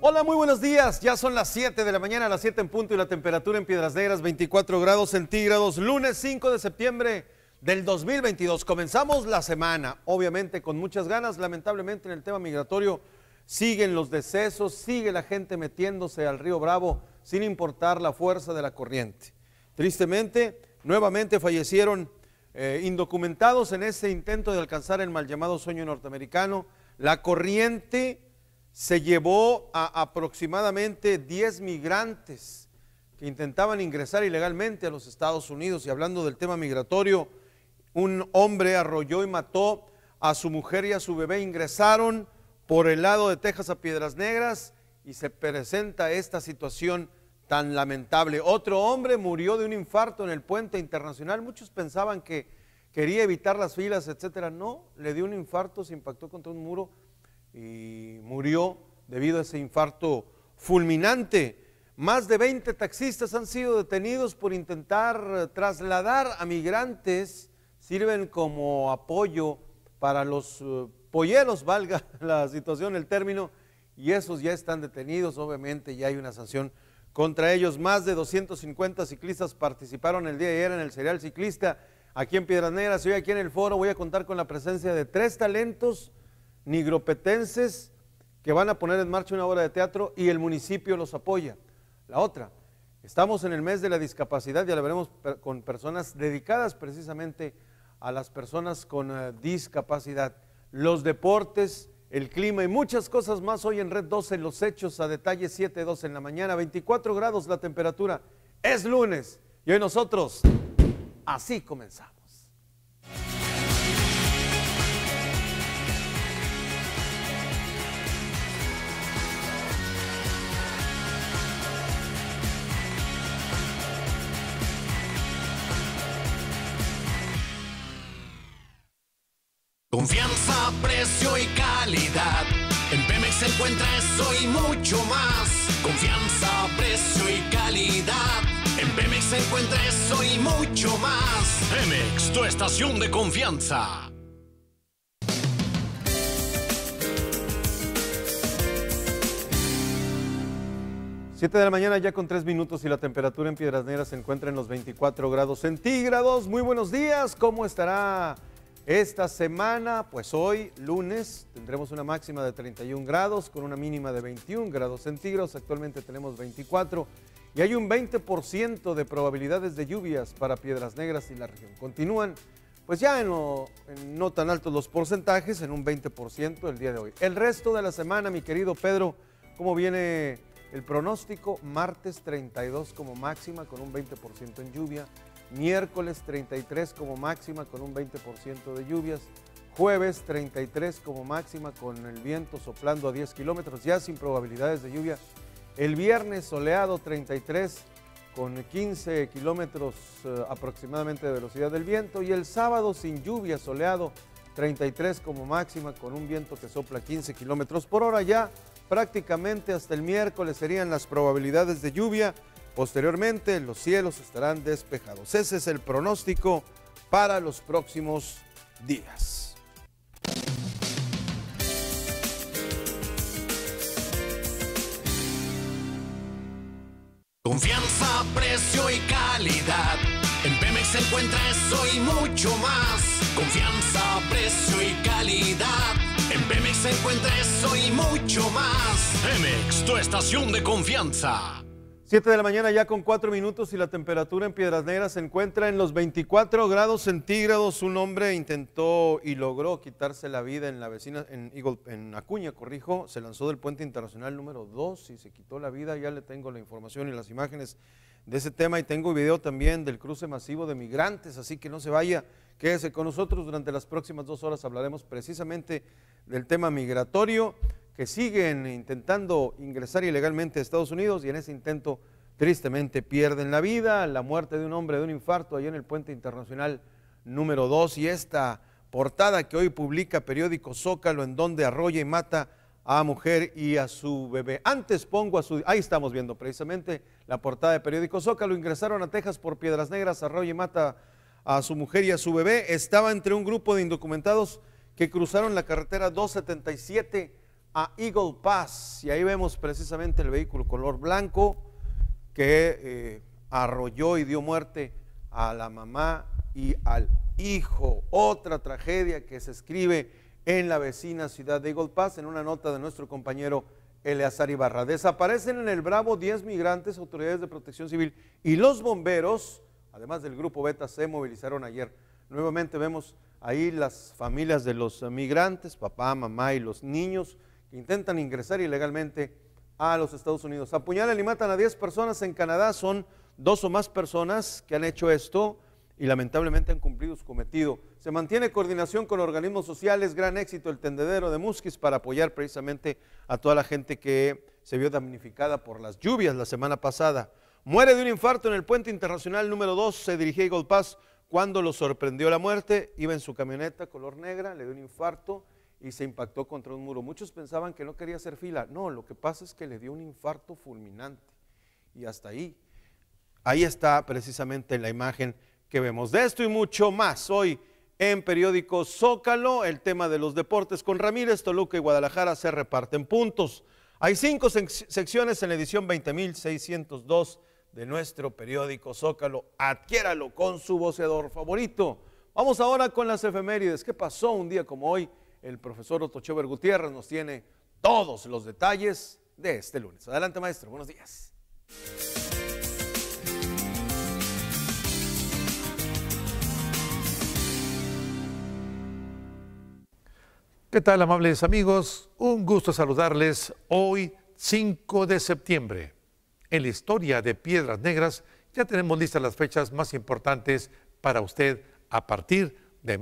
Hola, muy buenos días. Ya son las 7 de la mañana, las 7 en punto, y la temperatura en Piedras Negras 24 grados centígrados, lunes 5 de septiembre del 2022. Comenzamos la semana, obviamente con muchas ganas. Lamentablemente en el tema migratorio siguen los decesos, sigue la gente metiéndose al río Bravo sin importar la fuerza de la corriente. Tristemente, nuevamente fallecieron indocumentados en ese intento de alcanzar el mal llamado sueño norteamericano. La corriente se llevó a aproximadamente 10 migrantes que intentaban ingresar ilegalmente a los Estados Unidos. Y hablando del tema migratorio, un hombre arrolló y mató a su mujer y a su bebé. Ingresaron por el lado de Texas a Piedras Negras y se presenta esta situación tan lamentable. Otro hombre murió de un infarto en el puente internacional. Muchos pensaban que quería evitar las filas, etcétera. No, le dio un infarto, se impactó contra un muro y murió debido a ese infarto fulminante. Más de 20 taxistas han sido detenidos por intentar trasladar a migrantes. Sirven como apoyo para los polleros, valga la situación, el término, y esos ya están detenidos. Obviamente ya hay una sanción contra ellos. Más de 250 ciclistas participaron el día de ayer en el Serial Ciclista aquí en Piedras Negras. Hoy aquí en el foro voy a contar con la presencia de 3 talentos nigropetenses que van a poner en marcha una obra de teatro y el municipio los apoya. La otra, estamos en el mes de la discapacidad, ya lo veremos con personas dedicadas precisamente a las personas con discapacidad. Los deportes, el clima y muchas cosas más hoy en Red 12, los hechos a detalle, 7:12 en la mañana, 24 grados la temperatura. Es lunes y hoy nosotros así comenzamos. Confianza, precio y calidad. En Pemex se encuentra eso y mucho más. Confianza, precio y calidad. En Pemex se encuentra eso y mucho más. Pemex, tu estación de confianza. Siete de la mañana ya con 3 minutos y la temperatura en Piedras Negras se encuentra en los 24 grados centígrados. Muy buenos días, ¿cómo estará esta semana? Pues hoy, lunes, tendremos una máxima de 31 grados con una mínima de 21 grados centígrados. Actualmente tenemos 24 y hay un 20% de probabilidades de lluvias para Piedras Negras y la región. Continúan pues ya en no tan altos los porcentajes, en un 20% el día de hoy. El resto de la semana, mi querido Pedro, ¿cómo viene el pronóstico? Martes 32 como máxima con un 20% en lluvia. Miércoles 33 como máxima con un 20% de lluvias. Jueves 33 como máxima con el viento soplando a 10 kilómetros, ya sin probabilidades de lluvia. El viernes soleado 33 con 15 kilómetros aproximadamente de velocidad del viento. Y el sábado sin lluvia, soleado 33 como máxima con un viento que sopla 15 kilómetros por hora. Ya prácticamente hasta el miércoles serían las probabilidades de lluvia. Posteriormente, los cielos estarán despejados. Ese es el pronóstico para los próximos días. Confianza, precio y calidad. En Pemex se encuentra eso y mucho más. Confianza, precio y calidad. En Pemex se encuentra eso y mucho más. Pemex, tu estación de confianza. 7 de la mañana ya con 4 minutos y la temperatura en Piedras Negras se encuentra en los 24 grados centígrados. Un hombre intentó y logró quitarse la vida en la vecina, en Acuña, corrijo. Se lanzó del puente internacional número 2 y se quitó la vida. Ya le tengo la información y las imágenes de ese tema y tengo video también del cruce masivo de migrantes, así que no se vaya, quédese con nosotros. Durante las próximas 2 horas hablaremos precisamente del tema migratorio, que siguen intentando ingresar ilegalmente a Estados Unidos y en ese intento tristemente pierden la vida. La muerte de un hombre de un infarto allá en el puente internacional número 2 y esta portada que hoy publica periódico Zócalo, en donde arrolla y mata a mujer y a su bebé. Antes pongo ahí estamos viendo precisamente la portada de periódico Zócalo. Ingresaron a Texas por Piedras Negras, arrolla y mata a su mujer y a su bebé. Estaba entre un grupo de indocumentados que cruzaron la carretera 277 a Eagle Pass y ahí vemos precisamente el vehículo color blanco que arrolló y dio muerte a la mamá y al hijo. Otra tragedia que se escribe en la vecina ciudad de Eagle Pass, en una nota de nuestro compañero Eleazar Ibarra. Desaparecen en el Bravo 10 migrantes. Autoridades de protección civil y los bomberos, además del grupo Beta, se movilizaron ayer. Nuevamente vemos ahí las familias de los migrantes, papá, mamá y los niños que intentan ingresar ilegalmente a los Estados Unidos. Apuñalan y matan a 10 personas en Canadá. Son 2 o más personas que han hecho esto y lamentablemente han cumplido su cometido. Se mantiene coordinación con organismos sociales, gran éxito el tendedero de Musquis para apoyar precisamente a toda la gente que se vio damnificada por las lluvias la semana pasada. Muere de un infarto en el puente internacional número 2, se dirigía a Eagle Pass cuando lo sorprendió la muerte, iba en su camioneta color negra, le dio un infarto y se impactó contra un muro. Muchos pensaban que no quería hacer fila, no, lo que pasa es que le dio un infarto fulminante y hasta ahí. Ahí está precisamente la imagen que vemos. De esto y mucho más hoy en Periódico Zócalo, el tema de los deportes con Ramírez. Toluca y Guadalajara se reparten puntos. Hay 5 secciones en la edición 20.602 de nuestro periódico Zócalo. Adquiéralo con su voceador favorito. Vamos ahora con las efemérides. ¿Qué pasó un día como hoy? El profesor Otto Schober Gutiérrez nos tiene todos los detalles de este lunes. Adelante, maestro. Buenos días. ¿Qué tal, amables amigos? Un gusto saludarles hoy, 5 de septiembre. En la historia de Piedras Negras ya tenemos listas las fechas más importantes para usted a partir de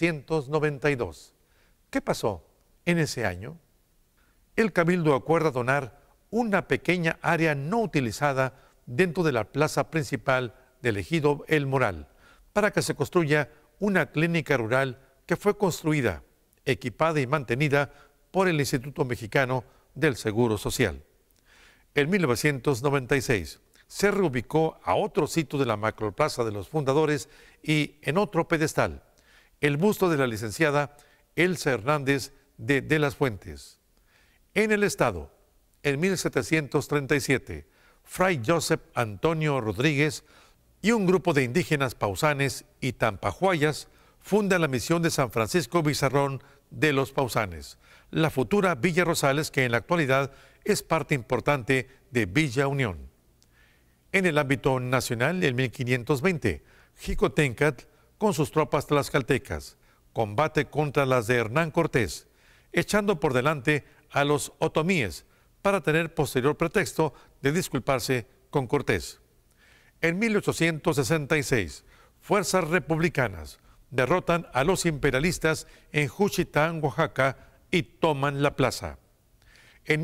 1992. ¿Qué pasó en ese año? El Cabildo acuerda donar una pequeña área no utilizada dentro de la plaza principal del ejido El Moral para que se construya una clínica rural que fue construida, equipada y mantenida por el Instituto Mexicano del Seguro Social. En 1996 se reubicó a otro sitio de la macroplaza de los fundadores y en otro pedestal, el busto de la licenciada Elsa Hernández de las Fuentes. En el estado, en 1737, Fray Joseph Antonio Rodríguez y un grupo de indígenas pausanes y tampahuayas fundan la misión de San Francisco Bizarrón de los Pausanes, la futura Villa Rosales que en la actualidad es parte importante de Villa Unión. En el ámbito nacional, en 1520, Xicoténcatl, con sus tropas tlaxcaltecas, combate contra las de Hernán Cortés, echando por delante a los otomíes para tener posterior pretexto de disculparse con Cortés. En 1866, fuerzas republicanas derrotan a los imperialistas en Juchitán, Oaxaca, y toman la plaza. En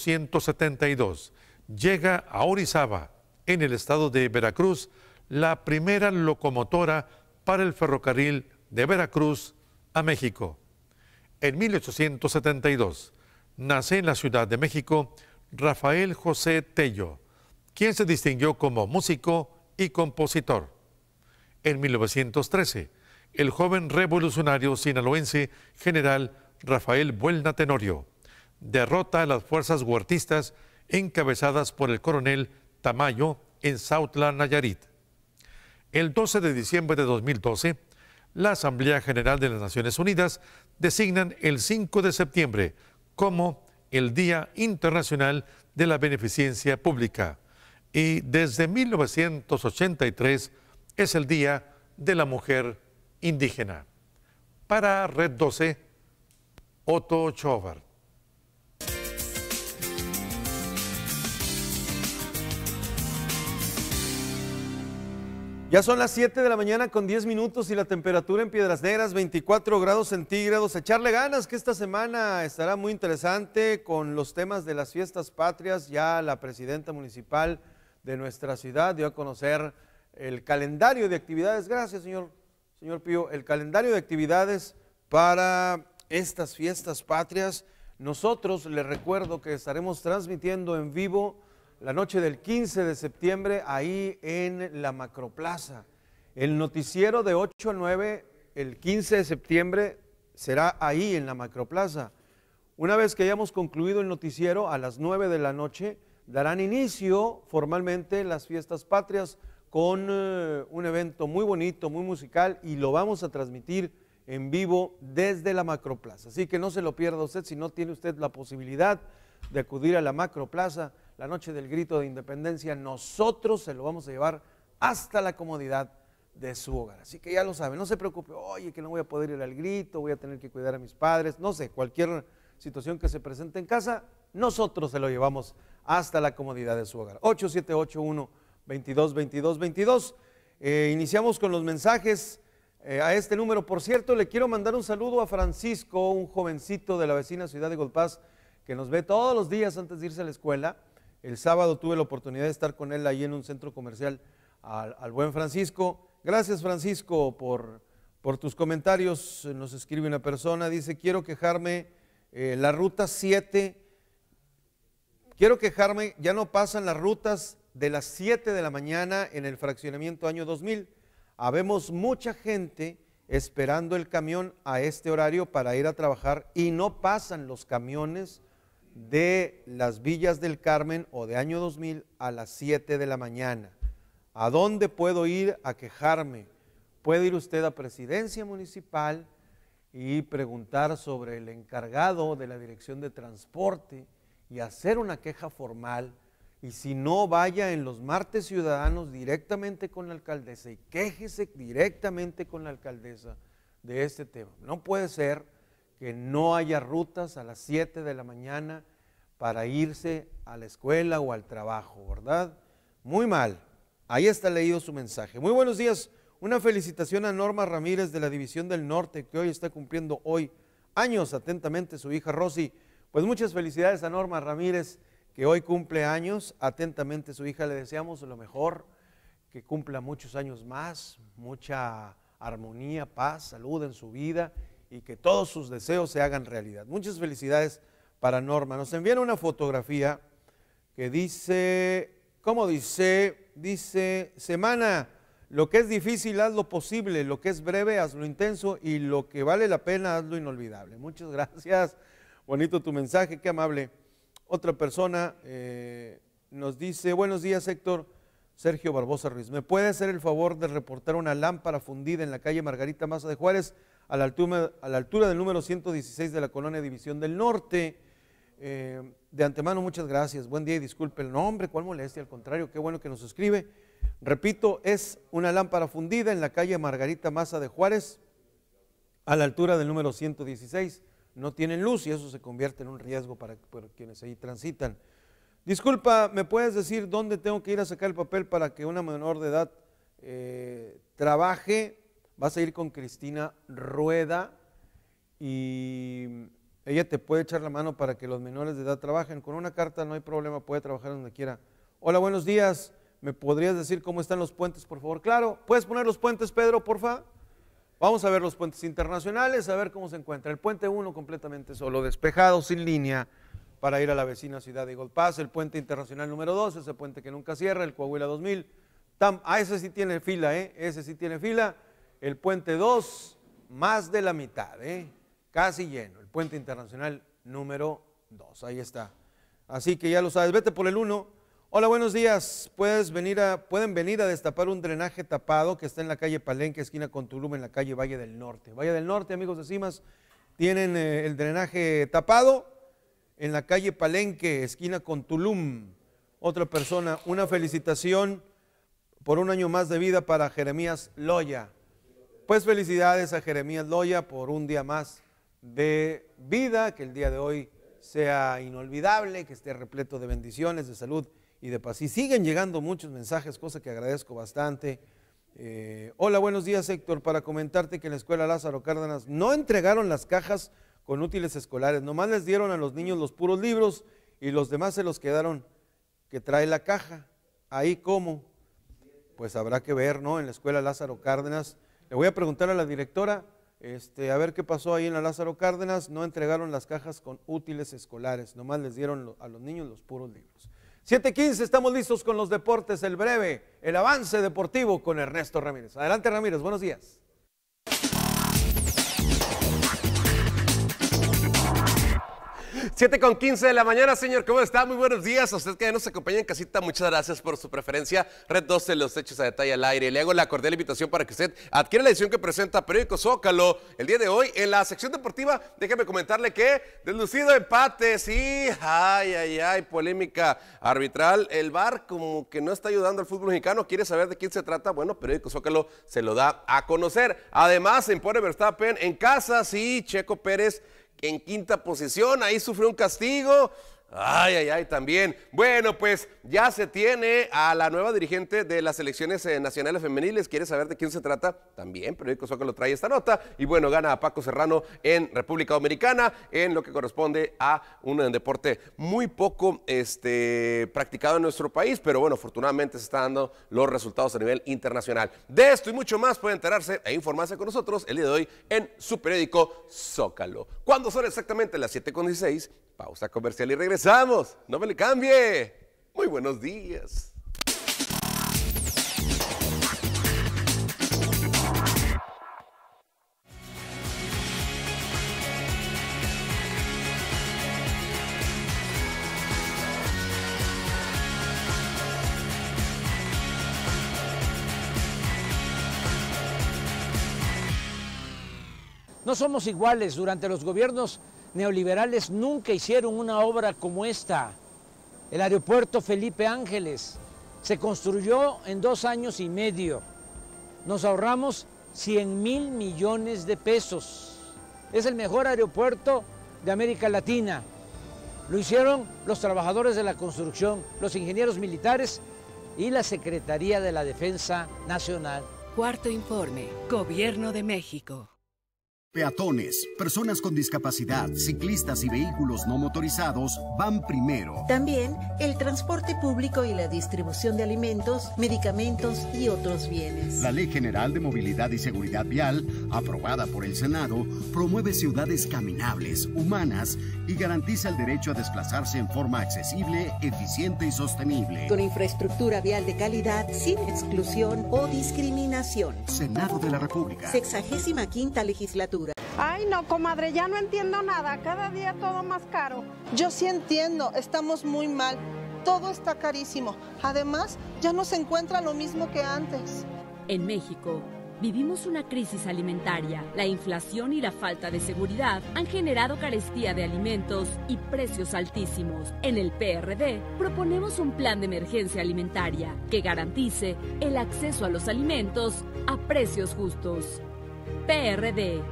1872 llega a Orizaba, en el estado de Veracruz, la primera locomotora para el ferrocarril de Veracruz a México. En 1872 nace en la Ciudad de México Rafael José Tello, quien se distinguió como músico y compositor. En 1913, el joven revolucionario sinaloense general Rafael Buelna Tenorio derrota a las fuerzas huertistas encabezadas por el coronel Tamayo en Sautla, Nayarit. El 12 de diciembre de 2012, la Asamblea General de las Naciones Unidas designan el 5 de septiembre como el Día Internacional de la Beneficencia Pública y desde 1983 es el Día de la Mujer Indígena. Para Red 12, Otto Schober. Ya son las 7 de la mañana con 10 minutos y la temperatura en Piedras Negras 24 grados centígrados. Echarle ganas que esta semana estará muy interesante con los temas de las fiestas patrias. Ya la presidenta municipal de nuestra ciudad dio a conocer el calendario de actividades. Gracias, señor Pío. El calendario de actividades para estas fiestas patrias. Nosotros les recuerdo que estaremos transmitiendo en vivo la noche del 15 de septiembre ahí en la Macroplaza. El noticiero de 8 a 9 el 15 de septiembre será ahí en la Macroplaza. Una vez que hayamos concluido el noticiero, a las 9 de la noche, darán inicio formalmente las fiestas patrias con un evento muy bonito, muy musical, y lo vamos a transmitir en vivo desde la Macroplaza. Así que no se lo pierda usted si no tiene usted la posibilidad de acudir a la Macroplaza la noche del grito de independencia. Nosotros se lo vamos a llevar hasta la comodidad de su hogar. Así que ya lo saben, no se preocupe, oye, que no voy a poder ir al grito, voy a tener que cuidar a mis padres, no sé, cualquier situación que se presente en casa, nosotros se lo llevamos hasta la comodidad de su hogar. 8781-222222. Iniciamos con los mensajes a este número. Por cierto, le quiero mandar un saludo a Francisco, un jovencito de la vecina ciudad de Eagle Pass, que nos ve todos los días antes de irse a la escuela. El sábado tuve la oportunidad de estar con él ahí en un centro comercial, al buen Francisco. Gracias, Francisco, por tus comentarios. Nos escribe una persona, dice, quiero quejarme, la ruta 7, quiero quejarme, ya no pasan las rutas de las 7 de la mañana en el fraccionamiento año 2000. Habemos mucha gente esperando el camión a este horario para ir a trabajar y no pasan los camiones de las Villas del Carmen o de año 2000 a las 7 de la mañana. ¿A dónde puedo ir a quejarme? Puede ir usted a Presidencia Municipal y preguntar sobre el encargado de la Dirección de Transporte y hacer una queja formal. Y si no, vaya en los martes ciudadanos directamente con la alcaldesa y quéjese directamente con la alcaldesa de este tema. No puede ser que no haya rutas a las 7 de la mañana para irse a la escuela o al trabajo, ¿verdad? Muy mal. Ahí está leído su mensaje. Muy buenos días. Una felicitación a Norma Ramírez de la División del Norte, que hoy está cumpliendo años. Atentamente, su hija Rosy. Pues muchas felicidades a Norma Ramírez, que hoy cumple años. Atentamente, su hija, le deseamos lo mejor, que cumpla muchos años más, mucha armonía, paz, salud en su vida y que todos sus deseos se hagan realidad. Muchas felicidades para Norma. Nos envían una fotografía que dice, ¿cómo dice? Dice, semana, lo que es difícil, haz lo posible, lo que es breve, hazlo intenso y lo que vale la pena, hazlo inolvidable. Muchas gracias, bonito tu mensaje, qué amable. Otra persona nos dice, buenos días Héctor, Sergio Barbosa Ruiz, ¿me puede hacer el favor de reportar una lámpara fundida en la calle Margarita Maza de Juárez, a la altura del número 116 de la colonia División del Norte? De antemano, muchas gracias, buen día y disculpe el nombre, cuál molestia, al contrario, qué bueno que nos escribe. Repito, es una lámpara fundida en la calle Margarita Maza de Juárez, a la altura del número 116, no tienen luz y eso se convierte en un riesgo para quienes ahí transitan. Disculpa, ¿me puedes decir dónde tengo que ir a sacar el papel para que una menor de edad trabaje? Vas a ir con Cristina Rueda y ella te puede echar la mano para que los menores de edad trabajen. Con una carta no hay problema, puede trabajar donde quiera. Hola, buenos días, ¿me podrías decir cómo están los puentes, por favor? Claro, ¿puedes poner los puentes, Pedro, porfa? Vamos a ver los puentes internacionales, a ver cómo se encuentra. El puente 1 completamente solo, despejado, sin línea, para ir a la vecina ciudad de Eagle Pass. El puente internacional número 2, ese puente que nunca cierra, el Coahuila 2000. Ese sí tiene fila, ese sí tiene fila. El puente 2, más de la mitad, casi lleno. El puente internacional número 2, ahí está. Así que ya lo sabes, vete por el 1. Hola, buenos días. Pueden venir a destapar un drenaje tapado que está en la calle Palenque, esquina con Tulum, en la calle Valle del Norte. Valle del Norte, amigos de Cimas, tienen el drenaje tapado en la calle Palenque, esquina con Tulum. Otra persona, una felicitación por un año más de vida para Jeremías Loya. Pues felicidades a Jeremías Loya por un día más de vida, que el día de hoy sea inolvidable, que esté repleto de bendiciones, de salud y de paz. Y siguen llegando muchos mensajes, cosa que agradezco bastante. Hola, buenos días Héctor, para comentarte que en la escuela Lázaro Cárdenas no entregaron las cajas con útiles escolares, nomás les dieron a los niños los puros libros y los demás se los quedaron que trae la caja. Ahí cómo, pues habrá que ver, ¿no? En la escuela Lázaro Cárdenas, le voy a preguntar a la directora, a ver qué pasó ahí en la Lázaro Cárdenas. No entregaron las cajas con útiles escolares, nomás les dieron a los niños los puros libros. 7:15, estamos listos con los deportes, el breve, el avance deportivo con Ernesto Ramírez. Adelante Ramírez, buenos días. 7:15 de la mañana, señor, ¿cómo está? Muy buenos días. A usted que nos acompaña en casita, muchas gracias por su preferencia. Red 12, los hechos a detalle al aire. Le hago la cordial invitación para que usted adquiera la edición que presenta Periódico Zócalo el día de hoy. En la sección deportiva, déjeme comentarle que deslucido empate, sí, ay, polémica arbitral. El VAR como que no está ayudando al fútbol mexicano. ¿Quiere saber de quién se trata? Bueno, Periódico Zócalo se lo da a conocer. Además, se impone Verstappen en casa, sí, Checo Pérez en quinta posición, ahí sufrió un castigo. Ay, también. Bueno, pues ya se tiene a la nueva dirigente de las selecciones nacionales femeniles. ¿Quiere saber de quién se trata? También Periódico Zócalo trae esta nota. Y bueno, gana a Paco Serrano en República Dominicana, en lo que corresponde a un deporte muy poco practicado en nuestro país, pero bueno, afortunadamente se están dando los resultados a nivel internacional. De esto y mucho más puede enterarse e informarse con nosotros el día de hoy en su periódico Zócalo. Cuando son exactamente las 7:16, pausa comercial y regresamos. No me le cambie. Muy buenos días. No somos iguales. Durante los gobiernos neoliberales nunca hicieron una obra como esta. El aeropuerto Felipe Ángeles se construyó en 2 años y medio. Nos ahorramos 100,000 millones de pesos. Es el mejor aeropuerto de América Latina. Lo hicieron los trabajadores de la construcción, los ingenieros militares y la Secretaría de la Defensa Nacional. Cuarto informe, Gobierno de México. Peatones, personas con discapacidad, ciclistas y vehículos no motorizados van primero. También el transporte público y la distribución de alimentos, medicamentos y otros bienes. La Ley General de Movilidad y Seguridad Vial, aprobada por el Senado, promueve ciudades caminables, humanas y garantiza el derecho a desplazarse en forma accesible, eficiente y sostenible. Con infraestructura vial de calidad, sin exclusión o discriminación. Senado de la República. 65ª legislatura. Ay, no, comadre, ya no entiendo nada. Cada día todo más caro. Yo sí entiendo, estamos muy mal. Todo está carísimo. Además, ya no se encuentra lo mismo que antes. En México, vivimos una crisis alimentaria. La inflación y la falta de seguridad han generado carestía de alimentos y precios altísimos. En el PRD proponemos un plan de emergencia alimentaria que garantice el acceso a los alimentos a precios justos. PRD.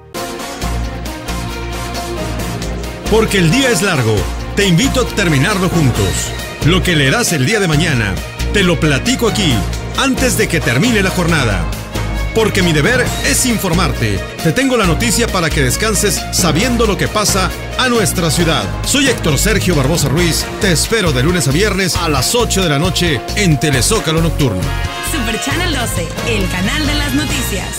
Porque el día es largo, te invito a terminarlo juntos. Lo que leerás el día de mañana, te lo platico aquí, antes de que termine la jornada. Porque mi deber es informarte. Te tengo la noticia para que descanses sabiendo lo que pasa a nuestra ciudad. Soy Héctor Sergio Barbosa Ruiz. Te espero de lunes a viernes a las 8 de la noche en Telezócalo Nocturno. Super Channel 12, el canal de las noticias.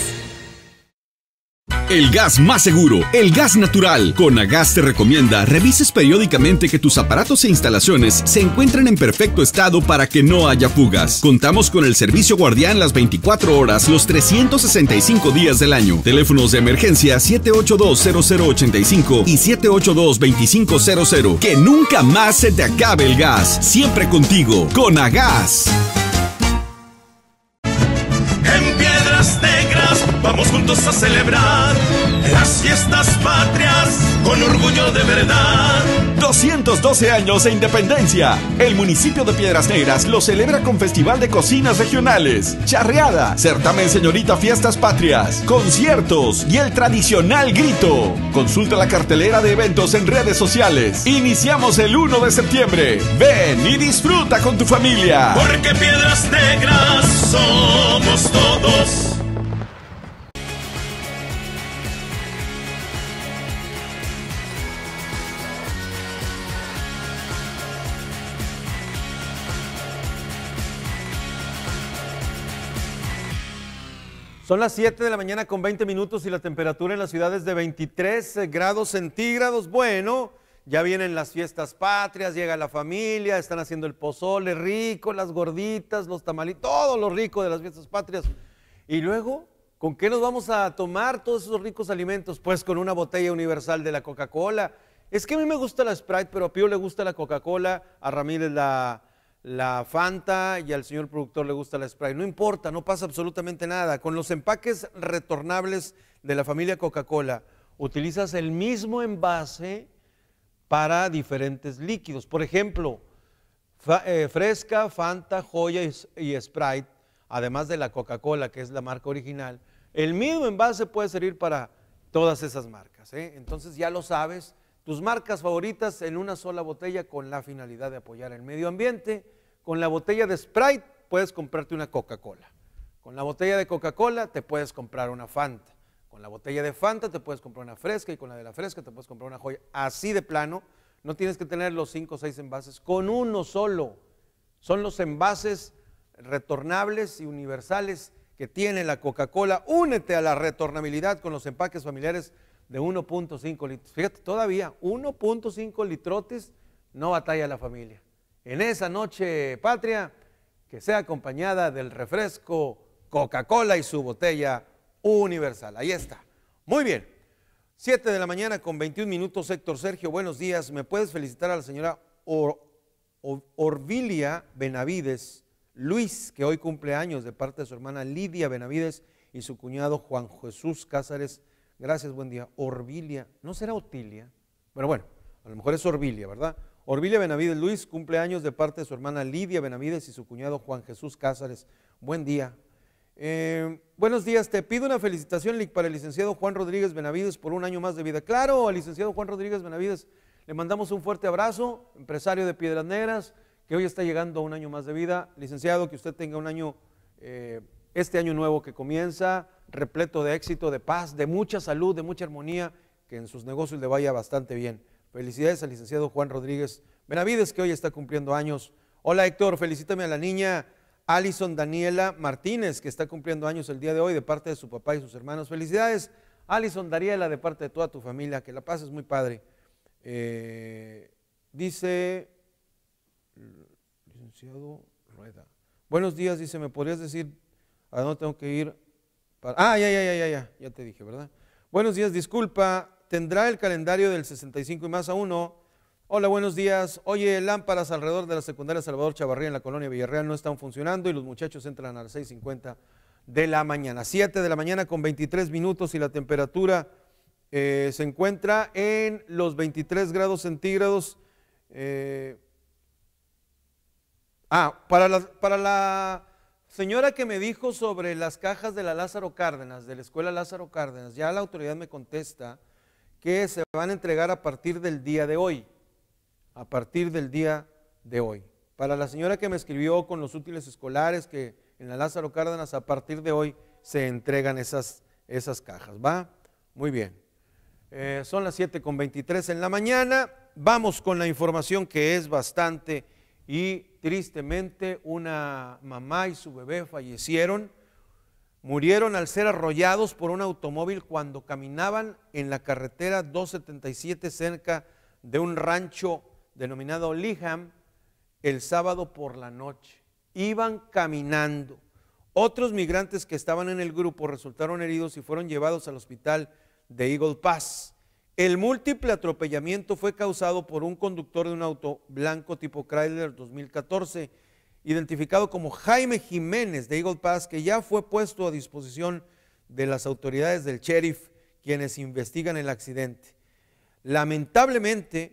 El gas más seguro, el gas natural. Conagas te recomienda revises periódicamente que tus aparatos e instalaciones se encuentren en perfecto estado para que no haya fugas. Contamos con el servicio guardián las 24 horas, los 365 días del año. Teléfonos de emergencia 782-0085 y 782-2500. Que nunca más se te acabe el gas. Siempre contigo, Conagas. En Piedras Negras vamos juntos a celebrar las fiestas patrias con orgullo de verdad. 212 años de independencia. El municipio de Piedras Negras lo celebra con Festival de Cocinas Regionales, charreada, certamen Señorita Fiestas Patrias, conciertos y el tradicional grito. Consulta la cartelera de eventos en redes sociales. Iniciamos el 1 de septiembre. Ven y disfruta con tu familia. Porque Piedras Negras somos todos. Son las 7 de la mañana con 20 minutos y la temperatura en las ciudades de 23 grados centígrados. Bueno, ya vienen las fiestas patrias, llega la familia, están haciendo el pozole rico, las gorditas, los tamalitos, todo lo rico de las fiestas patrias. Y luego, ¿con qué nos vamos a tomar todos esos ricos alimentos? Pues con una botella universal de la Coca-Cola. Es que a mí me gusta la Sprite, pero a Pío le gusta la Coca-Cola, a Ramírez la Fanta y al señor productor le gusta la Sprite. No importa, no pasa absolutamente nada. Con los empaques retornables de la familia Coca-Cola, utilizas el mismo envase para diferentes líquidos. Por ejemplo, Fresca, Fanta, Joya y Sprite, además de la Coca-Cola, que es la marca original, el mismo envase puede servir para todas esas marcas, ¿eh? Entonces ya lo sabes, tus marcas favoritas en una sola botella con la finalidad de apoyar el medio ambiente. Con la botella de Sprite puedes comprarte una Coca-Cola. Con la botella de Coca-Cola te puedes comprar una Fanta. Con la botella de Fanta te puedes comprar una Fresca y con la de la Fresca te puedes comprar una Joya. Así de plano, no tienes que tener los 5 o 6 envases, con uno solo. Son los envases retornables y universales que tiene la Coca-Cola. Únete a la retornabilidad con los empaques familiares de 1.5 litros. Fíjate, todavía 1.5 litrotes no batalla la familia. En esa noche patria, que sea acompañada del refresco Coca-Cola y su botella universal. Ahí está. Muy bien. 7 de la mañana con 21 minutos. Héctor Sergio, buenos días. ¿Me puedes felicitar a la señora Orvilia Benavides Luis, que hoy cumple años, de parte de su hermana Lidia Benavides y su cuñado Juan Jesús Cázares? Gracias, buen día. Orvilia, ¿no será Otilia? Bueno, a lo mejor es Orvilia, ¿verdad? Orvilia Benavides Luis cumple años de parte de su hermana Lidia Benavides y su cuñado Juan Jesús Cázares. Buen día. Buenos días, te pido una felicitación para el licenciado Juan Rodríguez Benavides por un año más de vida. Claro, al licenciado Juan Rodríguez Benavides le mandamos un fuerte abrazo, empresario de Piedras Negras, que hoy está llegando a un año más de vida. Licenciado, que usted tenga un año, este año nuevo que comienza, repleto de éxito, de paz, de mucha salud, de mucha armonía, que en sus negocios le vaya bastante bien. Felicidades al licenciado Juan Rodríguez Benavides, que hoy está cumpliendo años. Hola Héctor, felicítame a la niña Alison Daniela Martínez, que está cumpliendo años el día de hoy, de parte de su papá y sus hermanos. Felicidades, Alison Daniela, de parte de toda tu familia, que la pases muy padre. Dice, licenciado Rueda, buenos días, dice, ¿me podrías decir a dónde tengo que ir? Ya te dije, ¿verdad? Buenos días, disculpa, ¿tendrá el calendario del 65 y más aún no? Hola, buenos días. Oye, lámparas alrededor de la secundaria Salvador Chavarría en la colonia Villarreal no están funcionando y los muchachos entran a las 6:50 de la mañana. 7 de la mañana con 23 minutos y la temperatura se encuentra en los 23 grados centígrados. Para la señora que me dijo sobre las cajas de la Lázaro Cárdenas, de la escuela Lázaro Cárdenas, ya la autoridad me contesta que se van a entregar a partir del día de hoy. A partir del día de hoy. Para la señora que me escribió con los útiles escolares, que en la Lázaro Cárdenas a partir de hoy se entregan esas cajas, ¿va? Muy bien. Son las 7:23 en la mañana. Vamos con la información que es bastante y tristemente una mamá y su bebé fallecieron. Murieron al ser arrollados por un automóvil cuando caminaban en la carretera 277 cerca de un rancho denominado Leham el sábado por la noche. Iban caminando. Otros migrantes que estaban en el grupo resultaron heridos y fueron llevados al hospital de Eagle Pass. El múltiple atropellamiento fue causado por un conductor de un auto blanco tipo Chrysler 2014, identificado como Jaime Jiménez de Eagle Pass, que ya fue puesto a disposición de las autoridades del sheriff, quienes investigan el accidente. Lamentablemente,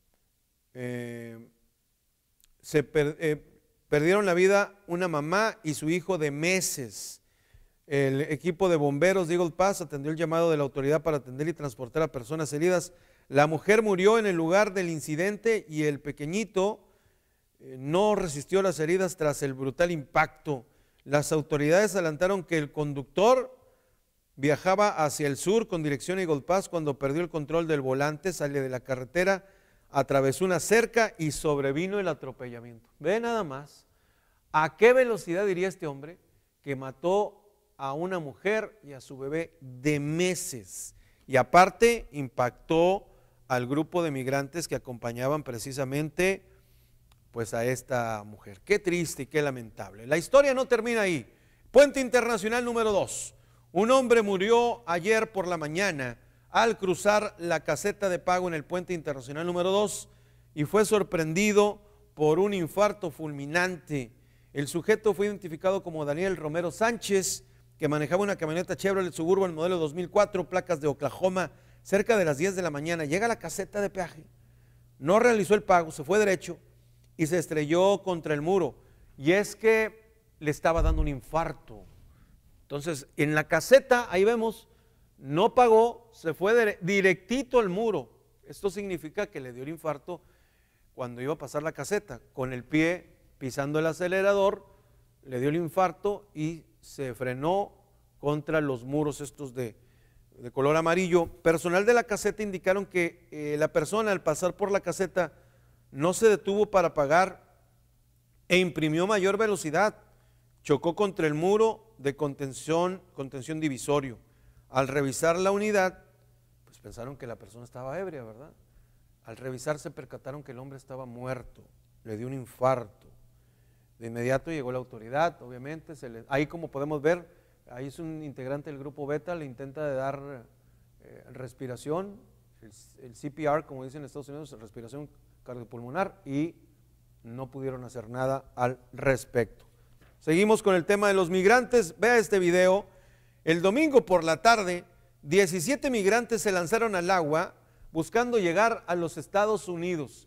perdieron la vida una mamá y su hijo de meses. El equipo de bomberos de Eagle Pass atendió el llamado de la autoridad para atender y transportar a personas heridas. La mujer murió en el lugar del incidente y el pequeñito no resistió las heridas tras el brutal impacto. Las autoridades adelantaron que el conductor viajaba hacia el sur con dirección a Eagle Pass cuando perdió el control del volante, salió de la carretera, atravesó una cerca y sobrevino el atropellamiento. Ve nada más a qué velocidad iría este hombre que mató a una mujer y a su bebé de meses. Y aparte impactó al grupo de migrantes que acompañaban precisamente pues a esta mujer. Qué triste y qué lamentable. La historia no termina ahí. Puente Internacional número 2. Un hombre murió ayer por la mañana al cruzar la caseta de pago en el puente internacional número 2 y fue sorprendido por un infarto fulminante. El sujeto fue identificado como Daniel Romero Sánchez, que manejaba una camioneta Chevrolet Suburban modelo 2004, placas de Oklahoma, cerca de las 10 de la mañana. Llega a la caseta de peaje, no realizó el pago, se fue derecho y se estrelló contra el muro. Y es que le estaba dando un infarto. Entonces, en la caseta, ahí vemos, no pagó, se fue directito al muro. Esto significa que le dio el infarto cuando iba a pasar la caseta. Con el pie pisando el acelerador, le dio el infarto y se frenó contra los muros estos de color amarillo. Personal de la caseta indicaron que la persona al pasar por la caseta no se detuvo para pagar e imprimió mayor velocidad. Chocó contra el muro de contención divisorio. Al revisar la unidad, pues pensaron que la persona estaba ebria, ¿verdad? Al revisar se percataron que el hombre estaba muerto, le dio un infarto. De inmediato llegó la autoridad, obviamente, ahí como podemos ver, ahí es un integrante del grupo Beta, le intenta dar respiración, el CPR, como dicen en Estados Unidos, respiración cardiopulmonar, y no pudieron hacer nada al respecto. Seguimos con el tema de los migrantes. Vea este video. El domingo por la tarde, 17 migrantes se lanzaron al agua buscando llegar a los Estados Unidos.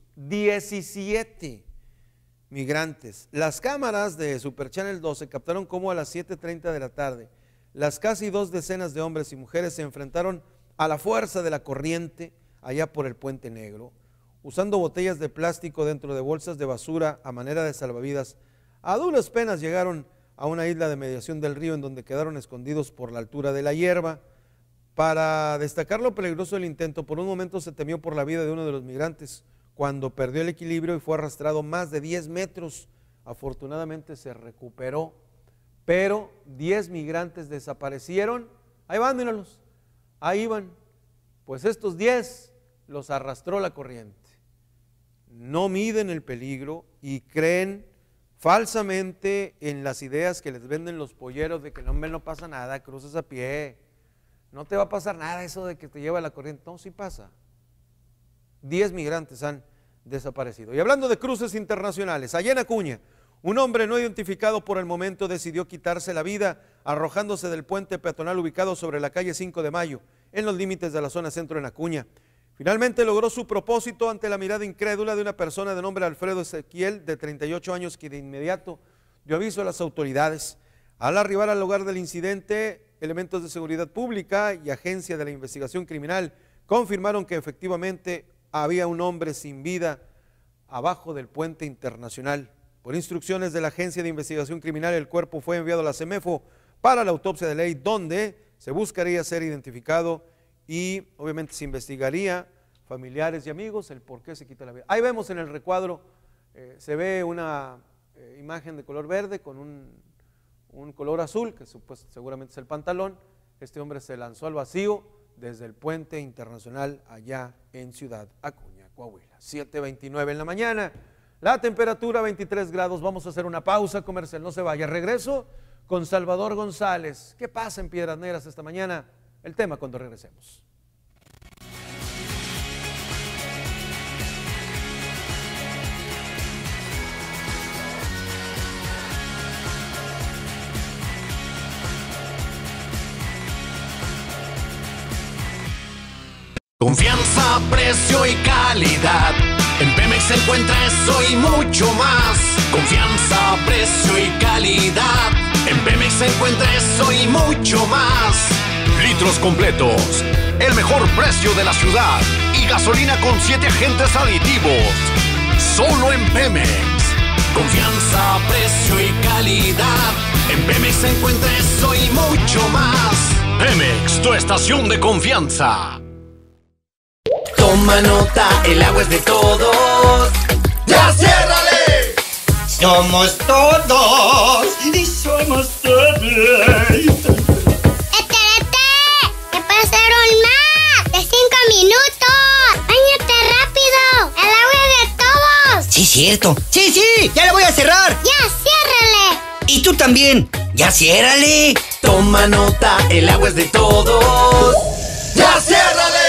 17 migrantes. Las cámaras de Super Channel 12 captaron cómo a las 7:30 de la tarde, las casi 2 decenas de hombres y mujeres se enfrentaron a la fuerza de la corriente allá por el Puente Negro, usando botellas de plástico dentro de bolsas de basura a manera de salvavidas. A duras penas llegaron a una isla de mediación del río en donde quedaron escondidos por la altura de la hierba. Para destacar lo peligroso del intento, por un momento se temió por la vida de uno de los migrantes cuando perdió el equilibrio y fue arrastrado más de 10 metros. Afortunadamente se recuperó, pero 10 migrantes desaparecieron. Ahí van, míralos, ahí van. Pues estos 10 los arrastró la corriente. No miden el peligro y creen falsamente en las ideas que les venden los polleros de que no pasa nada, cruzas a pie, no te va a pasar nada eso de que te lleva la corriente. No, sí pasa. 10 migrantes han desaparecido. Y hablando de cruces internacionales, allá en Acuña, un hombre no identificado por el momento decidió quitarse la vida arrojándose del puente peatonal ubicado sobre la calle 5 de Mayo, en los límites de la zona centro en Acuña. Finalmente logró su propósito ante la mirada incrédula de una persona de nombre Alfredo Ezequiel, de 38 años, que de inmediato dio aviso a las autoridades. Al arribar al lugar del incidente, elementos de seguridad pública y agencia de la investigación criminal confirmaron que efectivamente había un hombre sin vida abajo del puente internacional. Por instrucciones de la agencia de investigación criminal, el cuerpo fue enviado a la CEMEFO para la autopsia de ley, donde se buscaría ser identificado y obviamente se investigaría familiares y amigos el por qué se quita la vida. Ahí vemos en el recuadro, se ve una imagen de color verde con un color azul, que seguramente es el pantalón. Este hombre se lanzó al vacío desde el puente internacional allá en Ciudad Acuña, Coahuila. 7:29 en la mañana, la temperatura 23 grados. Vamos a hacer una pausa comercial, no se vaya. Regreso con Salvador González. ¿Qué pasa en Piedras Negras esta mañana? El tema cuando regresemos. Confianza, precio y calidad. En Pemex encuentra eso y mucho más. Confianza, precio y calidad. En Pemex encuentra eso y mucho más. Litros completos, el mejor precio de la ciudad y gasolina con 7 agentes aditivos. Solo en Pemex. Confianza, precio y calidad. En Pemex encuentra eso y mucho más. Pemex, tu estación de confianza. Toma nota, el agua es de todos. ¡Ya ciérrale! Somos todos y somos todos. ¡Ya pasaron más de 5 minutos! ¡Báñate rápido! ¡El agua es de todos! Sí, cierto. Sí, ya la voy a cerrar. ¡Ya, ciérrale! Y tú también. ¡Ya ciérrale! Toma nota, el agua es de todos. ¡Ya ciérrale!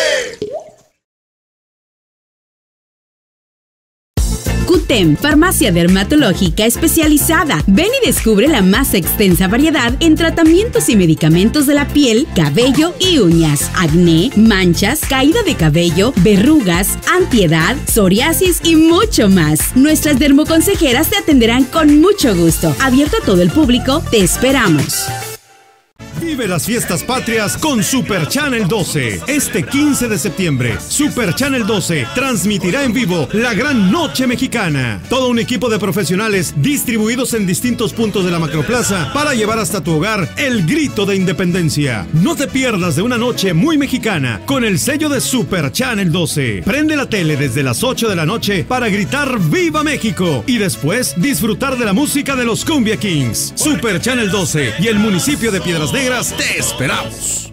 Dermatem, farmacia dermatológica especializada. Ven y descubre la más extensa variedad en tratamientos y medicamentos de la piel, cabello y uñas, acné, manchas, caída de cabello, verrugas, antiedad, psoriasis y mucho más. Nuestras dermoconsejeras te atenderán con mucho gusto. Abierto a todo el público, te esperamos. Vive las fiestas patrias con Super Channel 12. Este 15 de septiembre, Super Channel 12 transmitirá en vivo la Gran Noche Mexicana. Todo un equipo de profesionales distribuidos en distintos puntos de la Macroplaza para llevar hasta tu hogar el grito de independencia. No te pierdas de una noche muy mexicana con el sello de Super Channel 12. Prende la tele desde las 8 de la noche para gritar ¡Viva México! Y después disfrutar de la música de los Cumbia Kings. Super Channel 12 y el municipio de Piedras Negras te esperamos.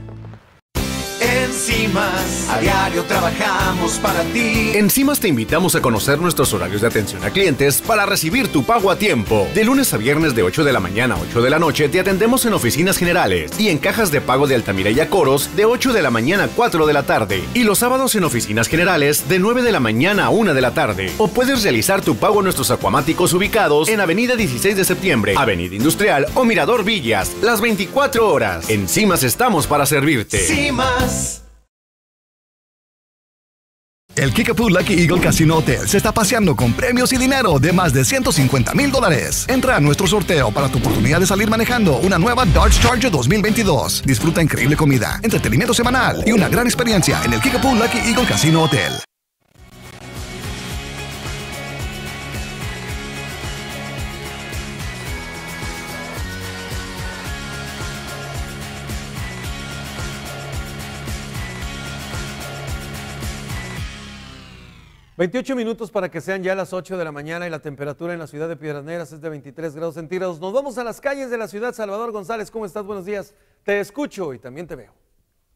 Enzimas, a diario trabajamos para ti. En CIMAS te invitamos a conocer nuestros horarios de atención a clientes para recibir tu pago a tiempo. De lunes a viernes de 8 de la mañana a 8 de la noche te atendemos en oficinas generales y en cajas de pago de Altamira y Acoros de 8 de la mañana a 4 de la tarde. Y los sábados en oficinas generales de 9 de la mañana a 1 de la tarde. O puedes realizar tu pago en nuestros acuamáticos ubicados en Avenida 16 de Septiembre, Avenida Industrial o Mirador Villas, las 24 horas. En CIMAS estamos para servirte. CIMAS. El Kickapoo Lucky Eagle Casino Hotel se está paseando con premios y dinero de más de $150,000. Entra a nuestro sorteo para tu oportunidad de salir manejando una nueva Dodge Charger 2022. Disfruta increíble comida, entretenimiento semanal y una gran experiencia en el Kickapoo Lucky Eagle Casino Hotel. ...28 para que sean ya las 8 de la mañana y la temperatura en la ciudad de Piedras Negras es de 23 grados centígrados. Nos vamos a las calles de la ciudad. Salvador González, ¿cómo estás? Buenos días. Te escucho y también te veo.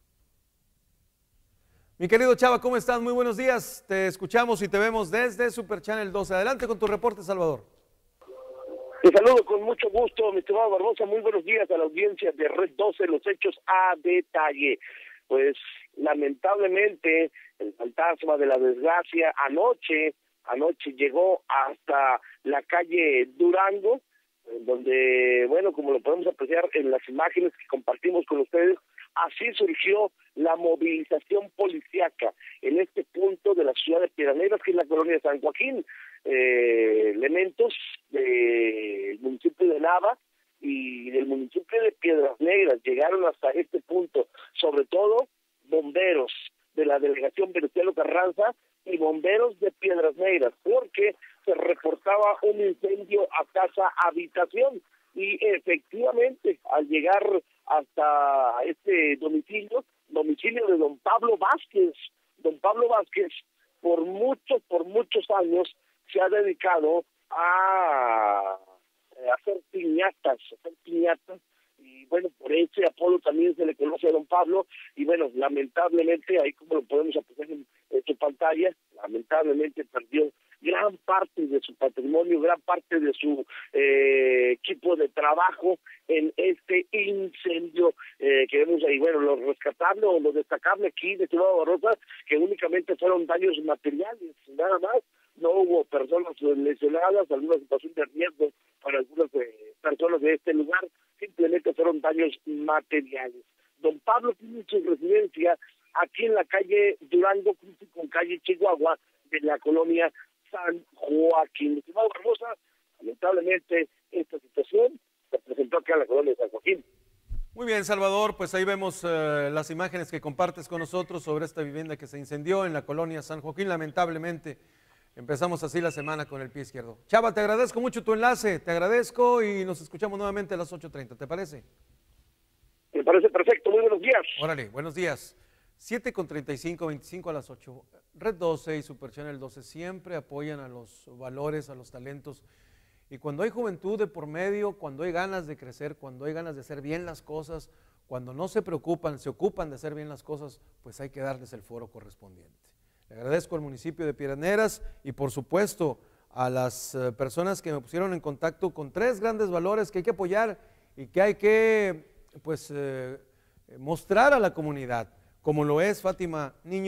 Mi querido Chava, ¿cómo estás? Muy buenos días. Te escuchamos y te vemos desde Super Channel 12. Adelante con tu reporte, Salvador. Te saludo con mucho gusto, mi estimado Barbosa. Muy buenos días a la audiencia de Red 12, los hechos a detalle. Pues lamentablemente el fantasma de la desgracia anoche llegó hasta la calle Durango, donde, bueno, como lo podemos apreciar en las imágenes que compartimos con ustedes, así surgió la movilización policíaca en este punto de la ciudad de Piedras Negras, que es la colonia de San Joaquín. Elementos del municipio de Nava y del municipio de Piedras Negras llegaron hasta este punto, sobre todo bomberos de la delegación Venustiano Carranza y bomberos de Piedras Negras, porque se reportaba un incendio a casa habitación y efectivamente al llegar hasta este domicilio de don Pablo Vázquez, por muchos años se ha dedicado a hacer piñatas, y bueno, por ese apodo también se le conoce a don Pablo, y bueno, lamentablemente, ahí como lo podemos apreciar en su pantalla, lamentablemente perdió gran parte de su patrimonio, gran parte de su equipo de trabajo en este incendio que vemos ahí. Bueno, lo rescatable o lo destacable aquí de Ciudad Barrosa, que únicamente fueron daños materiales, nada más. No hubo personas lesionadas, alguna situación de riesgo para algunas personas de este lugar, simplemente fueron daños materiales. Don Pablo tiene su residencia aquí en la calle Durango, con calle Chihuahua, de la colonia San Joaquín. Estimado Barbosa, lamentablemente esta situación se presentó acá en la colonia de San Joaquín. Muy bien, Salvador, pues ahí vemos las imágenes que compartes con nosotros sobre esta vivienda que se incendió en la colonia San Joaquín. Lamentablemente empezamos así la semana con el pie izquierdo. Chava, te agradezco mucho tu enlace, te agradezco y nos escuchamos nuevamente a las 8:30, ¿te parece? Me parece perfecto, muy buenos días. Órale, buenos días. 7:35, 25 a las 8. Red 12 y Super Channel 12 siempre apoyan a los valores, a los talentos. Y cuando hay juventud de por medio, cuando hay ganas de crecer, cuando hay ganas de hacer bien las cosas, cuando no se preocupan, se ocupan de hacer bien las cosas, pues hay que darles el foro correspondiente. Le agradezco al municipio de Piedras Negras y por supuesto a las personas que me pusieron en contacto con 3 grandes valores que hay que apoyar y que hay que mostrar a la comunidad, como lo es Fátima Niño,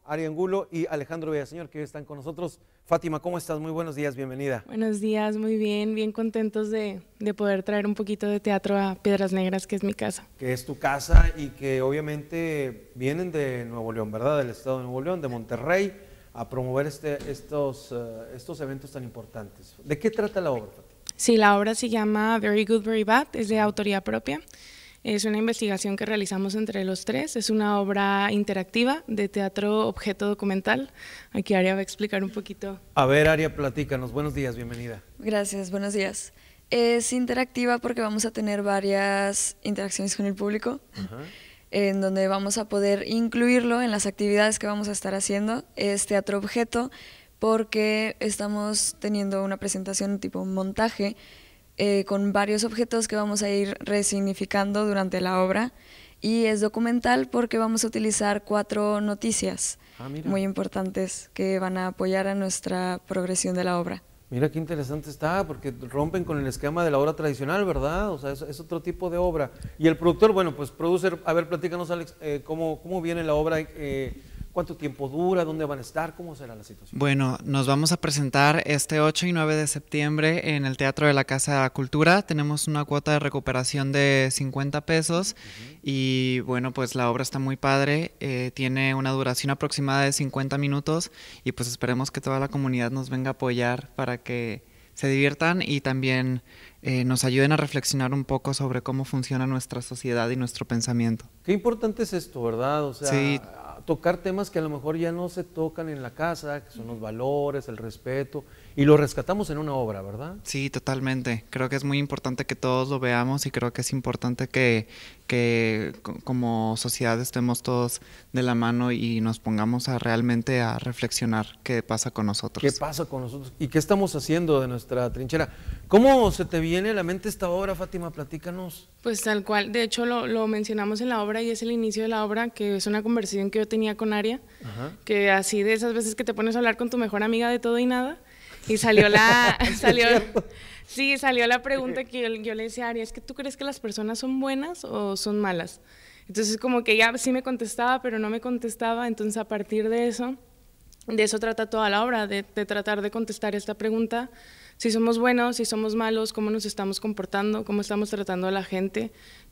Aria Angulo y Alejandro Villaseñor, que hoy están con nosotros. Fátima, ¿cómo estás? Muy buenos días, bienvenida. Buenos días, muy bien, bien contentos de poder traer un poquito de teatro a Piedras Negras, que es mi casa. Que es tu casa y que obviamente vienen de Nuevo León, ¿verdad? Del estado de Nuevo León, de Monterrey, a promover estos eventos tan importantes. ¿De qué trata la obra, Fátima? Sí, la obra se llama Very Good, Very Bad, es de autoría propia. Es una investigación que realizamos entre los tres, es una obra interactiva de teatro objeto documental. Aquí Aria va a explicar un poquito. A ver, Aria, platícanos. Buenos días, bienvenida. Gracias, buenos días. Es interactiva porque vamos a tener varias interacciones con el público, en donde vamos a poder incluirlo en las actividades que vamos a estar haciendo. Es teatro objeto porque estamos teniendo una presentación tipo montaje, con varios objetos que vamos a ir resignificando durante la obra, y es documental porque vamos a utilizar 4 noticias muy importantes que van a apoyar a nuestra progresión de la obra. Mira qué interesante está, porque rompen con el esquema de la obra tradicional, ¿verdad? O sea, es otro tipo de obra. Y el productor, bueno, pues producer, a ver, platícanos, Alex, ¿cómo viene la obra? ¿Cuánto tiempo dura? ¿Dónde van a estar? ¿Cómo será la situación? Bueno, nos vamos a presentar este 8 y 9 de septiembre en el Teatro de la Casa de la Cultura. Tenemos una cuota de recuperación de 50 pesos y bueno, pues la obra está muy padre, tiene una duración aproximada de 50 minutos y pues esperemos que toda la comunidad nos venga a apoyar para que se diviertan y también nos ayuden a reflexionar un poco sobre cómo funciona nuestra sociedad y nuestro pensamiento. Qué importante es esto, ¿verdad? O sea, sí, tocar temas que a lo mejor ya no se tocan en la casa, que son los valores, el respeto, y lo rescatamos en una obra, ¿verdad? Sí, totalmente. Creo que es muy importante que todos lo veamos y creo que es importante que como sociedad estemos todos de la mano y nos pongamos realmente a reflexionar qué pasa con nosotros. ¿Qué pasa con nosotros? ¿Y qué estamos haciendo de nuestra trinchera? ¿Cómo se te viene a la mente esta obra, Fátima? Platícanos. Pues tal cual, de hecho lo mencionamos en la obra y es el inicio de la obra, que es una conversación que yo tenía con Aria, que así de esas veces que te pones a hablar con tu mejor amiga de todo y nada, y salió la pregunta que yo le decía a Aria, ¿es que tú crees que las personas son buenas o son malas? Entonces como que ella sí me contestaba, pero no me contestaba, entonces a partir de eso trata toda la obra, de tratar de contestar esta pregunta, si somos buenos, si somos malos, cómo nos estamos comportando, cómo estamos tratando a la gente,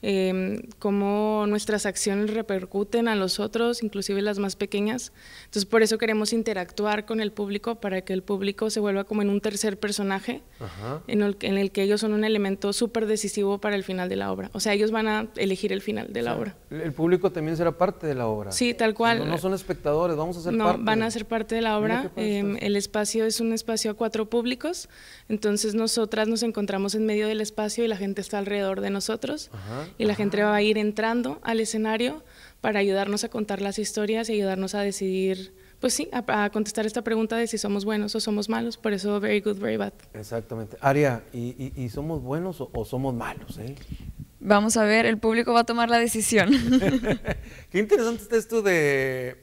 cómo nuestras acciones repercuten a los otros, inclusive las más pequeñas. Entonces por eso queremos interactuar con el público, para que el público se vuelva como en un tercer personaje, en el que ellos son un elemento súper decisivo para el final de la obra. O sea, ellos van a elegir el final de la obra. El público también será parte de la obra. Sí, tal cual. No son espectadores, vamos a ser parte. No, van a ser parte de la obra. El espacio es un espacio a 4 públicos, entonces nosotras nos encontramos en medio del espacio y la gente está alrededor de nosotros. Y la gente va a ir entrando al escenario para ayudarnos a contar las historias y ayudarnos a decidir, pues sí, a contestar esta pregunta de si somos buenos o somos malos. Por eso Very Good, Very Bad. Exactamente. Aria, ¿y somos buenos o somos malos? Vamos a ver, el público va a tomar la decisión. Qué interesante está esto de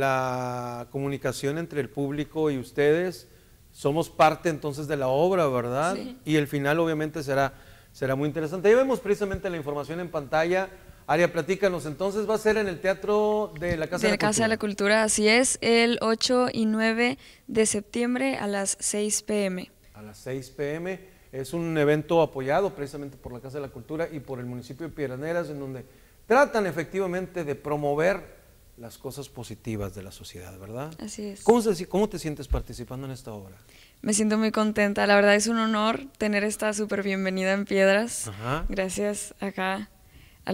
la comunicación entre el público y ustedes. Somos parte entonces de la obra, ¿verdad? Sí. Y el final obviamente será muy interesante. Ya vemos precisamente la información en pantalla. Aria, platícanos, entonces va a ser en el Teatro de la Casa de la Cultura. De la Casa de la Cultura, así es, el 8 y 9 de septiembre a las 6 p.m. A las 6 p.m. Es un evento apoyado precisamente por la Casa de la Cultura y por el municipio de Piedras Negras, en donde tratan efectivamente de promover las cosas positivas de la sociedad, ¿verdad? Así es. ¿Cómo te sientes participando en esta obra? Me siento muy contenta, la verdad es un honor tener esta súper bienvenida en Piedras. Gracias acá a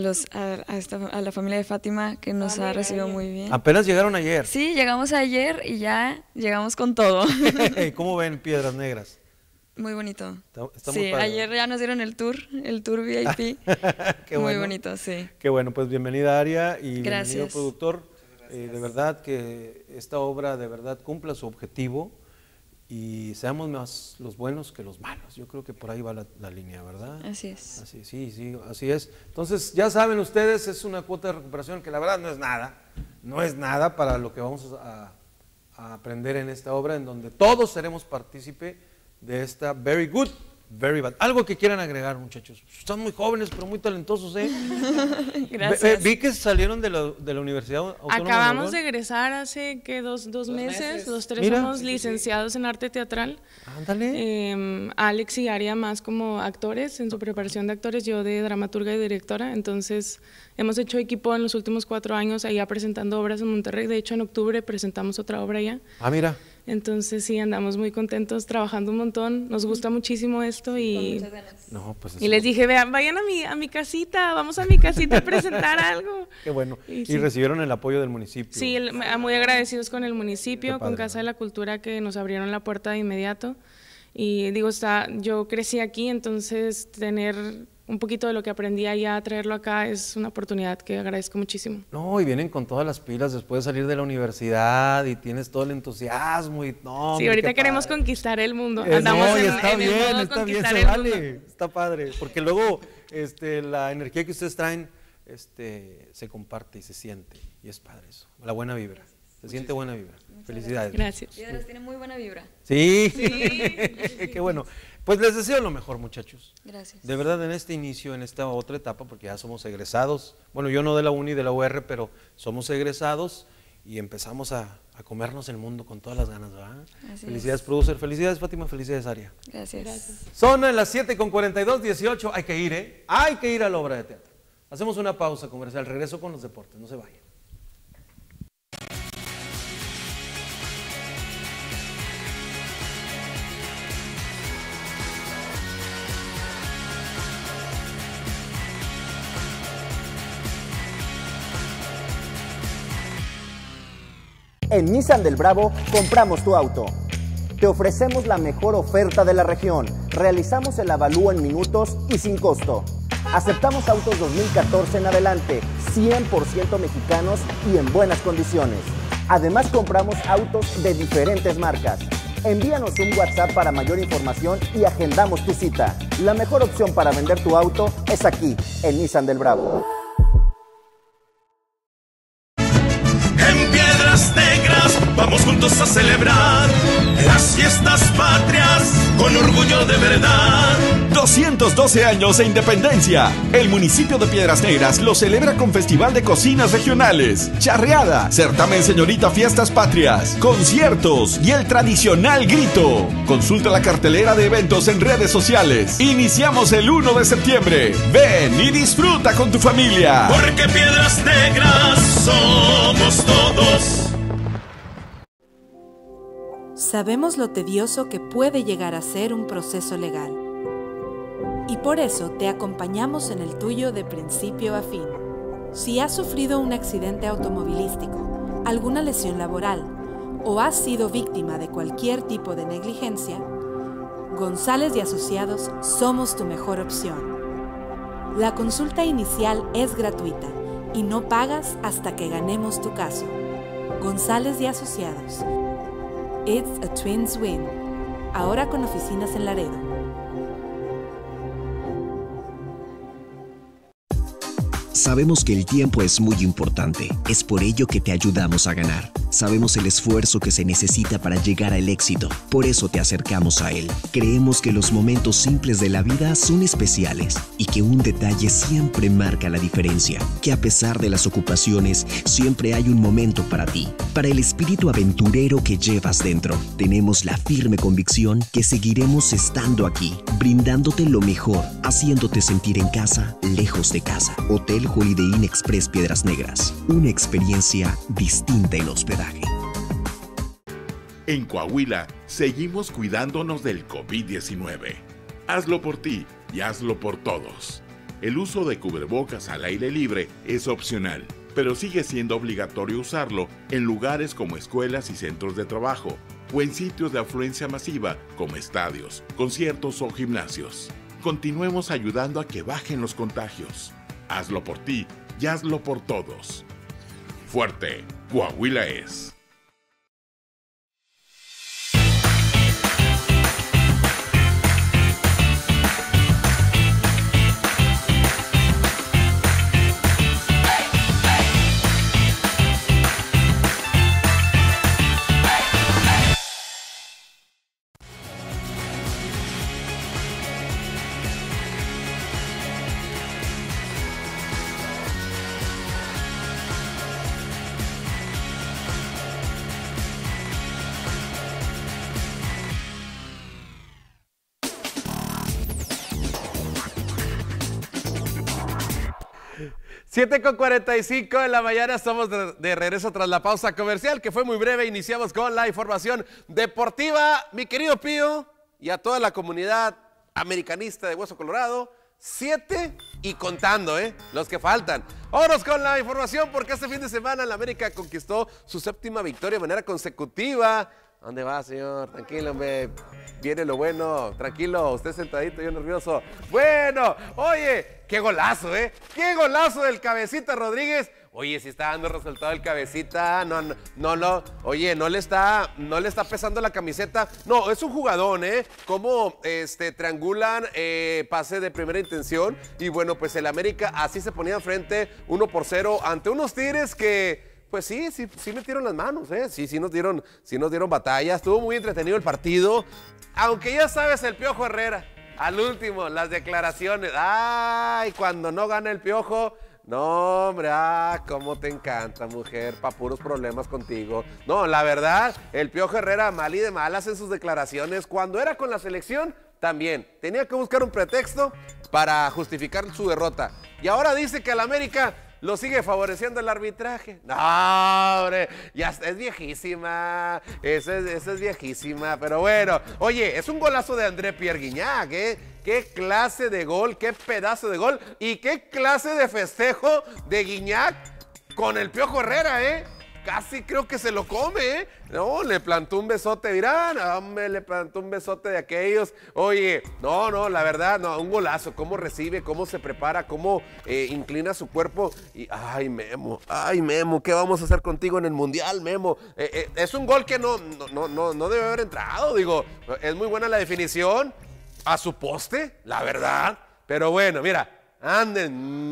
la familia de Fátima, que nos ha recibido muy bien. ¿Apenas llegaron ayer? Sí, llegamos ayer y ya llegamos con todo. ¿Cómo ven Piedras Negras? Muy bonito. Está sí, muy padre. Ayer ya nos dieron el tour VIP. Qué muy bueno. Bonito, sí. Qué bueno, pues bienvenida Aria y Gracias. bienvenido productor. De verdad que esta obra de verdad cumpla su objetivo y seamos más los buenos que los malos. Yo creo que por ahí va la línea, ¿verdad? Así es. Así es. Entonces, ya saben ustedes, es una cuota de recuperación que la verdad no es nada para lo que vamos a aprender en esta obra, en donde todos seremos partícipe de esta Very Good, Very bad. Algo que quieran agregar, muchachos. Están muy jóvenes, pero muy talentosos, ¿eh? Gracias. Vi que salieron de la Universidad Autónoma. Acabamos de egresar hace, ¿qué? Dos meses. Los tres somos licenciados en arte teatral. Ándale. Alex y Aria más como actores, en su preparación de actores, yo de dramaturga y directora. Entonces, hemos hecho equipo en los últimos 4 años allá presentando obras en Monterrey. De hecho, en octubre presentamos otra obra allá. Ah, mira. Entonces sí, andamos muy contentos, trabajando un montón, nos gusta muchísimo esto y, y les dije, vean, vayan a mi casita, vamos a mi casita a presentar algo. Qué bueno. Y sí. Recibieron el apoyo del municipio. Sí, muy agradecidos con el municipio, con Casa de la Cultura que nos abrieron la puerta de inmediato. Y digo, yo crecí aquí, entonces tener un poquito de lo que aprendí allá, traerlo acá, es una oportunidad que agradezco muchísimo. No, y vienen con todas las pilas después de salir de la universidad y tienes todo el entusiasmo y no. Sí, ahorita queremos conquistar el mundo. Andamos está bien, se vale, está padre, porque luego la energía que ustedes traen se comparte y se siente y es padre eso, la buena vibra. Se siente buena vibra. Felicidades. Gracias. Piedras tiene muy buena vibra. Sí. Qué bueno. Pues les deseo lo mejor, muchachos. Gracias. De verdad, en este inicio, en esta otra etapa, porque ya somos egresados. Bueno, yo no de la UNI, de la UR, pero somos egresados y empezamos a comernos el mundo con todas las ganas, ¿verdad? Felicidades, producer. Felicidades, Fátima. Felicidades, Aria. Gracias. Son las 7:42, 18. Hay que ir, ¿eh? Hay que ir a la obra de teatro. Hacemos una pausa comercial. Regreso con los deportes. No se vayan. En Nissan del Bravo compramos tu auto. Te ofrecemos la mejor oferta de la región. Realizamos el avalúo en minutos y sin costo. Aceptamos autos 2014 en adelante, 100% mexicanos y en buenas condiciones. Además compramos autos de diferentes marcas. Envíanos un WhatsApp para mayor información y agendamos tu cita. La mejor opción para vender tu auto es aquí, en Nissan del Bravo. Vamos juntos a celebrar las fiestas patrias con orgullo de verdad. 212 años de independencia. El municipio de Piedras Negras lo celebra con Festival de Cocinas Regionales, charreada, certamen Señorita Fiestas Patrias, conciertos y el tradicional grito. Consulta la cartelera de eventos en redes sociales. Iniciamos el 1 de septiembre. Ven y disfruta con tu familia. Porque Piedras Negras somos todos. Sabemos lo tedioso que puede llegar a ser un proceso legal. Y por eso te acompañamos en el tuyo de principio a fin. Si has sufrido un accidente automovilístico, alguna lesión laboral o has sido víctima de cualquier tipo de negligencia, González y Asociados somos tu mejor opción. La consulta inicial es gratuita y no pagas hasta que ganemos tu caso. González y Asociados. It's a Twins Win. Ahora con oficinas en Laredo. Sabemos que el tiempo es muy importante. Es por ello que te ayudamos a ganar. Sabemos el esfuerzo que se necesita para llegar al éxito. Por eso te acercamos a él. Creemos que los momentos simples de la vida son especiales y que un detalle siempre marca la diferencia. Que a pesar de las ocupaciones, siempre hay un momento para ti. Para el espíritu aventurero que llevas dentro. Tenemos la firme convicción que seguiremos estando aquí, brindándote lo mejor, haciéndote sentir en casa, lejos de casa. Hotel Holiday Inn Express Piedras Negras. Una experiencia distinta en hospedaje. En Coahuila, seguimos cuidándonos del COVID-19. Hazlo por ti y hazlo por todos. El uso de cubrebocas al aire libre es opcional, pero sigue siendo obligatorio usarlo en lugares como escuelas y centros de trabajo, o en sitios de afluencia masiva como estadios, conciertos o gimnasios. Continuemos ayudando a que bajen los contagios. Hazlo por ti y hazlo por todos. Fuerte, Coahuila es. 7:45 de la mañana, estamos de regreso tras la pausa comercial, que fue muy breve. Iniciamos con la información deportiva. Mi querido Pío, y a toda la comunidad americanista de Hueso Colorado, 7 y contando, los que faltan. Vámonos con la información, porque este fin de semana la América conquistó su 7ª victoria de manera consecutiva. ¿Dónde va, señor? Tranquilo, hombre. Viene lo bueno. Tranquilo, usted sentadito, yo nervioso. Bueno, oye, qué golazo, Qué golazo del Cabecita Rodríguez. Oye, si está dando resultado el Cabecita, oye, no le está pesando la camiseta. No, es un jugadón, Cómo triangulan pase de primera intención. Y bueno, pues el América así se ponía enfrente 1-0 ante unos Tigres que... Pues sí metieron las manos, sí nos dieron batalla. Estuvo muy entretenido el partido. Aunque ya sabes, el Piojo Herrera, al último, las declaraciones. Ay, cuando no gana el Piojo, no, hombre, cómo te encanta, mujer, pa' puros problemas contigo. No, la verdad, el Piojo Herrera mal y de malas en sus declaraciones. Cuando era con la selección, también tenía que buscar un pretexto para justificar su derrota. Y ahora dice que al América lo sigue favoreciendo el arbitraje. No, hombre, ya es viejísima. Esa es viejísima, pero bueno. Oye, es un golazo de André Pierre Gignac, Qué clase de gol, qué pedazo de gol y qué clase de festejo de Gignac con el Piojo Herrera, Casi creo que se lo come, No, le plantó un besote, dirán, hombre, le plantó un besote de aquellos. Oye, no, la verdad, no, un golazo. Cómo recibe, cómo se prepara, cómo inclina su cuerpo. Y, ay, Memo, ¿qué vamos a hacer contigo en el Mundial, Memo? Es un gol que no debe haber entrado, digo. Es muy buena la definición, a su poste, la verdad. Pero bueno, mira. Anden,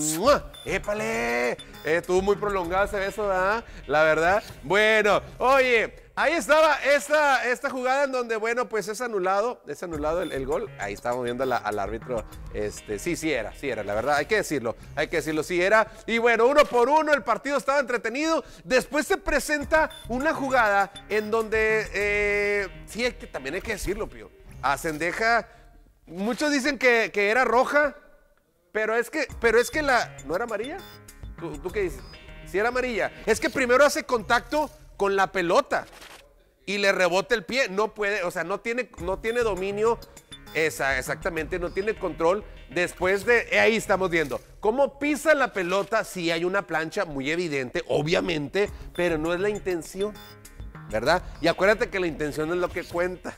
¡épale! Estuvo muy prolongado ese beso, ¿verdad? La verdad. Bueno, oye, ahí estaba esta jugada en donde, bueno, pues es anulado el gol. Ahí estábamos viendo al árbitro. Sí era, la verdad, hay que decirlo, sí era. Y bueno, 1-1, el partido estaba entretenido. Después se presenta una jugada en donde, sí, también hay que decirlo, Pío. A Cendeja, muchos dicen que era roja. Pero es que ¿no era amarilla? ¿Tú qué dices? Sí era amarilla. Es que primero hace contacto con la pelota y le rebota el pie. No puede, o sea, no tiene dominio, exactamente, no tiene control. Después de, ahí estamos viendo cómo pisa la pelota. Sí hay una plancha muy evidente, obviamente, pero no es la intención, ¿verdad? Y acuérdate que la intención es lo que cuenta.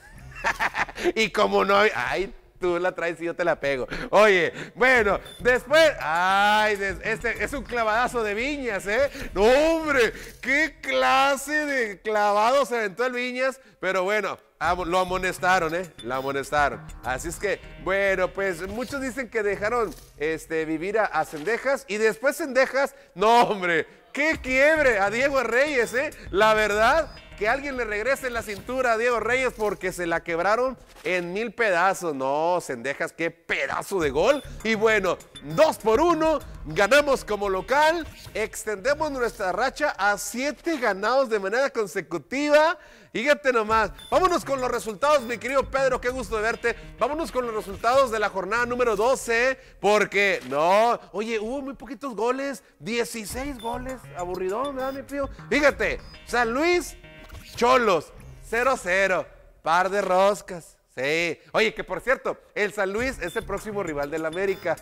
Y como no hay... Tú la traes y yo te la pego. Oye, bueno, después... Ay, es un clavadazo de Viñas, No, hombre, qué clase de clavado se aventó el Viñas. Pero bueno, lo amonestaron, Lo amonestaron. Así es que, bueno, pues muchos dicen que dejaron vivir a Cendejas. Y después Cendejas, no, hombre, qué quiebre a Diego Reyes, La verdad... Que alguien le regrese la cintura a Diego Reyes porque se la quebraron en 1000 pedazos. No, Cendejas, qué pedazo de gol. Y bueno, 2-1, ganamos como local, extendemos nuestra racha a 7 ganados de manera consecutiva. Fíjate nomás, vámonos con los resultados, mi querido Pedro, qué gusto de verte. Vámonos con los resultados de la jornada número 12, porque no, oye, hubo muy poquitos goles, 16 goles, aburridón, ¿verdad, mi Pío? Fíjate, San Luis, Cholos, 0-0, par de roscas, sí. Oye, que por cierto, el San Luis es el próximo rival del América.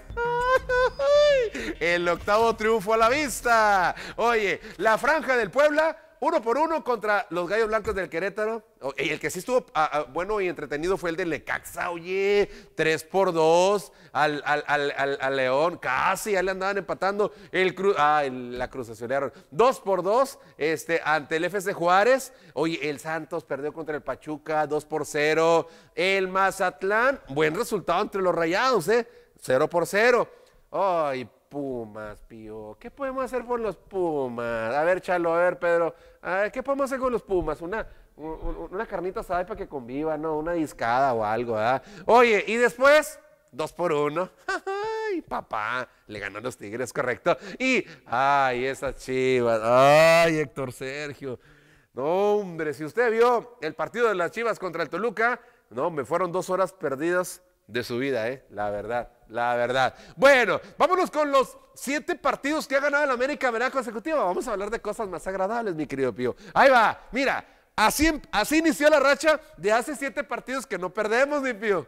El 8º triunfo a la vista. Oye, la Franja del Puebla, 1-1 contra los Gallos Blancos del Querétaro. Y el que sí estuvo bueno y entretenido fue el de Necaxa, oye, 3-2 al León, casi, ya le andaban empatando. La Cruz Azulearon, 2-2 ante el FC Juárez. Oye, el Santos perdió contra el Pachuca, 2-0. El Mazatlán, buen resultado entre los Rayados, 0-0. Ay, Pumas, Pío. ¿Qué podemos hacer por los Pumas? A ver, Chalo, a ver, Pedro. ¿Qué podemos hacer con los Pumas? Una carnita asada para que conviva, ¿no? Una discada o algo, ¿verdad? Oye, y después, 2-1. Ay, papá, le ganó a los Tigres, correcto. Y, ay, esas Chivas. Ay, Héctor Sergio. No, hombre, si usted vio el partido de las Chivas contra el Toluca, no, me fueron 2 horas perdidas de su vida, la verdad, la verdad. Bueno, vámonos con los 7 partidos que ha ganado el América de manera consecutiva. Vamos a hablar de cosas más agradables, mi querido Pío. Ahí va, mira, así inició la racha de hace 7 partidos que no perdemos, mi Pío.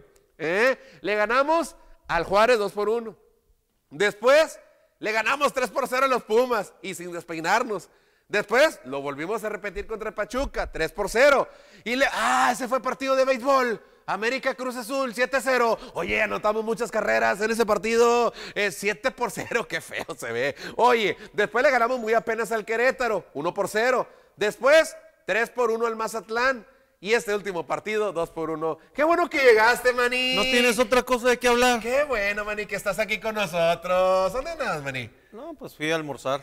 Le ganamos al Juárez 2-1. Después le ganamos 3-0 a los Pumas y sin despeinarnos. Después lo volvimos a repetir contra el Pachuca, 3-0. Y ese fue partido de béisbol. América Cruz Azul, 7-0. Oye, anotamos muchas carreras en ese partido. 7-0, qué feo se ve. Oye, después le ganamos muy apenas al Querétaro, 1-0. Después, 3-1 al Mazatlán. Y este último partido, 2-1. Qué bueno que llegaste, maní. ¿No tienes otra cosa de qué hablar? Qué bueno, maní, que estás aquí con nosotros. ¿Dónde andas, maní? No, pues fui a almorzar.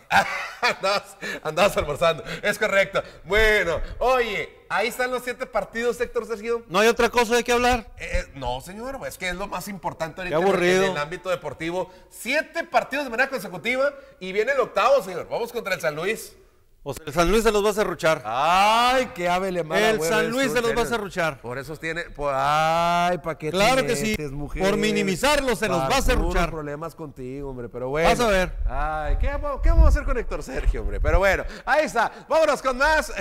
Andabas almorzando, es correcto. Bueno, oye, ahí están los 7 partidos, Héctor Sergio. ¿No hay otra cosa de qué hablar? No, señor, es que es lo más importante ahorita qué aburrido. en el ámbito deportivo. 7 partidos de manera consecutiva y viene el octavo, señor. Vamos contra el San Luis. O sea, el San Luis se los va a serruchar. Ay, qué ávele mala. El San Luis se los va a serruchar. Por eso tiene. Ay, ¿para qué? Claro que sí. Mujer? Por minimizarlos se los va a serruchar. Problemas contigo, hombre, pero bueno. Vas a ver. Ay, ¿qué vamos a hacer con Héctor Sergio, hombre? Pero bueno, ahí está. Vámonos con más.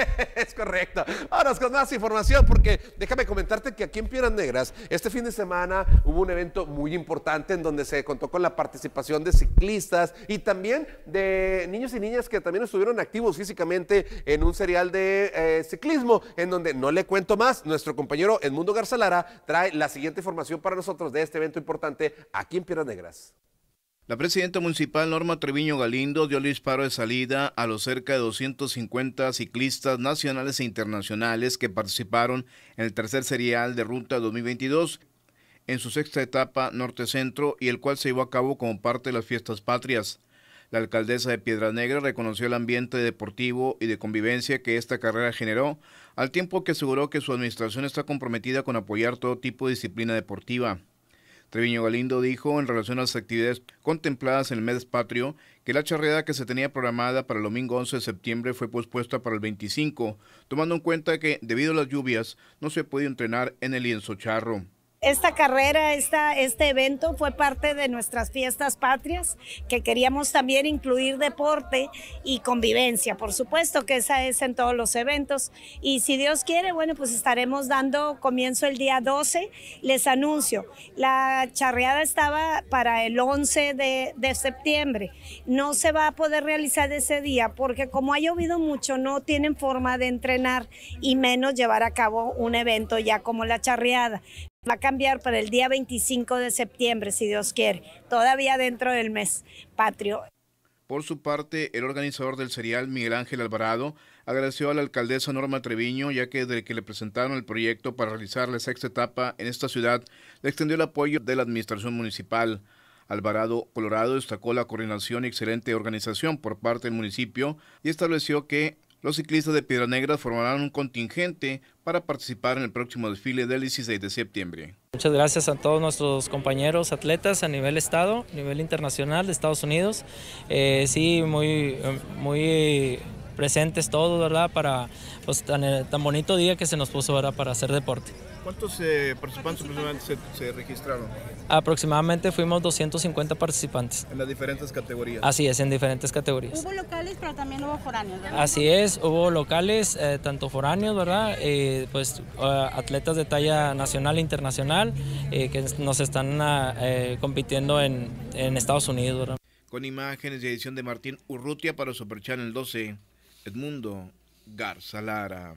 Es correcto. Vámonos con más información porque déjame comentarte que aquí en Piedras Negras, este fin de semana hubo un evento muy importante en donde se contó con la participación de ciclistas y también de niños y niñas que también estuvieron activos físicamente en un serial de ciclismo, en donde no le cuento más, nuestro compañero Edmundo Garzalara trae la siguiente información para nosotros de este evento importante aquí en Piedras Negras. La presidenta municipal Norma Treviño Galindo dio el disparo de salida a los cerca de 250 ciclistas nacionales e internacionales que participaron en el tercer serial de Ruta 2022 en su 6ª etapa norte-centro y el cual se llevó a cabo como parte de las fiestas patrias. La alcaldesa de Piedras Negras reconoció el ambiente deportivo y de convivencia que esta carrera generó, al tiempo que aseguró que su administración está comprometida con apoyar todo tipo de disciplina deportiva. Treviño Galindo dijo, en relación a las actividades contempladas en el mes patrio, que la charreada que se tenía programada para el domingo 11 de septiembre fue pospuesta para el 25, tomando en cuenta que, debido a las lluvias, no se puede entrenar en el lienzo charro. Esta carrera, este evento fue parte de nuestras fiestas patrias, que queríamos también incluir deporte y convivencia, por supuesto que esa es en todos los eventos, y si Dios quiere, bueno, pues estaremos dando comienzo el día 12, les anuncio, la charreada estaba para el 11 de septiembre, no se va a poder realizar ese día, porque como ha llovido mucho, no tienen forma de entrenar, y menos llevar a cabo un evento ya como la charreada. Va a cambiar para el día 25 de septiembre, si Dios quiere, todavía dentro del mes patrio. Por su parte, el organizador del serial, Miguel Ángel Alvarado, agradeció a la alcaldesa Norma Treviño, ya que desde que le presentaron el proyecto para realizar la 6ª etapa en esta ciudad, le extendió el apoyo de la administración municipal. Alvarado Colorado destacó la coordinación y excelente organización por parte del municipio y estableció que los ciclistas de Piedras Negras formarán un contingente para participar en el próximo desfile del 16 de septiembre. Muchas gracias a todos nuestros compañeros atletas a nivel estado, a nivel internacional de Estados Unidos. Sí, muy presentes todos, ¿verdad? Para pues, tan bonito día que se nos puso ahora para hacer deporte. ¿Cuántos participantes se registraron? Aproximadamente fuimos 250 participantes. En las diferentes categorías. Así es, en diferentes categorías. Hubo locales, pero también hubo foráneos, ¿verdad? Así es, hubo locales, tanto foráneos, ¿verdad? Pues atletas de talla nacional e internacional que nos están compitiendo en Estados Unidos, ¿verdad? Con imágenes y edición de Martín Urrutia para Super Channel 12, Edmundo Garzalara.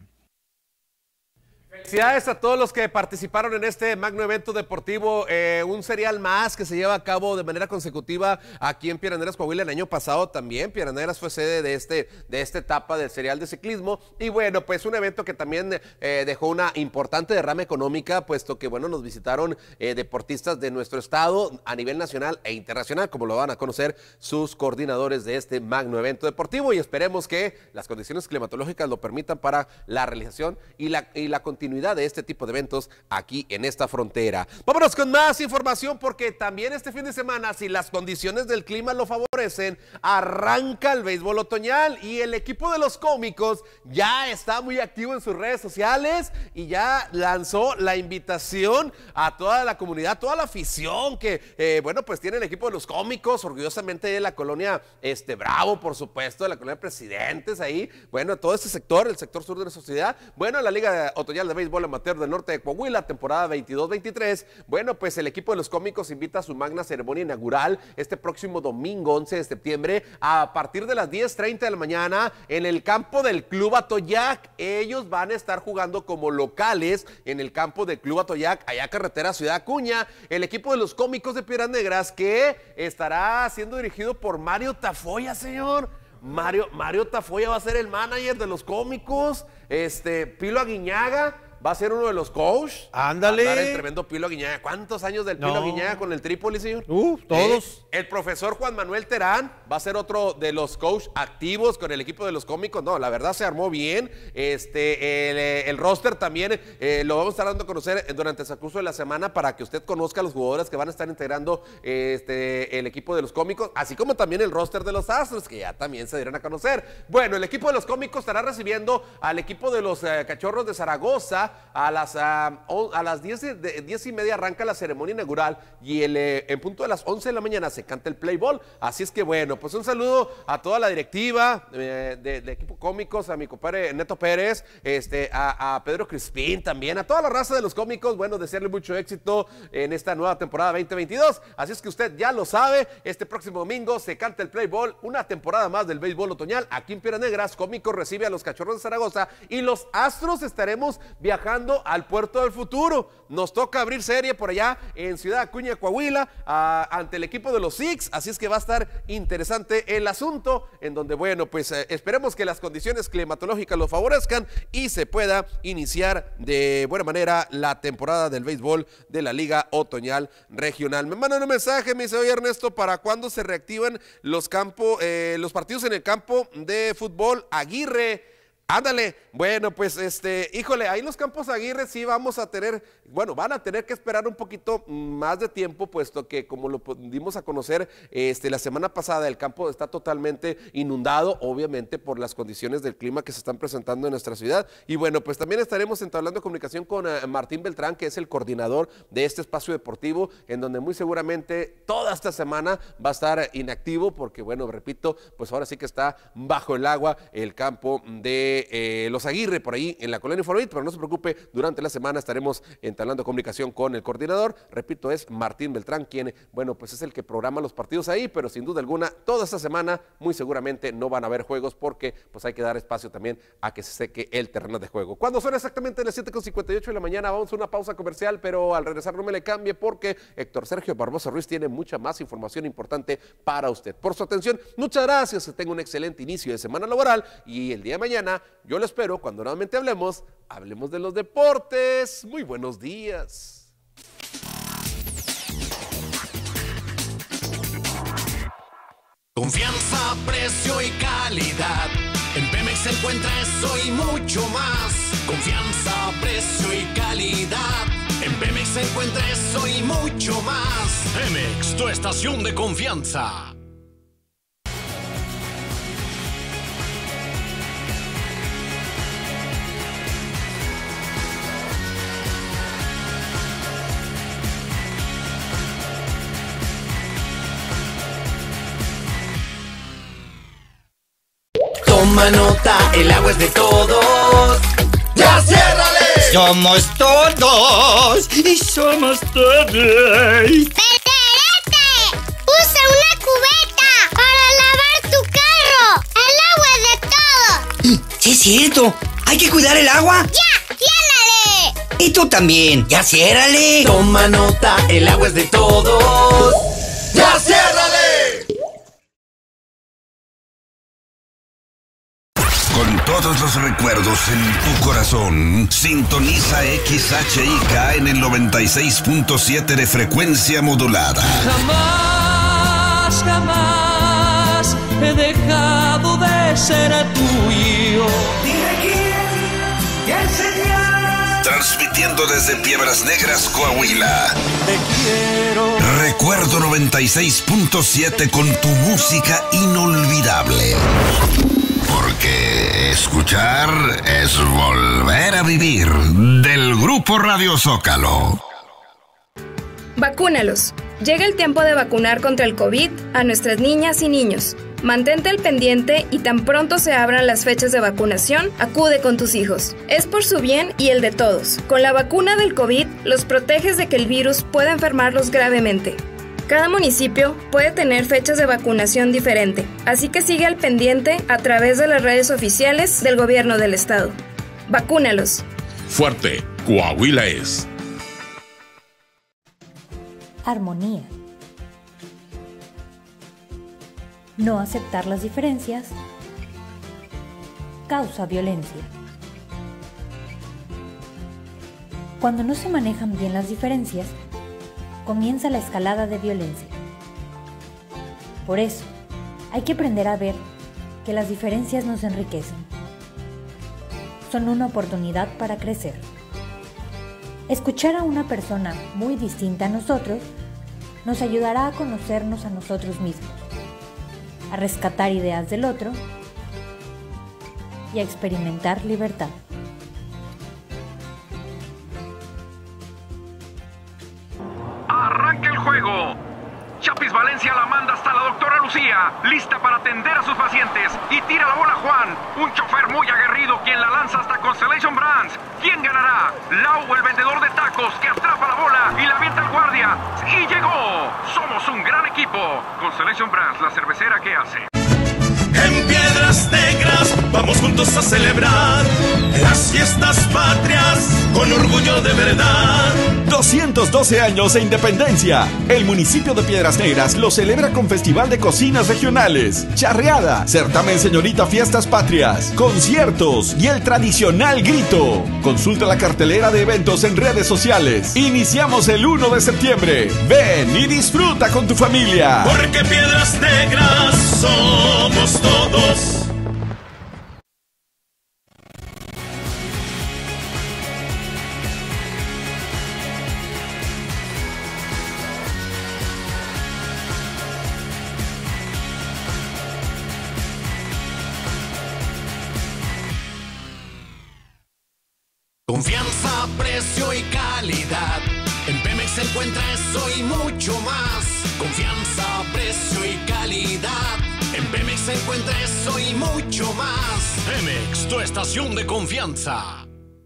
Felicidades a todos los que participaron en este magno evento deportivo, un serial más que se lleva a cabo de manera consecutiva aquí en Piedras Negras, Coahuila. El año pasado también Piedras Negras fue sede de esta etapa del serial de ciclismo y bueno, pues un evento que también dejó una importante derrama económica, puesto que bueno, nos visitaron deportistas de nuestro estado a nivel nacional e internacional, como lo van a conocer sus coordinadores de este magno evento deportivo, y esperemos que las condiciones climatológicas lo permitan para la realización y la continuidad continuidad de este tipo de eventos aquí en esta frontera. Vámonos con más información porque también este fin de semana, si las condiciones del clima lo favorecen, arranca el béisbol otoñal y el equipo de los Cómicos ya está muy activo en sus redes sociales y ya lanzó la invitación a toda la comunidad, toda la afición que, bueno, pues tiene el equipo de los Cómicos, orgullosamente de la colonia Bravo, por supuesto, de la colonia Presidentes, ahí, bueno, todo este sector, el sector sur de la sociedad, bueno, la Liga Otoñal de Béisbol Amateur del Norte de Coahuila, temporada 22-23, bueno, pues el equipo de los Cómicos invita a su magna ceremonia inaugural este próximo domingo 11 de septiembre a partir de las 10:30 de la mañana en el campo del Club Atoyac. Ellos van a estar jugando como locales en el campo del Club Atoyac, allá carretera Ciudad Acuña. El equipo de los Cómicos de Piedras Negras que estará siendo dirigido por Mario Tafoya, señor. Mario Tafoya va a ser el manager de los Cómicos. Pilo Aguiñaga va a ser uno de los coaches. Ándale. Va a dar el tremendo Pilo Aguiñaga. ¿Cuántos años del Pilo Aguiñaga con el Trípoli, señor? Todos. El profesor Juan Manuel Terán va a ser otro de los coaches activos con el equipo de los Cómicos. No, la verdad se armó bien. El roster también lo vamos a estar dando a conocer durante el transcurso de la semana para que usted conozca a los jugadores que van a estar integrando el equipo de los Cómicos, así como también el roster de los Astros, que ya también se dieron a conocer. Bueno, el equipo de los Cómicos estará recibiendo al equipo de los Cachorros de Zaragoza a las 10:30 arranca la ceremonia inaugural y en punto de las 11 de la mañana se canta el play ball. Así es que bueno, pues un saludo a toda la directiva de equipo Cómicos, a mi compadre Neto Pérez, a Pedro Crispín también, a toda la raza de los Cómicos. Bueno, desearle mucho éxito en esta nueva temporada 2022. Así es que usted ya lo sabe, este próximo domingo se canta el play ball, una temporada más del béisbol otoñal aquí en Piedras Negras. Cómicos recibe a los Cachorros de Zaragoza y los Astros estaremos viajando al puerto del futuro. Nos toca abrir serie por allá en Ciudad Acuña, Coahuila, ante el equipo de los Six, así es que va a estar interesante el asunto, en donde, bueno, pues esperemos que las condiciones climatológicas lo favorezcan y se pueda iniciar de buena manera la temporada del béisbol de la Liga Otoñal Regional. Me mandan un mensaje, me dice: oye, Ernesto, ¿para cuándo se reactivan los partidos en el campo de fútbol Aguirre? Ándale, bueno, pues híjole, ahí los campos Aguirre sí vamos a tener, bueno, van a tener que esperar un poquito más de tiempo, puesto que como lo dimos a conocer la semana pasada, el campo está totalmente inundado, obviamente por las condiciones del clima que se están presentando en nuestra ciudad. Y bueno, pues también estaremos entablando comunicación con Martín Beltrán, que es el coordinador de este espacio deportivo, en donde muy seguramente toda esta semana va a estar inactivo, porque bueno, repito, pues ahora sí que está bajo el agua el campo de los Aguirre, por ahí en la colonia Infonavit, pero no se preocupe, durante la semana estaremos entablando comunicación con el coordinador. Repito, es Martín Beltrán, quien, bueno, pues es el que programa los partidos ahí, pero sin duda alguna, toda esta semana muy seguramente no van a haber juegos, porque pues hay que dar espacio también a que se seque el terreno de juego. Cuando son exactamente las 7:58 de la mañana, vamos a una pausa comercial, pero al regresar no me le cambie, porque Héctor Sergio Barbosa Ruiz tiene mucha más información importante para usted. Por su atención, muchas gracias, que tenga un excelente inicio de semana laboral, y el día de mañana yo lo espero cuando nuevamente hablemos de los deportes. Muy buenos días. Confianza, precio y calidad. En Pemex encuentra eso y mucho más. Confianza, precio y calidad. En Pemex encuentra eso y mucho más. Pemex, tu estación de confianza. Toma nota, el agua es de todos. ¡Ya ciérrale! Somos todos y somos todos. ¡Perderete! ¡Usa una cubeta para lavar tu carro! ¡El agua es de todos! Sí, es cierto. ¿Hay que cuidar el agua? ¡Ya! ¡Ciérrale! Y tú también. ¡Ya ciérrale! Toma nota, el agua es de todos. ¡Ya ciérrale! Con todos los recuerdos en tu corazón, sintoniza XHIK en el 96.7 de frecuencia modulada. Jamás, jamás he dejado de ser tuyo. Transmitiendo desde Piedras Negras, Coahuila. Te quiero. Recuerdo 96.7 con tu música inolvidable. Porque escuchar es volver a vivir. Del Grupo Radio Zócalo. Vacúnalos. Llega el tiempo de vacunar contra el COVID a nuestras niñas y niños. Mantente al pendiente y tan pronto se abran las fechas de vacunación, acude con tus hijos. Es por su bien y el de todos. Con la vacuna del COVID, los proteges de que el virus pueda enfermarlos gravemente. Cada municipio puede tener fechas de vacunación diferente, así que sigue al pendiente a través de las redes oficiales del gobierno del estado. Vacúnalos. Fuerte, Coahuila es. Armonía. No aceptar las diferencias causa violencia. Cuando no se manejan bien las diferencias, comienza la escalada de violencia. Por eso, hay que aprender a ver que las diferencias nos enriquecen. Son una oportunidad para crecer. Escuchar a una persona muy distinta a nosotros nos ayudará a conocernos a nosotros mismos, a rescatar ideas del otro y a experimentar libertad. ¡Arranca el juego! Chapis Valencia la manda hasta la doctora Lucía, lista para atender a sus pacientes. Y tira la bola Juan, un chofer muy aguerrido quien la lanza hasta Constellation Brands. ¿Quién ganará? Lau, el vendedor de tacos que atrapa la bola y la avienta al guardia. ¡Y llegó! Somos un gran equipo. Constellation Brands, la cervecera que hace. En Piedras Negras vamos juntos a celebrar las fiestas patrias con orgullo de verdad. 212 años de independencia. El municipio de Piedras Negras lo celebra con Festival de Cocinas Regionales, charreada, certamen Señorita Fiestas Patrias, conciertos y el tradicional grito. Consulta la cartelera de eventos en redes sociales. Iniciamos el 1 de septiembre. Ven y disfruta con tu familia. Porque Piedras Negras somos todos. Confianza, precio y calidad. En Pemex se encuentra eso y mucho más. Confianza, precio y calidad. En Pemex se encuentra eso y mucho más. Pemex, tu estación de confianza.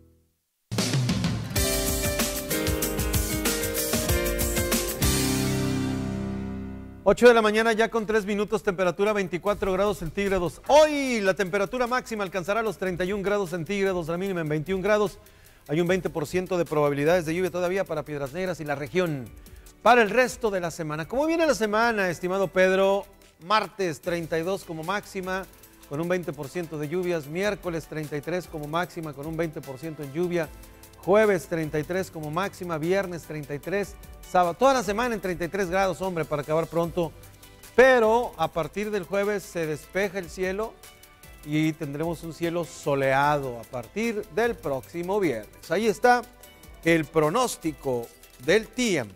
Ocho de la mañana ya con 3 minutos, temperatura 24 grados centígrados. Hoy la temperatura máxima alcanzará los 31 grados centígrados, la mínima en 21 grados. Hay un 20% de probabilidades de lluvia todavía para Piedras Negras y la región. Para el resto de la semana, ¿cómo viene la semana, estimado Pedro? Martes 32 como máxima con un 20% de lluvias, miércoles 33 como máxima con un 20% en lluvia, jueves 33 como máxima, viernes 33, sábado, toda la semana en 33 grados, hombre, para acabar pronto. Pero a partir del jueves se despeja el cielo y tendremos un cielo soleado a partir del próximo viernes. Ahí está el pronóstico del tiempo.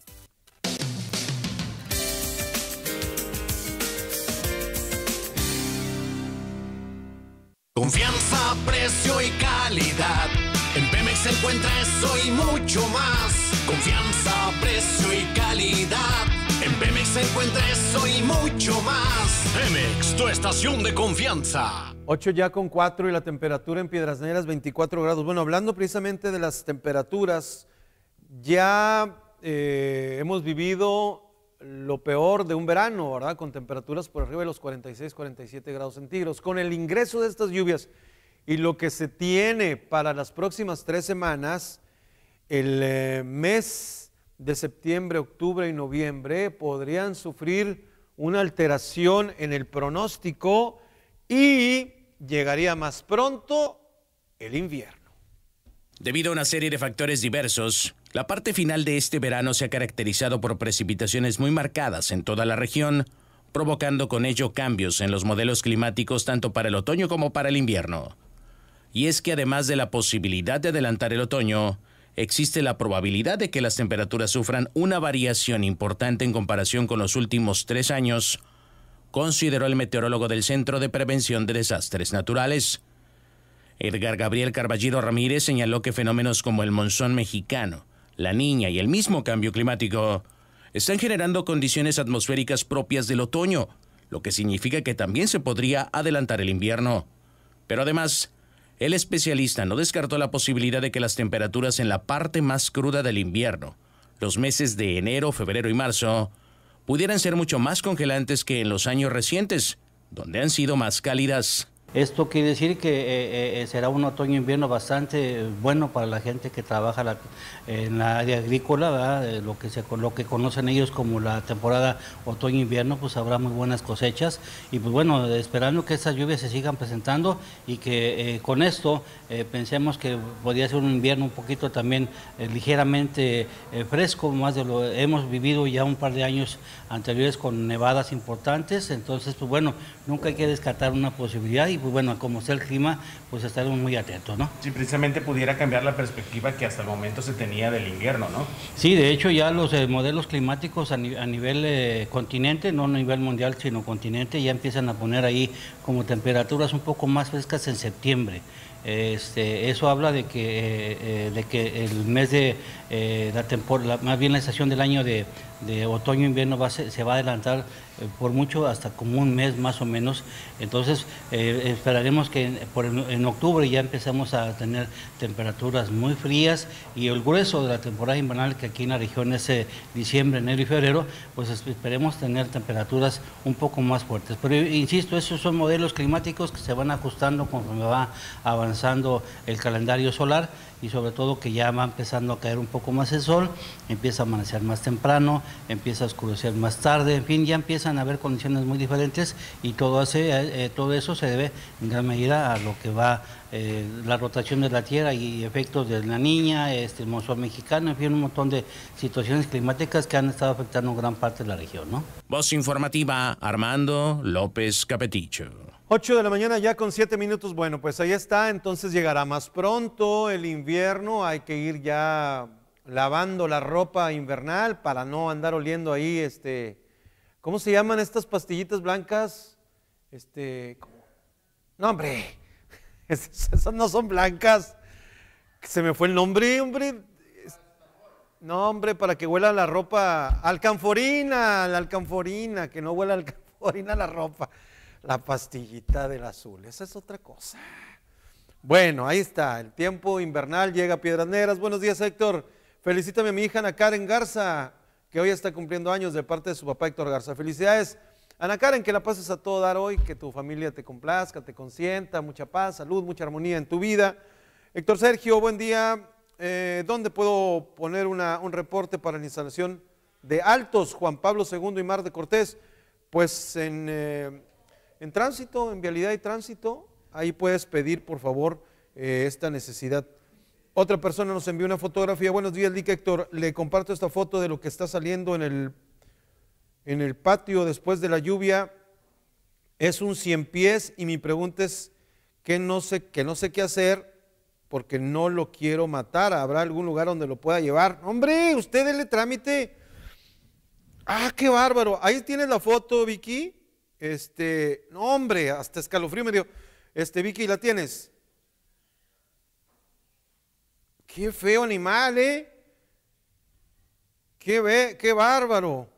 Confianza, precio y calidad. En Pemex se encuentra eso y mucho más. Confianza, precio y calidad. En Pemex se encuentra eso y mucho más. Pemex, tu estación de confianza. 8 ya con 4 y la temperatura en Piedras Negras 24 grados. Bueno, hablando precisamente de las temperaturas, ya hemos vivido lo peor de un verano, ¿verdad? Con temperaturas por arriba de los 46, 47 grados centígrados. Con el ingreso de estas lluvias y lo que se tiene para las próximas 3 semanas, el mes de septiembre, octubre y noviembre podrían sufrir una alteración en el pronóstico y llegaría más pronto el invierno. Debido a una serie de factores diversos, la parte final de este verano se ha caracterizado por precipitaciones muy marcadas en toda la región, provocando con ello cambios en los modelos climáticos tanto para el otoño como para el invierno. Y es que además de la posibilidad de adelantar el otoño, existe la probabilidad de que las temperaturas sufran una variación importante en comparación con los últimos 3 años, consideró el meteorólogo del Centro de Prevención de Desastres Naturales. Edgar Gabriel Carballido Ramírez señaló que fenómenos como el monzón mexicano, la Niña y el mismo cambio climático están generando condiciones atmosféricas propias del otoño, lo que significa que también se podría adelantar el invierno. Pero además, el especialista no descartó la posibilidad de que las temperaturas en la parte más cruda del invierno, los meses de enero, febrero y marzo, pudieran ser mucho más congelantes que en los años recientes, donde han sido más cálidas. Esto quiere decir que será un otoño-invierno bastante bueno para la gente que trabaja en la área agrícola, ¿verdad? Lo que conocen ellos como la temporada otoño-invierno, pues habrá muy buenas cosechas y pues bueno, esperando que estas lluvias se sigan presentando y que con esto pensemos que podría ser un invierno un poquito también ligeramente fresco, más de lo hemos vivido ya un par de años anteriores con nevadas importantes, entonces pues bueno, nunca hay que descartar una posibilidad y pues bueno, como sea el clima, pues estaremos muy atentos, ¿no? Sí, precisamente pudiera cambiar la perspectiva que hasta el momento se tenía del invierno, ¿no? Sí, de hecho ya los modelos climáticos a nivel continente, no a nivel mundial, sino continente, ya empiezan a poner ahí como temperaturas un poco más frescas en septiembre. Eso habla de que el mes de la temporada, más bien la estación del año de otoño-invierno se va a adelantar por mucho hasta como un mes más o menos. Entonces esperaremos que en octubre ya empezamos a tener temperaturas muy frías y el grueso de la temporada invernal, que aquí en la región es diciembre, enero y febrero, pues esperemos tener temperaturas un poco más fuertes. Pero insisto, esos son modelos climáticos que se van ajustando conforme va avanzando el calendario solar y sobre todo que ya va empezando a caer un poco más el sol, empieza a amanecer más temprano, empieza a oscurecer más tarde, en fin, ya empiezan a haber condiciones muy diferentes y todo eso se debe en gran medida a lo que va la rotación de la Tierra y efectos de la Niña, el monzón mexicano, en fin, un montón de situaciones climáticas que han estado afectando gran parte de la región, ¿no? Voz informativa, Armando López Capeticho. 8 de la mañana ya con 7 minutos. Bueno, pues ahí está, entonces llegará más pronto el invierno, hay que ir ya lavando la ropa invernal para no andar oliendo ahí, ¿cómo se llaman estas pastillitas blancas? No, hombre, esas no son blancas, se me fue el nombre, hombre. No, hombre, para que huela la ropa, alcanforina, la alcanforina, que no huela alcanforina la ropa. La pastillita del azul, esa es otra cosa. Bueno, ahí está, el tiempo invernal llega a Piedras Negras. Buenos días, Héctor. Felicítame a mi hija Ana Karen Garza, que hoy está cumpliendo años de parte de su papá Héctor Garza. Felicidades, Ana Karen, que la pases a todo dar hoy, que tu familia te complazca, te consienta, mucha paz, salud, mucha armonía en tu vida. Héctor Sergio, buen día. ¿Dónde puedo poner un reporte para la instalación de Altos, Juan Pablo II y Mar de Cortés? Pues en tránsito, en vialidad y tránsito, ahí puedes pedir, por favor, esta necesidad. Otra persona nos envió una fotografía. Buenos días, Lick Héctor. Le comparto esta foto de lo que está saliendo en el patio después de la lluvia. Es un 100 pies y mi pregunta es que no sé qué hacer porque no lo quiero matar. ¿Habrá algún lugar donde lo pueda llevar? Hombre, usted déle trámite. Ah, qué bárbaro. Ahí tienes la foto, Vicky. No, hombre, hasta escalofrío me dio. Vicky, ¿la tienes? Qué feo animal, qué bárbaro.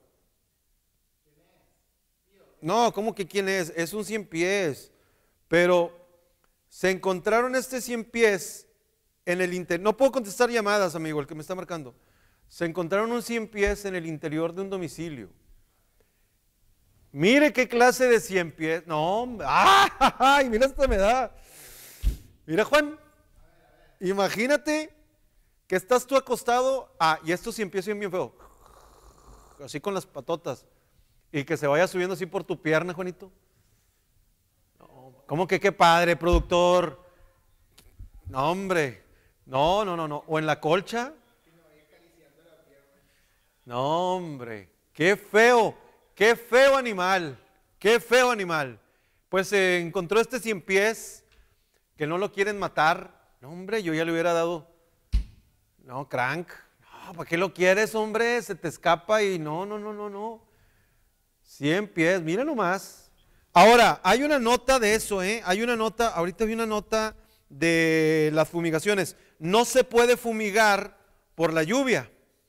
No, ¿cómo que quién es? Es un 100 pies. Pero se encontraron 100 pies en el interior. No puedo contestar llamadas, amigo, el que me está marcando. Se encontraron un 100 pies en el interior de un domicilio. Mire qué clase de 100 pies. No, hombre. ¡Ay! Mira, esta me da. Mira, Juan. Imagínate que estás tú acostado. Y estos 100 pies son bien feos. Así con las patotas. Y que se vaya subiendo así por tu pierna, Juanito. No, ¿cómo que qué padre, productor? No, hombre. No. O en la colcha. No, hombre. Qué feo. Qué feo animal, qué feo animal. Pues se encontró 100 pies que no lo quieren matar. No, hombre, yo ya le hubiera dado No, crank. No, ¿para qué lo quieres, hombre? Se te escapa y no. 100 pies, mira nomás. Ahora, hay una nota de eso, ¿eh? Ahorita vi una nota de las fumigaciones. No se puede fumigar por la lluvia.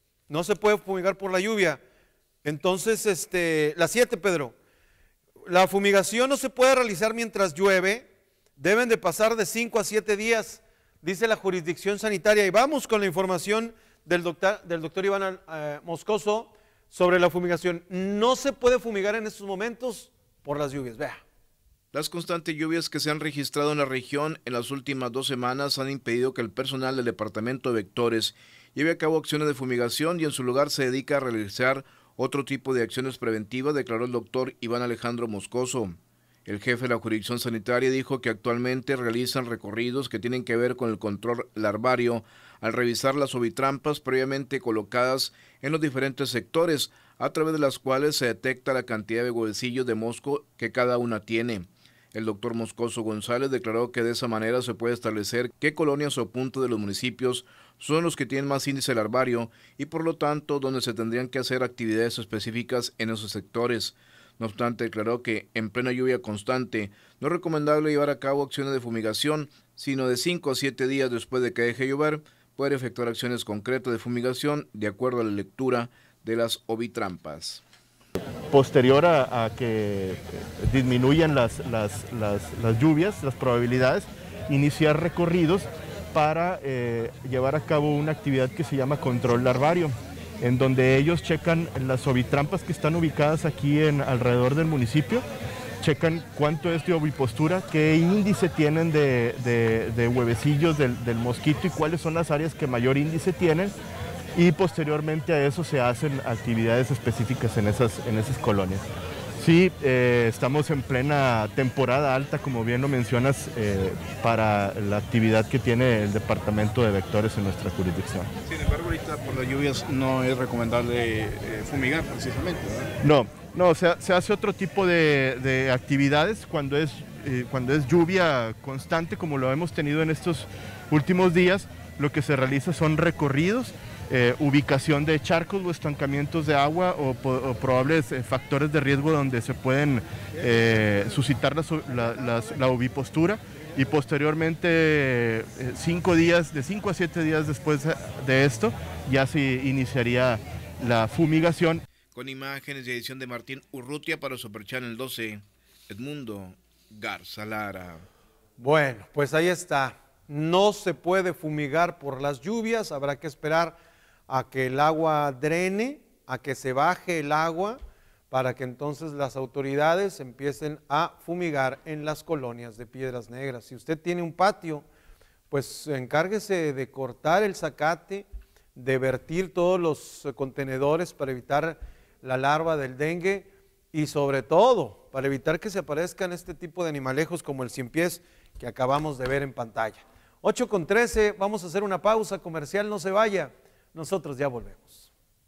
Entonces, las 7, Pedro. La fumigación no se puede realizar mientras llueve. Deben de pasar de 5 a 7 días, dice la jurisdicción sanitaria. Y vamos con la información del doctor Iván Moscoso sobre la fumigación. No se puede fumigar en estos momentos por las lluvias. Vea. Las constantes lluvias que se han registrado en la región en las últimas 2 semanas han impedido que el personal del Departamento de Vectores lleve a cabo acciones de fumigación y en su lugar se dedica a realizar otro tipo de acciones preventivas, declaró el doctor Iván Alejandro Moscoso. El jefe de la jurisdicción sanitaria dijo que actualmente realizan recorridos que tienen que ver con el control larvario al revisar las ovitrampas previamente colocadas en los diferentes sectores, a través de las cuales se detecta la cantidad de huevecillos de mosco que cada una tiene. El doctor Moscoso González declaró que de esa manera se puede establecer qué colonias o puntos de los municipios son los que tienen más índice larvario y por lo tanto donde se tendrían que hacer actividades específicas en esos sectores. No obstante, declaró que en plena lluvia constante no es recomendable llevar a cabo acciones de fumigación, sino de 5 a 7 días después de que deje llover, poder efectuar acciones concretas de fumigación de acuerdo a la lectura de las ovitrampas. Posterior a que disminuyan las lluvias, las probabilidades, iniciar recorridos para llevar a cabo una actividad que se llama control larvario, en donde ellos checan las ovitrampas que están ubicadas aquí alrededor del municipio, checan cuánto es de ovipostura, qué índice tienen de huevecillos del mosquito y cuáles son las áreas que mayor índice tienen, y posteriormente a eso se hacen actividades específicas en esas colonias. Sí, estamos en plena temporada alta, como bien lo mencionas, para la actividad que tiene el Departamento de Vectores en nuestra jurisdicción. Sin embargo, ahorita por las lluvias no es recomendable fumigar precisamente, ¿verdad? No, se hace otro tipo de actividades cuando es lluvia constante, como lo hemos tenido en estos últimos días. Lo que se realiza son recorridos, ubicación de charcos o estancamientos de agua o probables factores de riesgo donde se pueden suscitar la ovipostura, y posteriormente de 5 a 7 días después de esto ya se iniciaría la fumigación. Con imágenes y edición de Martín Urrutia para Super Channel 12, Edmundo Garza Lara. Bueno, pues ahí está. No se puede fumigar por las lluvias, habrá que esperar a que el agua drene, a que se baje el agua, para que entonces las autoridades empiecen a fumigar en las colonias de Piedras Negras. Si usted tiene un patio, pues encárguese de cortar el zacate, de vertir todos los contenedores para evitar la larva del dengue y sobre todo para evitar que se aparezcan este tipo de animalejos como el ciempiés que acabamos de ver en pantalla. 8:13, vamos a hacer una pausa comercial, no se vaya, nosotros ya volvemos.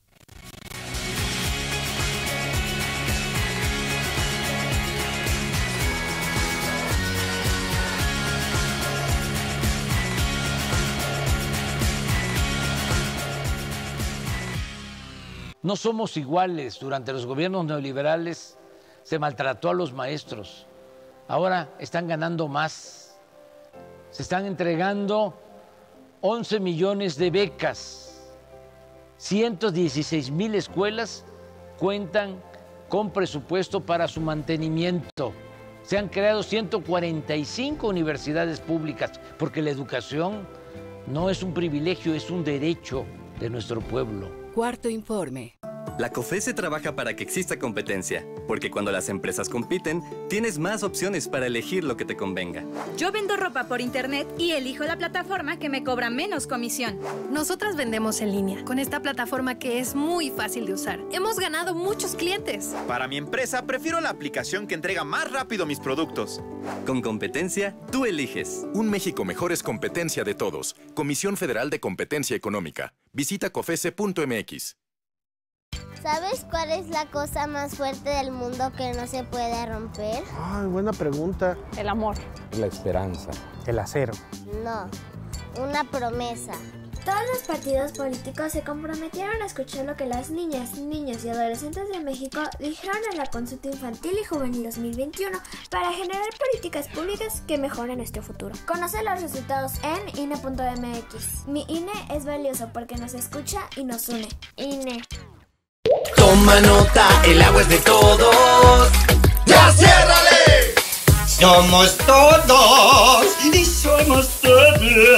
No somos iguales. Durante los gobiernos neoliberales se maltrató a los maestros. Ahora están ganando más. Se están entregando 11 millones de becas. 116,000 escuelas cuentan con presupuesto para su mantenimiento. Se han creado 145 universidades públicas, porque la educación no es un privilegio, es un derecho de nuestro pueblo. Cuarto informe. La COFESE trabaja para que exista competencia, porque cuando las empresas compiten, tienes más opciones para elegir lo que te convenga. Yo vendo ropa por internet y elijo la plataforma que me cobra menos comisión. Nosotras vendemos en línea, con esta plataforma que es muy fácil de usar. Hemos ganado muchos clientes. Para mi empresa, prefiero la aplicación que entrega más rápido mis productos. Con competencia, tú eliges. Un México mejor es competencia de todos. Comisión Federal de Competencia Económica. Visita cofese.mx. ¿Sabes cuál es la cosa más fuerte del mundo que no se puede romper? Ay, buena pregunta. El amor. La esperanza. El acero. No, una promesa. Todos los partidos políticos se comprometieron a escuchar lo que las niñas, niños y adolescentes de México dijeron en la consulta infantil y juvenil 2021 para generar políticas públicas que mejoren nuestro futuro. Conoce los resultados en INE.mx. Mi INE es valioso porque nos escucha y nos une. INE. Toma nota, el agua es de todos. ¡Ya ciérrale! Somos todos y somos todos.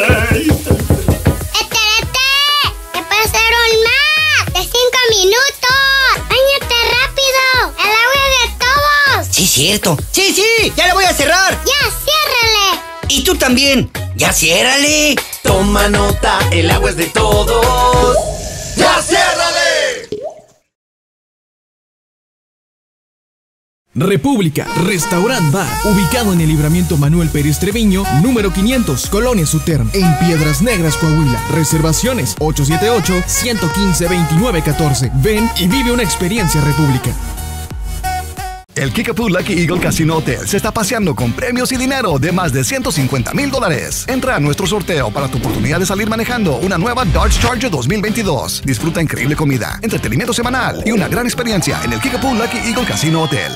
¡Ya pasaron más de 5 minutos! ¡Báñate rápido! ¡El agua es de todos! Sí, cierto. Sí, ya la voy a cerrar. ¡Ya, ciérrale! Y tú también. ¡Ya ciérrale! Toma nota, el agua es de todos. ¡Ya ciérrale! República, Restaurant Bar, ubicado en el Libramiento Manuel Pérez Treviño, número 500, Colonia Sutern, en Piedras Negras, Coahuila. Reservaciones 878-115-2914. Ven y vive una experiencia República. El Kickapoo Lucky Eagle Casino Hotel se está paseando con premios y dinero de más de $150,000. Entra a nuestro sorteo para tu oportunidad de salir manejando una nueva Dodge Charger 2022. Disfruta increíble comida, entretenimiento semanal y una gran experiencia en el Kickapoo Lucky Eagle Casino Hotel.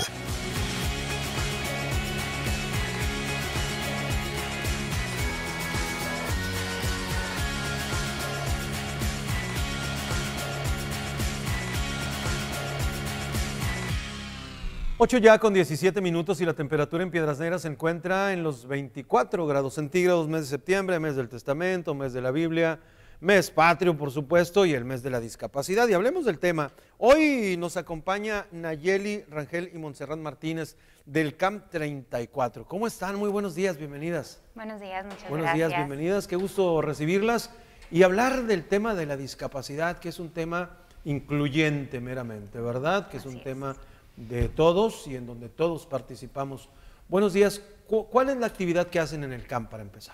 Ocho ya con 17 minutos y la temperatura en Piedras Negras se encuentra en los 24 grados centígrados, mes de septiembre, mes del Testamento, mes de la Biblia, mes patrio, por supuesto, y el mes de la discapacidad. Y hablemos del tema. Hoy nos acompaña Nayeli Rangel y Montserrat Martínez del CAM 34. ¿Cómo están? Muy buenos días, bienvenidas. Buenos días, muchas gracias. Buenos días, bienvenidas, qué gusto recibirlas y hablar del tema de la discapacidad, que es un tema incluyente meramente, ¿verdad? Que es un tema de todos y en donde todos participamos. Buenos días, ¿cuál es la actividad que hacen en el CAM para empezar?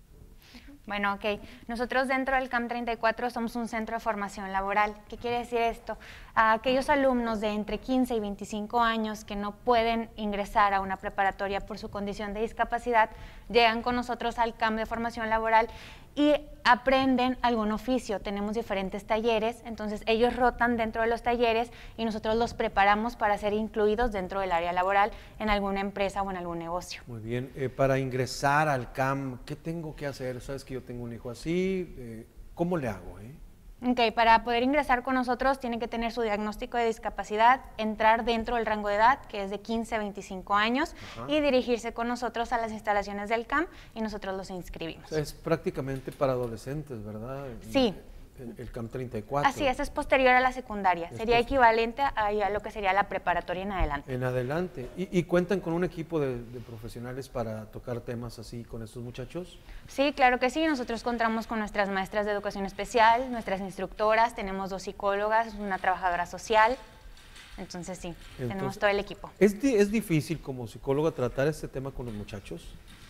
Bueno, ok. Nosotros dentro del CAM 34 somos un centro de formación laboral. ¿Qué quiere decir esto? A aquellos alumnos de entre 15 y 25 años que no pueden ingresar a una preparatoria por su condición de discapacidad, llegan con nosotros al CAM de formación laboral y aprenden algún oficio. Tenemos diferentes talleres, entonces ellos rotan dentro de los talleres y nosotros los preparamos para ser incluidos dentro del área laboral en alguna empresa o en algún negocio. Muy bien, para ingresar al CAM, ¿qué tengo que hacer? Sabes que yo tengo un hijo así, ¿cómo le hago? Ok, para poder ingresar con nosotros tienen que tener su diagnóstico de discapacidad, entrar dentro del rango de edad, que es de 15 a 25 años, y dirigirse con nosotros a las instalaciones del CAM y nosotros los inscribimos. O sea, es prácticamente para adolescentes, ¿verdad? Sí. El CAM 34. Así es posterior a la secundaria, sería equivalente a lo que sería la preparatoria en adelante. En adelante. ¿Y cuentan con un equipo de profesionales para tocar temas así con estos muchachos? Sí, claro que sí, nosotros contamos con nuestras maestras de educación especial, nuestras instructoras, tenemos 2 psicólogas, una trabajadora social, entonces sí, tenemos todo el equipo. ¿Es difícil como psicóloga tratar este tema con los muchachos?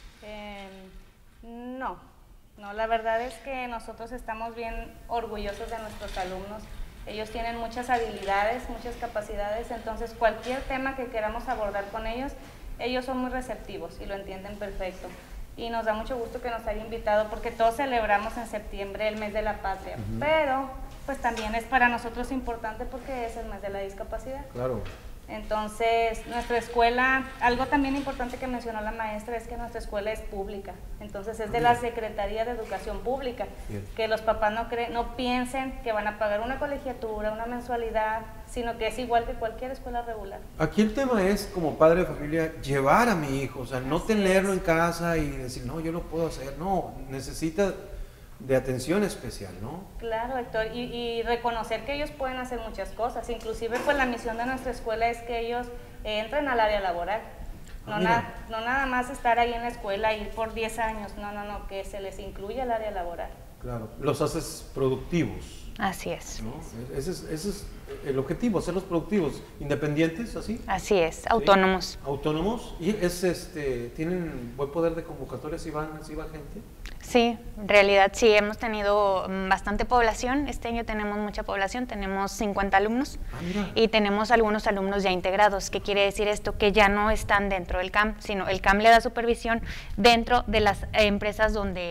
No, la verdad es que nosotros estamos bien orgullosos de nuestros alumnos. Ellos tienen muchas habilidades, muchas capacidades, entonces cualquier tema que queramos abordar con ellos, ellos son muy receptivos y lo entienden perfecto. Y nos da mucho gusto que nos haya invitado porque todos celebramos en septiembre el mes de la patria, pero pues también es para nosotros importante porque es el mes de la discapacidad. Claro. Entonces, nuestra escuela, algo también importante que mencionó la maestra es que nuestra escuela es pública, entonces es de la Secretaría de Educación Pública, que los papás no piensen que van a pagar una colegiatura, una mensualidad, sino que es igual que cualquier escuela regular. Aquí el tema es, como padre de familia, llevar a mi hijo, o sea, no tenerlo en casa y decir, no, yo lo puedo hacer, no, necesita de atención especial, ¿no? Claro, Héctor, y reconocer que ellos pueden hacer muchas cosas, inclusive pues la misión de nuestra escuela es que ellos entren al área laboral, no nada más estar ahí en la escuela y ir por 10 años, no, que se les incluya el área laboral. Claro, los haces productivos. Así es. ¿No? Ese es el objetivo, hacerlos productivos, independientes, ¿así? Así es, autónomos. ¿Sí? Autónomos, y ¿tienen buen poder de convocatoria si va gente? Sí, en realidad sí, hemos tenido bastante población, este año tenemos mucha población, tenemos 50 alumnos y tenemos algunos alumnos ya integrados. ¿Qué quiere decir esto? Que ya no están dentro del CAM, sino el CAM le da supervisión dentro de las empresas donde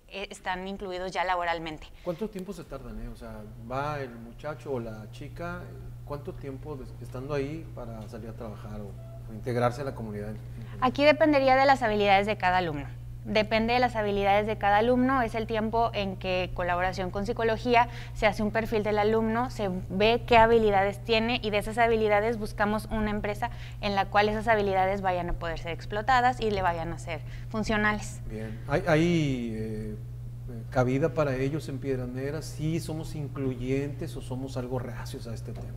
están incluidos ya laboralmente. ¿Cuánto tiempo se tardan? O sea, va el muchacho o la chica, ¿cuánto tiempo estando ahí para salir a trabajar o integrarse a la comunidad? Aquí dependería de las habilidades de cada alumno. Depende de las habilidades de cada alumno, es el tiempo en que colaboración con psicología se hace un perfil del alumno, se ve qué habilidades tiene y de esas habilidades buscamos una empresa en la cual esas habilidades vayan a poder ser explotadas y le vayan a ser funcionales. Bien, ¿hay cabida para ellos en Piedras Negras? ¿Sí somos incluyentes o somos algo reacios a este tema?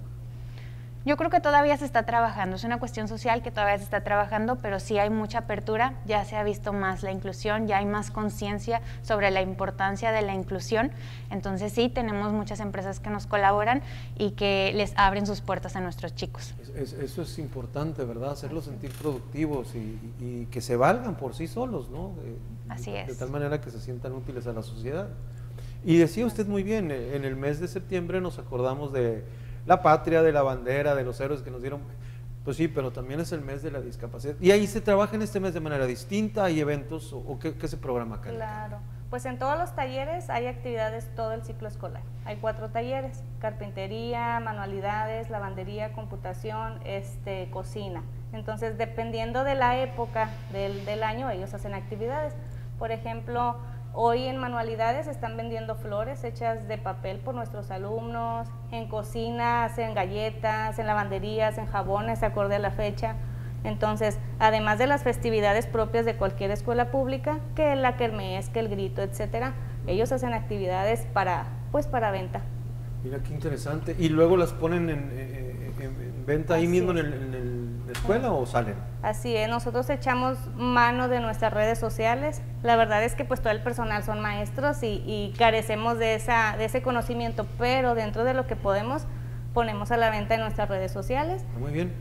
Yo creo que todavía se está trabajando, es una cuestión social que todavía se está trabajando, pero sí hay mucha apertura, ya se ha visto más la inclusión, ya hay más conciencia sobre la importancia de la inclusión, entonces sí, tenemos muchas empresas que nos colaboran y que les abren sus puertas a nuestros chicos. Eso es importante, ¿verdad? Hacerlos sentir productivos y que se valgan por sí solos, ¿no? Así es. De tal manera que se sientan útiles a la sociedad. Y decía usted muy bien, en el mes de septiembre nos acordamos de la patria, de la bandera, de los héroes que nos dieron, pues sí, pero también es el mes de la discapacidad. ¿Y ahí se trabaja en este mes de manera distinta? ¿Hay eventos o qué se programa acá? Claro, pues en todos los talleres hay actividades todo el ciclo escolar. Hay 4 talleres: carpintería, manualidades, lavandería, computación, cocina. Entonces, dependiendo de la época del año, ellos hacen actividades. Por ejemplo, hoy en manualidades están vendiendo flores hechas de papel por nuestros alumnos, en cocina hacen galletas, en lavandería hacen jabones acorde a la fecha. Entonces, además de las festividades propias de cualquier escuela pública, que la kermés, que el grito, etcétera, ellos hacen actividades para venta. Mira qué interesante. ¿Y luego las ponen en venta ahí mismo en la escuela o salen? Así es, nosotros echamos mano de nuestras redes sociales. La verdad es que pues todo el personal son maestros y carecemos de ese conocimiento, pero dentro de lo que podemos ponemos a la venta en nuestras redes sociales. Muy bien.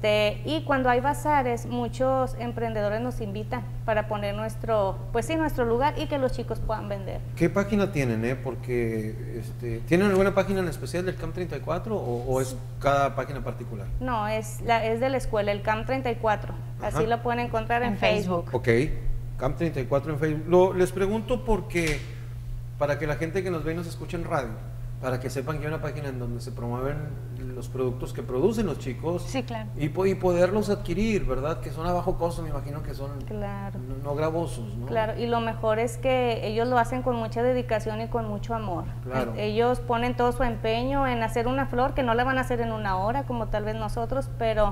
Y cuando hay bazares, muchos emprendedores nos invitan para poner nuestro lugar y que los chicos puedan vender. ¿Qué página tienen? Porque ¿tienen alguna página en especial del CAM 34 o es cada página particular? No, es de la escuela, el CAM 34. Así lo pueden encontrar en Facebook. Ok, CAM 34 en Facebook. Les pregunto porque para que la gente que nos ve y nos escucha en radio, para que sepan que hay una página en donde se promueven los productos que producen los chicos. Sí, claro. Y poderlos adquirir, ¿verdad? Que son a bajo costo, me imagino que son no gravosos, ¿no? Claro, y lo mejor es que ellos lo hacen con mucha dedicación y con mucho amor. Claro. Ellos ponen todo su empeño en hacer una flor, que no la van a hacer en una hora, como tal vez nosotros, pero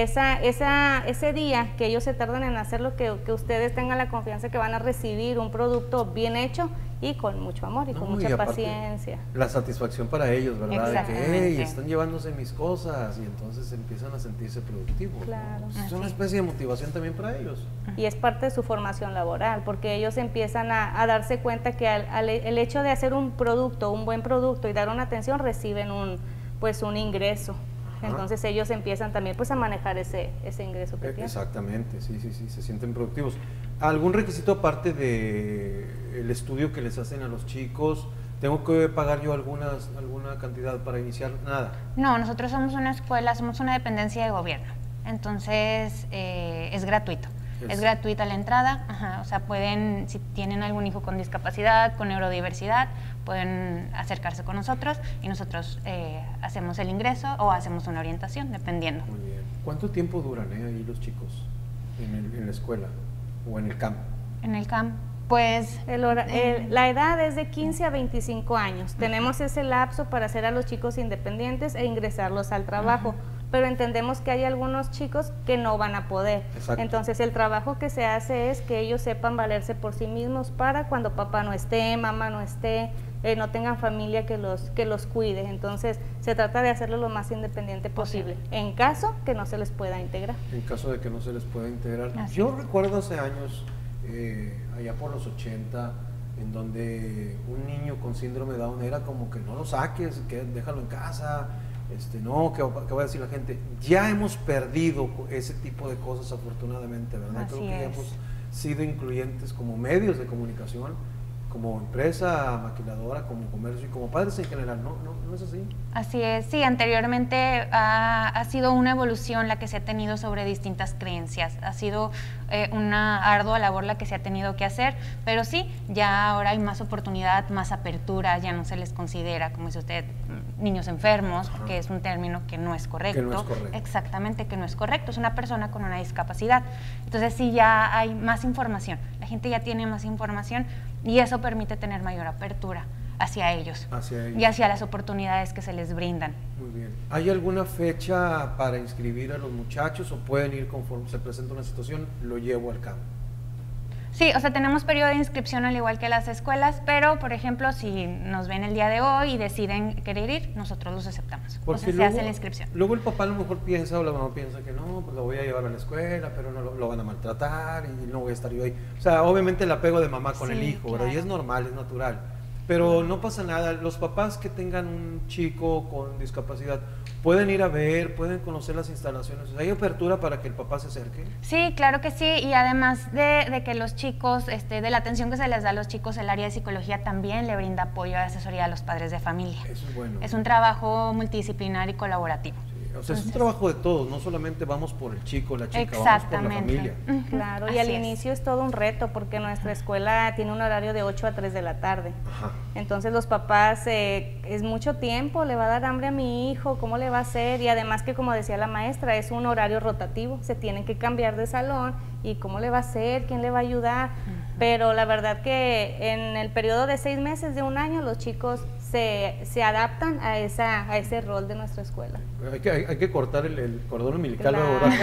ese día que ellos se tardan en hacerlo, que ustedes tengan la confianza que van a recibir un producto bien hecho y con mucho amor y con mucha paciencia. La satisfacción para ellos, ¿verdad? Exactamente. De que, hey, están llevándose mis cosas y entonces empiezan a sentirse productivos. Claro. ¿No? Es una especie de motivación también para ellos. Y es parte de su formación laboral, porque ellos empiezan a darse cuenta que el hecho de hacer un producto, un buen producto y dar una atención, reciben un ingreso. Entonces ellos empiezan también a manejar ese ingreso que tienen. Exactamente, sí, se sienten productivos. ¿Algún requisito aparte del estudio que les hacen a los chicos? ¿Tengo que pagar yo alguna cantidad para iniciar? Nada. No, nosotros somos una escuela, somos una dependencia de gobierno, entonces es gratuito. Es gratuita la entrada, o sea, pueden, si tienen algún hijo con discapacidad, con neurodiversidad, pueden acercarse con nosotros y nosotros hacemos el ingreso o hacemos una orientación, dependiendo. Muy bien. ¿Cuánto tiempo duran ahí los chicos en la escuela o en el camp? En el camp, pues... la edad es de 15 a 25 años. Tenemos ese lapso para hacer a los chicos independientes e ingresarlos al trabajo. Pero entendemos que hay algunos chicos que no van a poder. Exacto. Entonces el trabajo que se hace es que ellos sepan valerse por sí mismos para cuando papá no esté, mamá no esté, no tengan familia que los cuide. Entonces se trata de hacerlo lo más independiente posible, en caso que no se les pueda integrar. En caso de que no se les pueda integrar. Así Yo recuerdo hace años, allá por los 80, en donde un niño con síndrome de Down era como que no lo saques, que déjalo en casa. No, ¿qué va a decir la gente? Ya hemos perdido ese tipo de cosas, afortunadamente, ¿verdad? Así Creo que es. hemos sido incluyentes como medios de comunicación como empresa maquiladora, como comercio y como padres en general, ¿no es así? Así es, sí, anteriormente ha sido una evolución la que se ha tenido sobre distintas creencias, ha sido una ardua labor la que se ha tenido que hacer, pero sí, ya ahora hay más oportunidad, más apertura, ya no se les considera, como dice usted, niños enfermos, que es un término que no es correcto. Que no es correcto. Exactamente, que no es correcto, es una persona con una discapacidad. Entonces sí, ya hay más información, la gente ya tiene más información y eso permite tener mayor apertura hacia ellos y hacia las oportunidades que se les brindan. Muy bien. ¿Hay alguna fecha para inscribir a los muchachos o pueden ir conforme se presenta una situación, lo llevo al campo? Sí, o sea, tenemos periodo de inscripción al igual que las escuelas, pero, por ejemplo, si nos ven el día de hoy y deciden querer ir, nosotros los aceptamos. Porque o sea, luego, se hace la inscripción. Luego el papá a lo mejor piensa o la mamá piensa que no, pues lo voy a llevar a la escuela, pero no lo van a maltratar y no voy a estar yo ahí. O sea, obviamente el apego de mamá con el hijo, ¿verdad? Y es normal, es natural. Pero no pasa nada, los papás que tengan un chico con discapacidad pueden ir a ver, pueden conocer las instalaciones, o sea, ¿hay apertura para que el papá se acerque? Sí, claro que sí, y además de que los chicos, de la atención que se les da a los chicos, el área de psicología también le brinda apoyo y asesoría a los padres de familia. Eso es bueno. Es un trabajo multidisciplinario y colaborativo. O sea, es un trabajo de todos, no solamente vamos por el chico, la chica, vamos por la familia. Claro, y al inicio es todo un reto porque nuestra escuela tiene un horario de 8 a 3 de la tarde. Entonces los papás, es mucho tiempo, le va a dar hambre a mi hijo, ¿cómo le va a hacer? Y además que, como decía la maestra, es un horario rotativo, se tienen que cambiar de salón y ¿cómo le va a hacer? ¿Quién le va a ayudar? Pero la verdad que en el periodo de 6 meses, de un año, los chicos se adaptan a ese rol de nuestra escuela. Hay que cortar el cordón umbilical.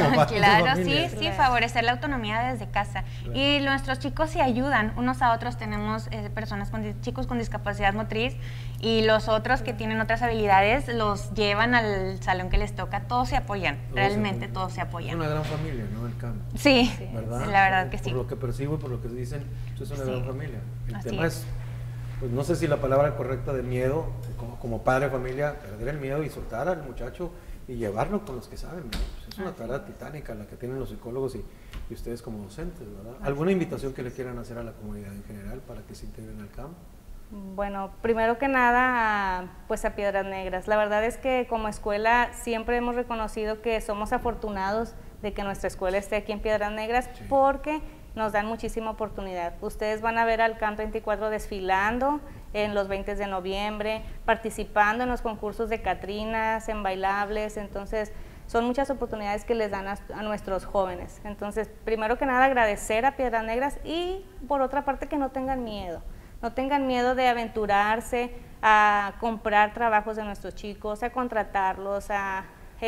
Claro, sí, favorecer la autonomía desde casa. Y nuestros chicos se ayudan unos a otros. Tenemos chicos con discapacidad motriz y los otros que tienen otras habilidades los llevan al salón que les toca. Todos se apoyan, todos se apoyan. Es una gran familia, ¿no? El campo. Sí, ¿verdad? La verdad que sí. Por lo que percibo y por lo que dicen, es una gran familia. El tema es, pues no sé si la palabra correcta de miedo, como padre de familia, perder el miedo y soltar al muchacho y llevarlo con los que saben, ¿no? Pues es una tarea titánica la que tienen los psicólogos y ustedes como docentes, ¿verdad? ¿Alguna invitación que le quieran hacer a la comunidad en general para que se integren al campo? Bueno, primero que nada, pues a Piedras Negras. La verdad es que como escuela siempre hemos reconocido que somos afortunados de que nuestra escuela esté aquí en Piedras Negras, porque nos dan muchísima oportunidad. Ustedes van a ver al CAM 34 desfilando en los 20 de noviembre, participando en los concursos de Catrinas, en bailables, entonces son muchas oportunidades que les dan a nuestros jóvenes. Entonces, primero que nada, agradecer a Piedras Negras y por otra parte que no tengan miedo. No tengan miedo de aventurarse a comprar trabajos de nuestros chicos, a contratarlos, a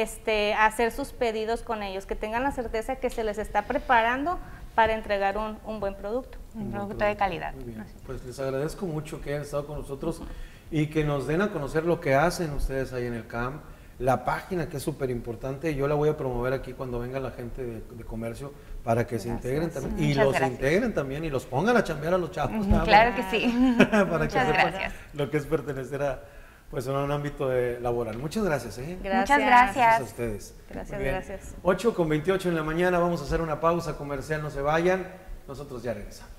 hacer sus pedidos con ellos, que tengan la certeza que se les está preparando para entregar un buen producto. Un producto de calidad. Muy bien. Pues les agradezco mucho que hayan estado con nosotros y que nos den a conocer lo que hacen ustedes ahí en el CAM, la página que es súper importante, yo la voy a promover aquí cuando venga la gente de comercio para que se integren también y los integren también y los pongan a chambear a los chavos. Claro que sí. Para que sepan lo que es pertenecer a un ámbito laboral. Muchas gracias. Muchas gracias a ustedes. Gracias. 8:28 en la mañana, vamos a hacer una pausa comercial, no se vayan, nosotros ya regresamos.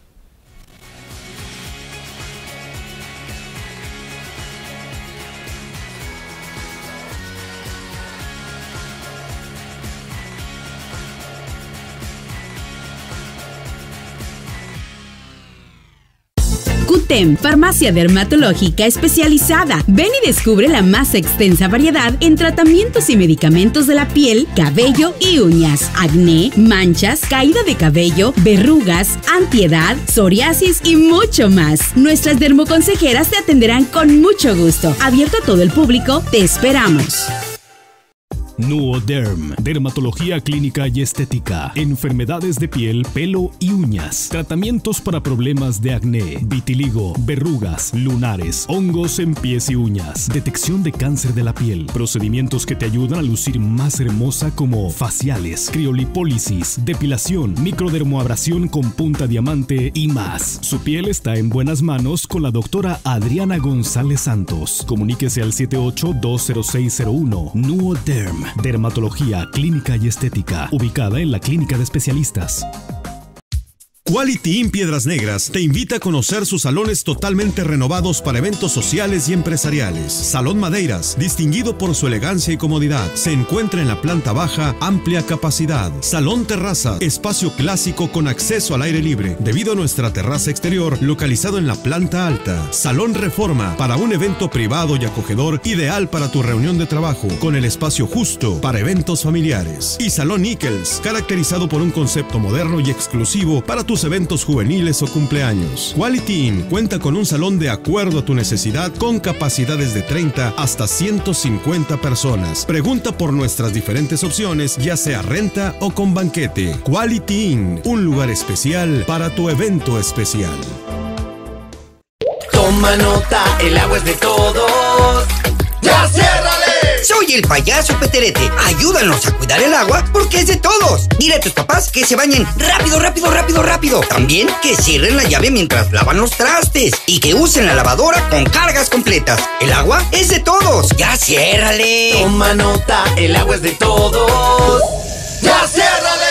QTEM, farmacia dermatológica especializada. Ven y descubre la más extensa variedad en tratamientos y medicamentos de la piel, cabello y uñas, acné, manchas, caída de cabello, verrugas, antiedad, psoriasis y mucho más. Nuestras dermoconsejeras te atenderán con mucho gusto. Abierto a todo el público, te esperamos. Nuoderm, dermatología clínica y estética, enfermedades de piel, pelo y uñas, tratamientos para problemas de acné, vitiligo, verrugas, lunares, hongos en pies y uñas, detección de cáncer de la piel, procedimientos que te ayudan a lucir más hermosa como faciales, criolipólisis, depilación, microdermoabrasión con punta diamante y más. Su piel está en buenas manos con la doctora Adriana González Santos. Comuníquese al 78-20601. Nuoderm, dermatología clínica y estética, ubicada en la Clínica de Especialistas. Quality Inn Piedras Negras te invita a conocer sus salones totalmente renovados para eventos sociales y empresariales. Salón Madeiras, distinguido por su elegancia y comodidad, se encuentra en la planta baja, amplia capacidad. Salón Terraza, espacio clásico con acceso al aire libre, debido a nuestra terraza exterior localizado en la planta alta. Salón Reforma, para un evento privado y acogedor, ideal para tu reunión de trabajo, con el espacio justo para eventos familiares. Y Salón Nichols, caracterizado por un concepto moderno y exclusivo para tus eventos juveniles o cumpleaños. Quality Inn cuenta con un salón de acuerdo a tu necesidad con capacidades de 30 hasta 150 personas. Pregunta por nuestras diferentes opciones, ya sea renta o con banquete. Quality Inn, un lugar especial para tu evento especial. Toma nota, el agua es de todos. ¡Ya ciérrale! Soy el payaso Peterete. Ayúdanos a cuidar el agua porque es de todos. Dile a tus papás que se bañen rápido, rápido, rápido, rápido. También que cierren la llave mientras lavan los trastes y que usen la lavadora con cargas completas. El agua es de todos. ¡Ya ciérrale! Toma nota, el agua es de todos. ¡Ya ciérrale!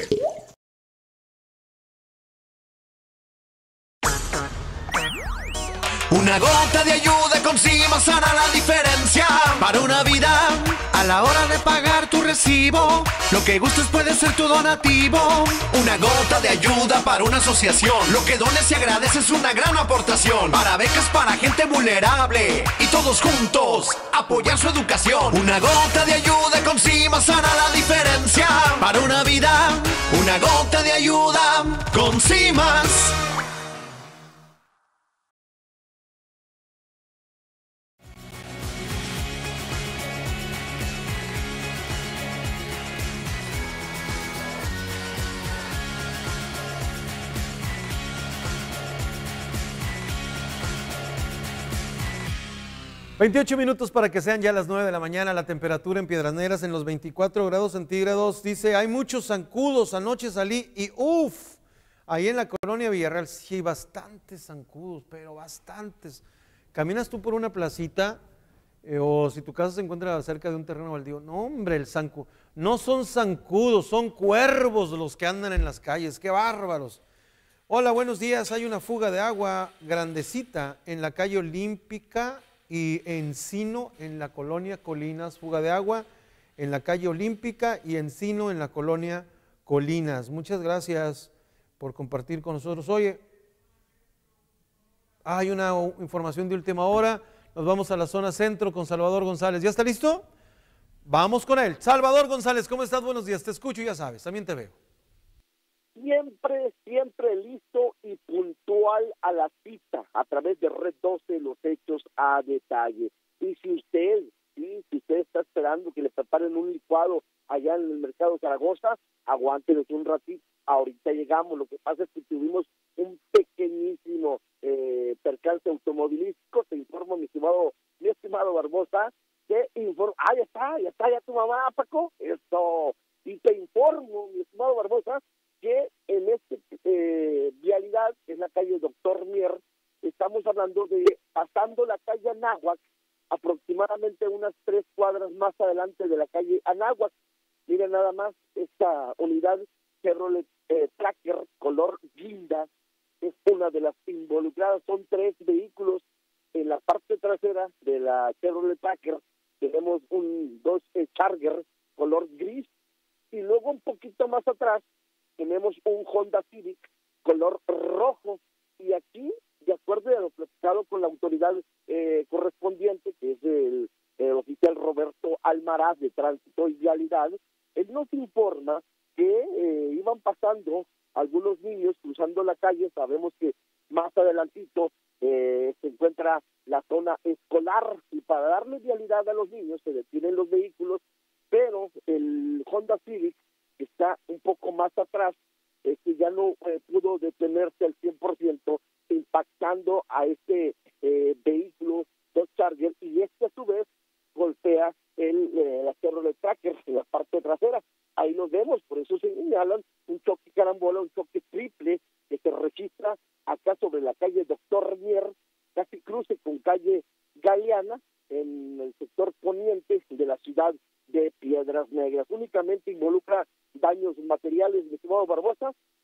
Una gota de ayuda con CIMAS hará la diferencia. Para una vida, a la hora de pagar tu recibo, lo que gustes puede ser tu donativo. Una gota de ayuda para una asociación. Lo que dones y agradeces es una gran aportación. Para becas para gente vulnerable y todos juntos apoyar su educación. Una gota de ayuda con CIMAS hará la diferencia. Para una vida, una gota de ayuda con CIMAS. ...28 para que sean ya las 9 de la mañana... ...la temperatura en Piedras Negras en los 24 grados centígrados... ...dice, hay muchos zancudos... ...anoche salí y uff... ...ahí en la colonia Villarreal... ...sí, bastantes zancudos... ...pero bastantes... ...caminas tú por una placita... ...o si tu casa se encuentra cerca de un terreno baldío... ...no hombre, el zancudo... ...no son zancudos, son cuervos los que andan en las calles... ¡Qué bárbaros! Hola, buenos días... ...hay una fuga de agua grandecita... ...en la calle Olímpica... y Encino en la colonia Colinas, fuga de agua en la calle Olímpica y Encino en la colonia Colinas. Muchas gracias por compartir con nosotros. Oye, hay una información de última hora, nos vamos a la zona centro con Salvador González. ¿Ya está listo? Vamos con él. Salvador González, ¿cómo estás? Buenos días, te escucho, ya sabes, también te veo. Siempre listo y puntual a la cita a través de Red 12, los hechos a detalle. Y si usted está esperando que le preparen un licuado allá en el mercado Zaragoza, aguántenos un ratito, ahorita llegamos. Lo que pasa es que tuvimos un pequeñísimo percance automovilístico. Te informo, mi estimado Barbosa, ya tu mamá, Paco, eso. Y te informo, mi estimado Barbosa, que en esta vialidad, en la calle Doctor Mier, estamos hablando de pasando la calle Anáhuac, aproximadamente unas 3 cuadras más adelante de la calle Anáhuac. Miren nada más, esta unidad Chevrolet Tracker color guinda es una de las involucradas. Son 3 vehículos. En la parte trasera de la Chevrolet Tracker tenemos dos Charger color gris, y luego un poquito más atrás tenemos un Honda Civic color rojo. Y aquí, de acuerdo a lo platicado con la autoridad correspondiente, que es el oficial Roberto Almaraz de Tránsito y Vialidad, él nos informa que iban pasando algunos niños cruzando la calle. Sabemos que más adelantito se encuentra la zona escolar, y para darle vialidad a los niños se detienen los vehículos, pero el Honda Civic, que está un poco más atrás, que ya no pudo detenerse al 100%, impactando a este vehículo Dodge Charger, y a su vez golpea la Chevrolet Tracker en la parte trasera. Ahí nos vemos, por eso se señalan un choque carambola, un choque triple que se registra acá sobre la calle Doctor Mier, casi cruce con calle Galeana, en el sector poniente de la ciudad de Piedras Negras. Únicamente involucra daños materiales, mi estimado Barbosa,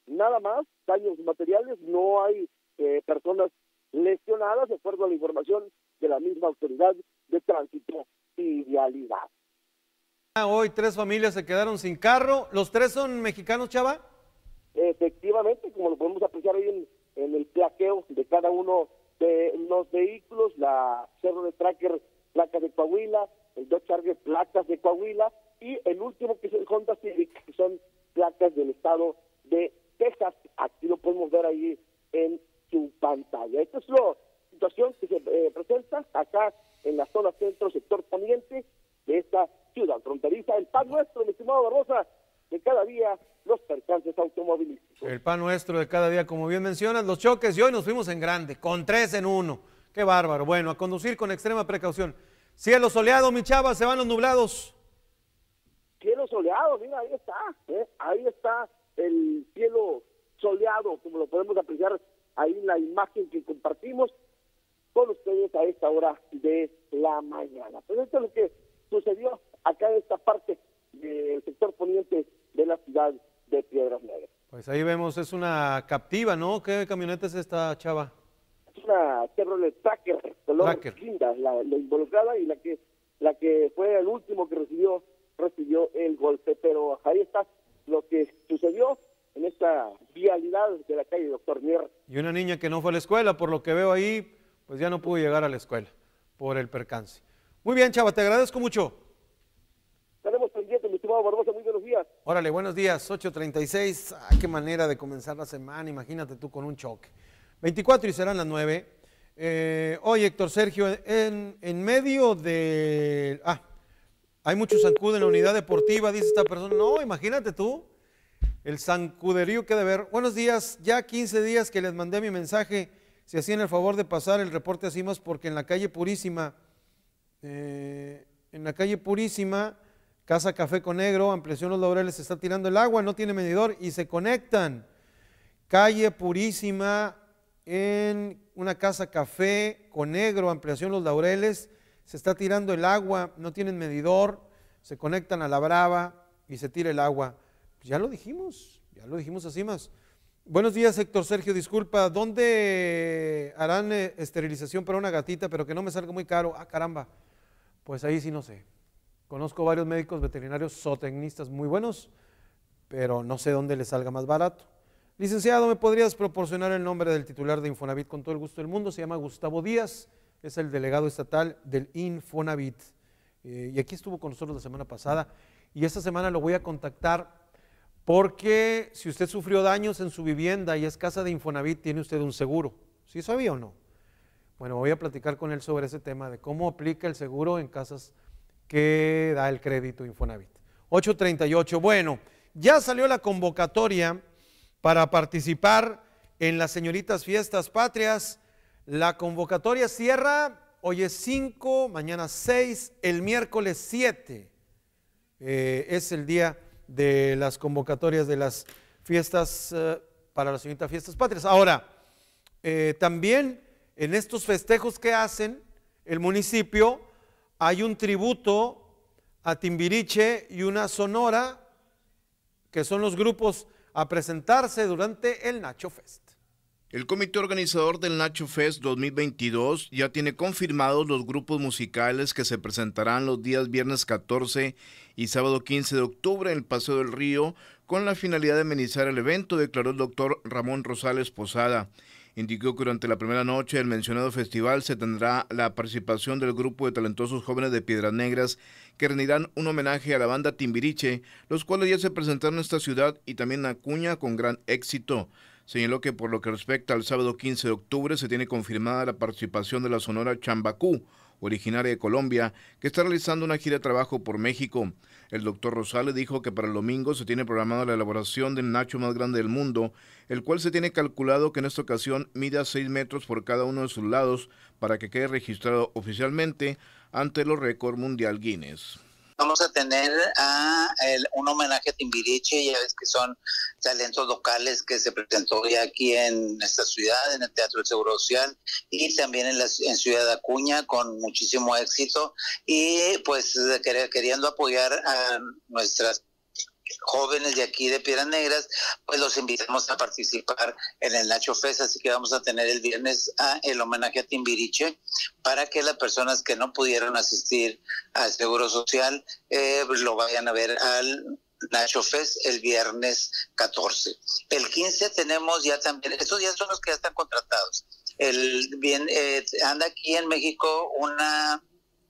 nada más, daños materiales, no hay personas lesionadas, de acuerdo a la información de la misma autoridad de tránsito y vialidad. Hoy 3 familias se quedaron sin carro. ¿Los 3 son mexicanos, Chava? Efectivamente, como lo podemos apreciar ahí en el plaqueo de cada uno de los vehículos, la Chevrolet Tracker, placas de Coahuila, el Dodge Charger, placas de Coahuila, y el último que es el Honda Civic, que son placas del estado de Texas. Aquí lo podemos ver ahí en su pantalla. Esta es la situación que se presenta acá en la zona centro, sector poniente de esta ciudad fronteriza. El pan nuestro, mi estimado Barbosa, de cada día los percances automovilísticos. El pan nuestro de cada día, como bien mencionas, los choques, y hoy nos fuimos en grande, con 3 en 1. Qué bárbaro. Bueno, a conducir con extrema precaución. Cielo soleado, mi Chava, se van los nublados. Cielo soleado, mira, ahí está el cielo soleado, como lo podemos apreciar ahí en la imagen que compartimos con ustedes a esta hora de la mañana. Pues esto es lo que sucedió acá en esta parte del sector poniente de la ciudad de Piedras Negras. Pues ahí vemos, es una Captiva, ¿no? ¿Qué camioneta es esta, Chava? Es una Chevrolet Tracker, color linda, la involucrada y la que fue el último que recibió el golpe, pero ahí está lo que sucedió en esta vialidad de la calle Doctor Mier. Y una niña que no fue a la escuela, por lo que veo ahí, pues ya no pudo llegar a la escuela por el percance. Muy bien, Chava, te agradezco mucho. Estaremos pendientes, mi estimado Barbosa, muy buenos días. Órale, buenos días, 8:36, qué manera de comenzar la semana, imagínate tú con un choque. 24 y serán las 9. Oye, Héctor Sergio, en medio de... hay mucho zancudo en la unidad deportiva, dice esta persona. No, imagínate tú, el zancuderío que debe haber. Buenos días, ya 15 días que les mandé mi mensaje, si hacían el favor de pasar el reporte a CIMAS, porque en la calle Purísima, Casa Café con Negro, ampliación Los Laureles, se está tirando el agua, no tiene medidor y se conectan. Calle Purísima, en una Casa Café con Negro, ampliación Los Laureles, se está tirando el agua, no tienen medidor, se conectan a la Brava y se tira el agua. Pues ya lo dijimos a CIMAS. Buenos días, Héctor Sergio, disculpa, ¿dónde harán esterilización para una gatita, pero que no me salga muy caro? Caramba, pues ahí sí no sé. Conozco varios médicos veterinarios zootecnistas muy buenos, pero no sé dónde les salga más barato. Licenciado, ¿me podrías proporcionar el nombre del titular de Infonavit? Con todo el gusto del mundo, se llama Gustavo Díaz, es el delegado estatal del Infonavit. Y aquí estuvo con nosotros la semana pasada, y esta semana lo voy a contactar porque si usted sufrió daños en su vivienda y es casa de Infonavit, tiene usted un seguro. ¿Sí sabía o no? Bueno, voy a platicar con él sobre ese tema de cómo aplica el seguro en casas que da el crédito Infonavit. 8:38. Bueno, ya salió la convocatoria para participar en las señoritas Fiestas Patrias. La convocatoria cierra, hoy es 5, mañana 6, el miércoles 7. Es el día de las convocatorias de las fiestas para las señoritas Fiestas Patrias. Ahora, también en estos festejos que hacen el municipio, hay un tributo a Timbiriche y una Sonora, que son los grupos a presentarse durante el Nacho Fest. El comité organizador del Nacho Fest 2022 ya tiene confirmados los grupos musicales que se presentarán los días viernes 14 y sábado 15 de octubre en el Paseo del Río, con la finalidad de amenizar el evento, declaró el doctor Ramón Rosales Posada. Indicó que durante la primera noche del mencionado festival se tendrá la participación del grupo de talentosos jóvenes de Piedras Negras que rendirán un homenaje a la banda Timbiriche, los cuales ya se presentaron en esta ciudad y también en Acuña con gran éxito. Señaló que por lo que respecta al sábado 15 de octubre se tiene confirmada la participación de la Sonora Chambacú, originaria de Colombia, que está realizando una gira de trabajo por México. El doctor Rosales dijo que para el domingo se tiene programada la elaboración del Nacho más grande del mundo, el cual se tiene calculado que en esta ocasión mida 6 metros por cada uno de sus lados para que quede registrado oficialmente ante los récords mundial Guinness. Vamos a tener un homenaje a Timbiriche, ya ves que son talentos locales que se presentó ya aquí en esta ciudad, en el Teatro del Seguro Social y también en Ciudad de Acuña con muchísimo éxito y pues queriendo apoyar a nuestras jóvenes de aquí de Piedras Negras, pues los invitamos a participar en el Nacho Fest, así que vamos a tener el viernes el homenaje a Timbiriche para que las personas que no pudieron asistir al Seguro Social lo vayan a ver al Nacho Fest el viernes 14. El 15 tenemos ya también, estos días son los que ya están contratados. Anda aquí en México una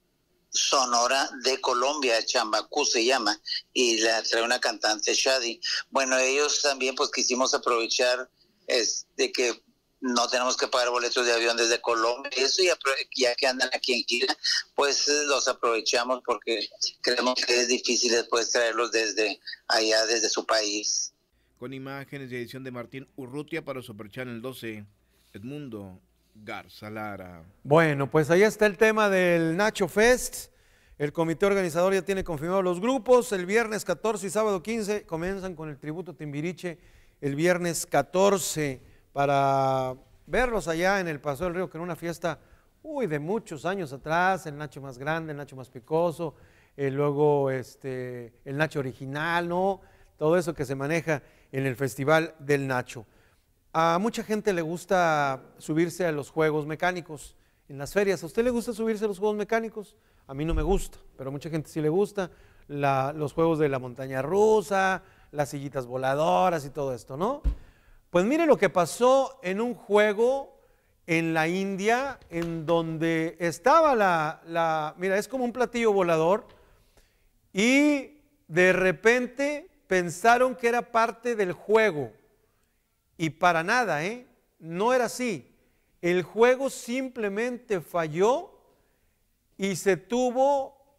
sonora de Colombia, Chambacú se llama, y la trae una cantante, Shadi. Bueno, ellos también pues quisimos aprovechar de que no tenemos que pagar boletos de avión desde Colombia, eso ya que andan aquí en gira, pues los aprovechamos porque creemos que es difícil después traerlos desde allá, desde su país. Con imágenes y edición de Martín Urrutia para Super Channel 12, Edmundo Garza Lara. Bueno, pues ahí está el tema del Nacho Fest. El comité organizador ya tiene confirmados los grupos. El viernes 14 y sábado 15 comienzan con el tributo Timbiriche. El viernes 14 para verlos allá en el Paseo del Río, que era una fiesta de muchos años atrás. El Nacho más grande, el Nacho más picoso, luego el Nacho original, ¿no? Todo eso que se maneja en el Festival del Nacho. A mucha gente le gusta subirse a los juegos mecánicos en las ferias. ¿A usted le gusta subirse a los juegos mecánicos? A mí no me gusta, pero a mucha gente sí le gusta. Los juegos de la montaña rusa, las sillitas voladoras y todo esto, ¿no? Pues mire lo que pasó en un juego en la India, en donde estaba mira, es como un platillo volador, y de repente pensaron que era parte del juego. Y para nada, no era así. El juego simplemente falló y se tuvo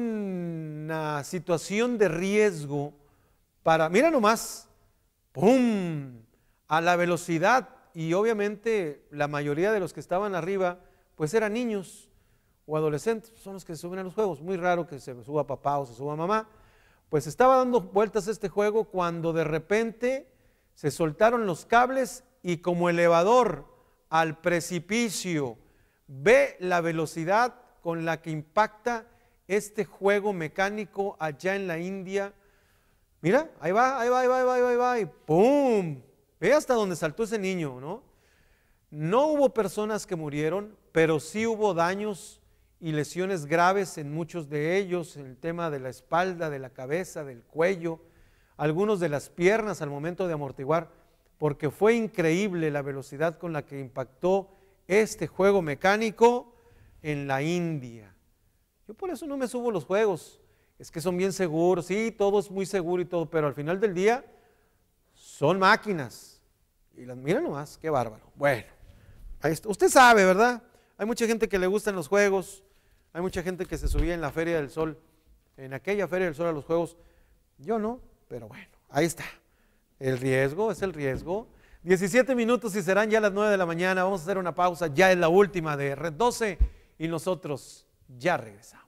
una situación de riesgo mira nomás, ¡pum!, a la velocidad. Y obviamente la mayoría de los que estaban arriba, pues eran niños o adolescentes, son los que se suben a los juegos. Muy raro que se suba papá o se suba mamá. Pues estaba dando vueltas este juego cuando de repente se soltaron los cables y como elevador al precipicio, ve la velocidad con la que impacta este juego mecánico allá en la India. Mira, ahí va, y ¡pum! Ve hasta donde saltó ese niño, ¿no? No hubo personas que murieron, pero sí hubo daños y lesiones graves en muchos de ellos, en el tema de la espalda, de la cabeza, del cuello, algunos de las piernas al momento de amortiguar, porque fue increíble la velocidad con la que impactó este juego mecánico en la India. Yo por eso no me subo a los juegos, es que son bien seguros, sí, todo es muy seguro y todo, pero al final del día son máquinas. Y miren nomás, qué bárbaro. Bueno, ahí está. Usted sabe, ¿verdad? Hay mucha gente que le gustan los juegos, hay mucha gente que se subía en la Feria del Sol, en aquella Feria del Sol a los juegos. Yo no. Pero bueno, ahí está. El riesgo es el riesgo. 17 minutos y serán ya las 9 de la mañana. Vamos a hacer una pausa. Ya es la última de Red 12 y nosotros ya regresamos.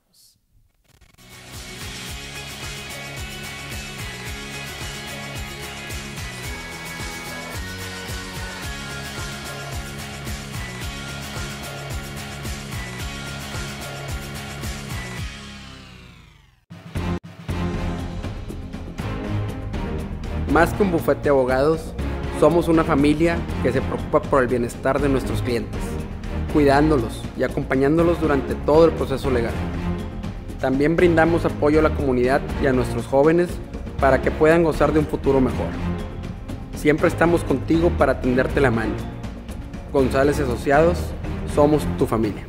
Más que un bufete de abogados, somos una familia que se preocupa por el bienestar de nuestros clientes, cuidándolos y acompañándolos durante todo el proceso legal. También brindamos apoyo a la comunidad y a nuestros jóvenes para que puedan gozar de un futuro mejor. Siempre estamos contigo para atenderte la mano. González y Asociados, somos tu familia.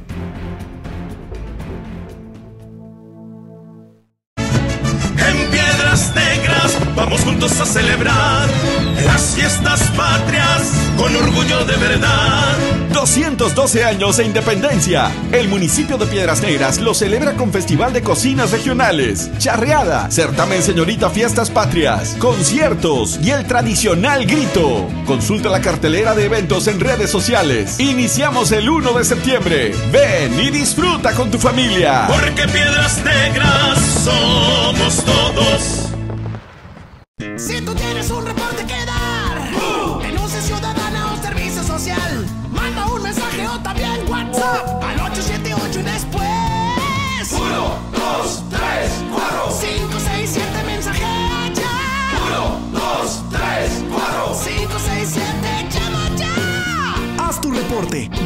Vamos juntos a celebrar las fiestas patrias con orgullo de verdad. 212 años de independencia. El municipio de Piedras Negras lo celebra con Festival de Cocinas Regionales, charreada, certamen Señorita Fiestas Patrias, conciertos y el tradicional grito. Consulta la cartelera de eventos en redes sociales. Iniciamos el 1 de septiembre. Ven y disfruta con tu familia. Porque Piedras Negras somos todos. Si tú tienes un reporte que dar, denuncia ciudadana o servicio social, manda un mensaje o también WhatsApp al 878 y después 1, 2, 3, 4, 5, 6, 7 mensajes ya.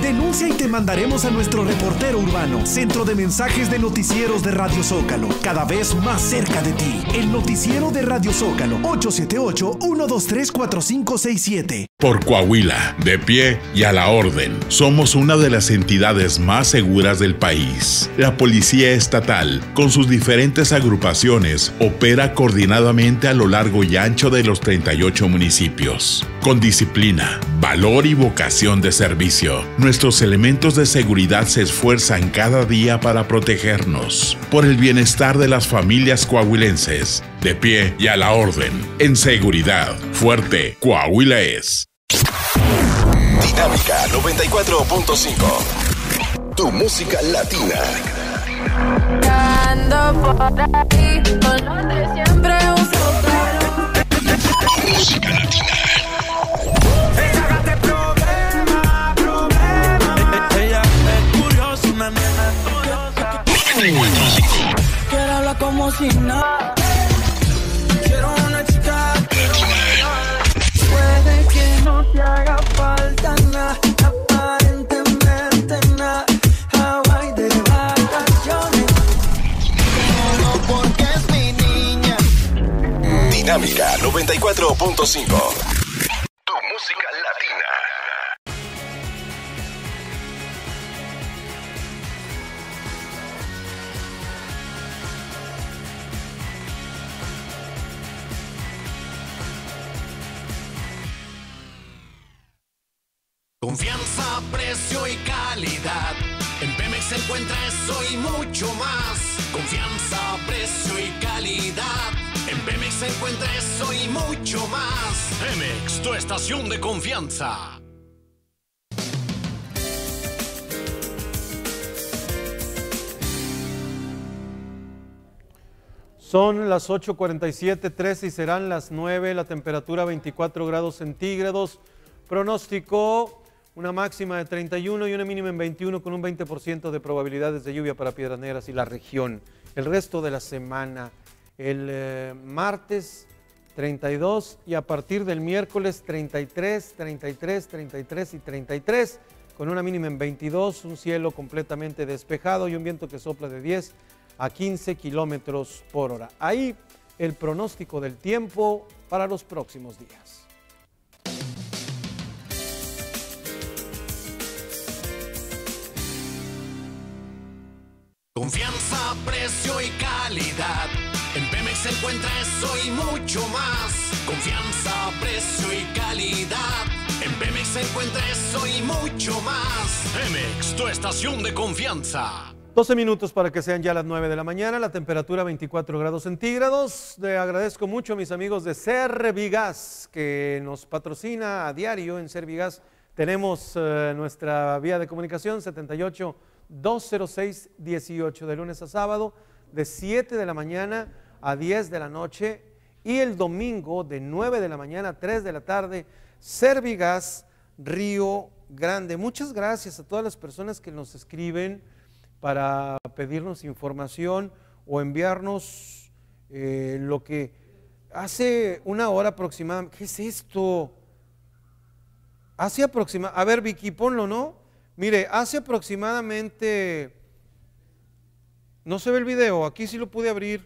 Denuncia y te mandaremos a nuestro reportero urbano. Centro de Mensajes de Noticieros de Radio Zócalo. Cada vez más cerca de ti. El noticiero de Radio Zócalo. 878-123-4567. Por Coahuila, de pie y a la orden. Somos una de las entidades más seguras del país. La Policía Estatal, con sus diferentes agrupaciones, opera coordinadamente a lo largo y ancho de los 38 municipios. Con disciplina, valor y vocación de servicio, nuestros elementos de seguridad se esfuerzan cada día para protegernos. Por el bienestar de las familias coahuilenses, de pie y a la orden. En seguridad, fuerte, Coahuila es. Dinámica 94.5. Tu música latina. Ando por ahí, con los de siempre uso caro. Música latina. Ella Ella es curiosa, una nena curiosa. 94.5. quiere hablar como si nada. Quiero una chica que puede que no te haga falta nada, aparentemente nada. Hawaii de vacaciones, solo porque es mi niña. Dinámica 94.5. Tu música latina. Confianza, precio y calidad. En Pemex se encuentra eso y mucho más. Confianza, precio y calidad. En Pemex se encuentra eso y mucho más. Pemex, tu estación de confianza. Son las 8:47, 13 y serán las 9, la temperatura 24 grados centígrados. Pronóstico, una máxima de 31 y una mínima en 21 con un 20% de probabilidades de lluvia para Piedras Negras y la región. El resto de la semana, el martes 32 y a partir del miércoles 33, 33, 33 y 33 con una mínima en 22, un cielo completamente despejado y un viento que sopla de 10 a 15 kilómetros por hora. Ahí el pronóstico del tiempo para los próximos días. Confianza, precio y calidad. En Pemex se encuentra eso y mucho más. Confianza, precio y calidad. En Pemex se encuentra eso y mucho más. Pemex, tu estación de confianza. 12 minutos para que sean ya las 9 de la mañana, la temperatura 24 grados centígrados. Le agradezco mucho a mis amigos de Servigas, que nos patrocina a diario en Servigas. Tenemos nuestra vía de comunicación 78-206-18, de lunes a sábado, de 7 de la mañana a 10 de la noche, y el domingo de 9 de la mañana a 3 de la tarde, Servigas Río Grande. Muchas gracias a todas las personas que nos escriben para pedirnos información o enviarnos lo que hace una hora aproximadamente. ¿Qué es esto? Hace aproximadamente, a ver Vicky, ponlo, ¿no? Mire, hace aproximadamente, no se ve el video, aquí sí lo pude abrir.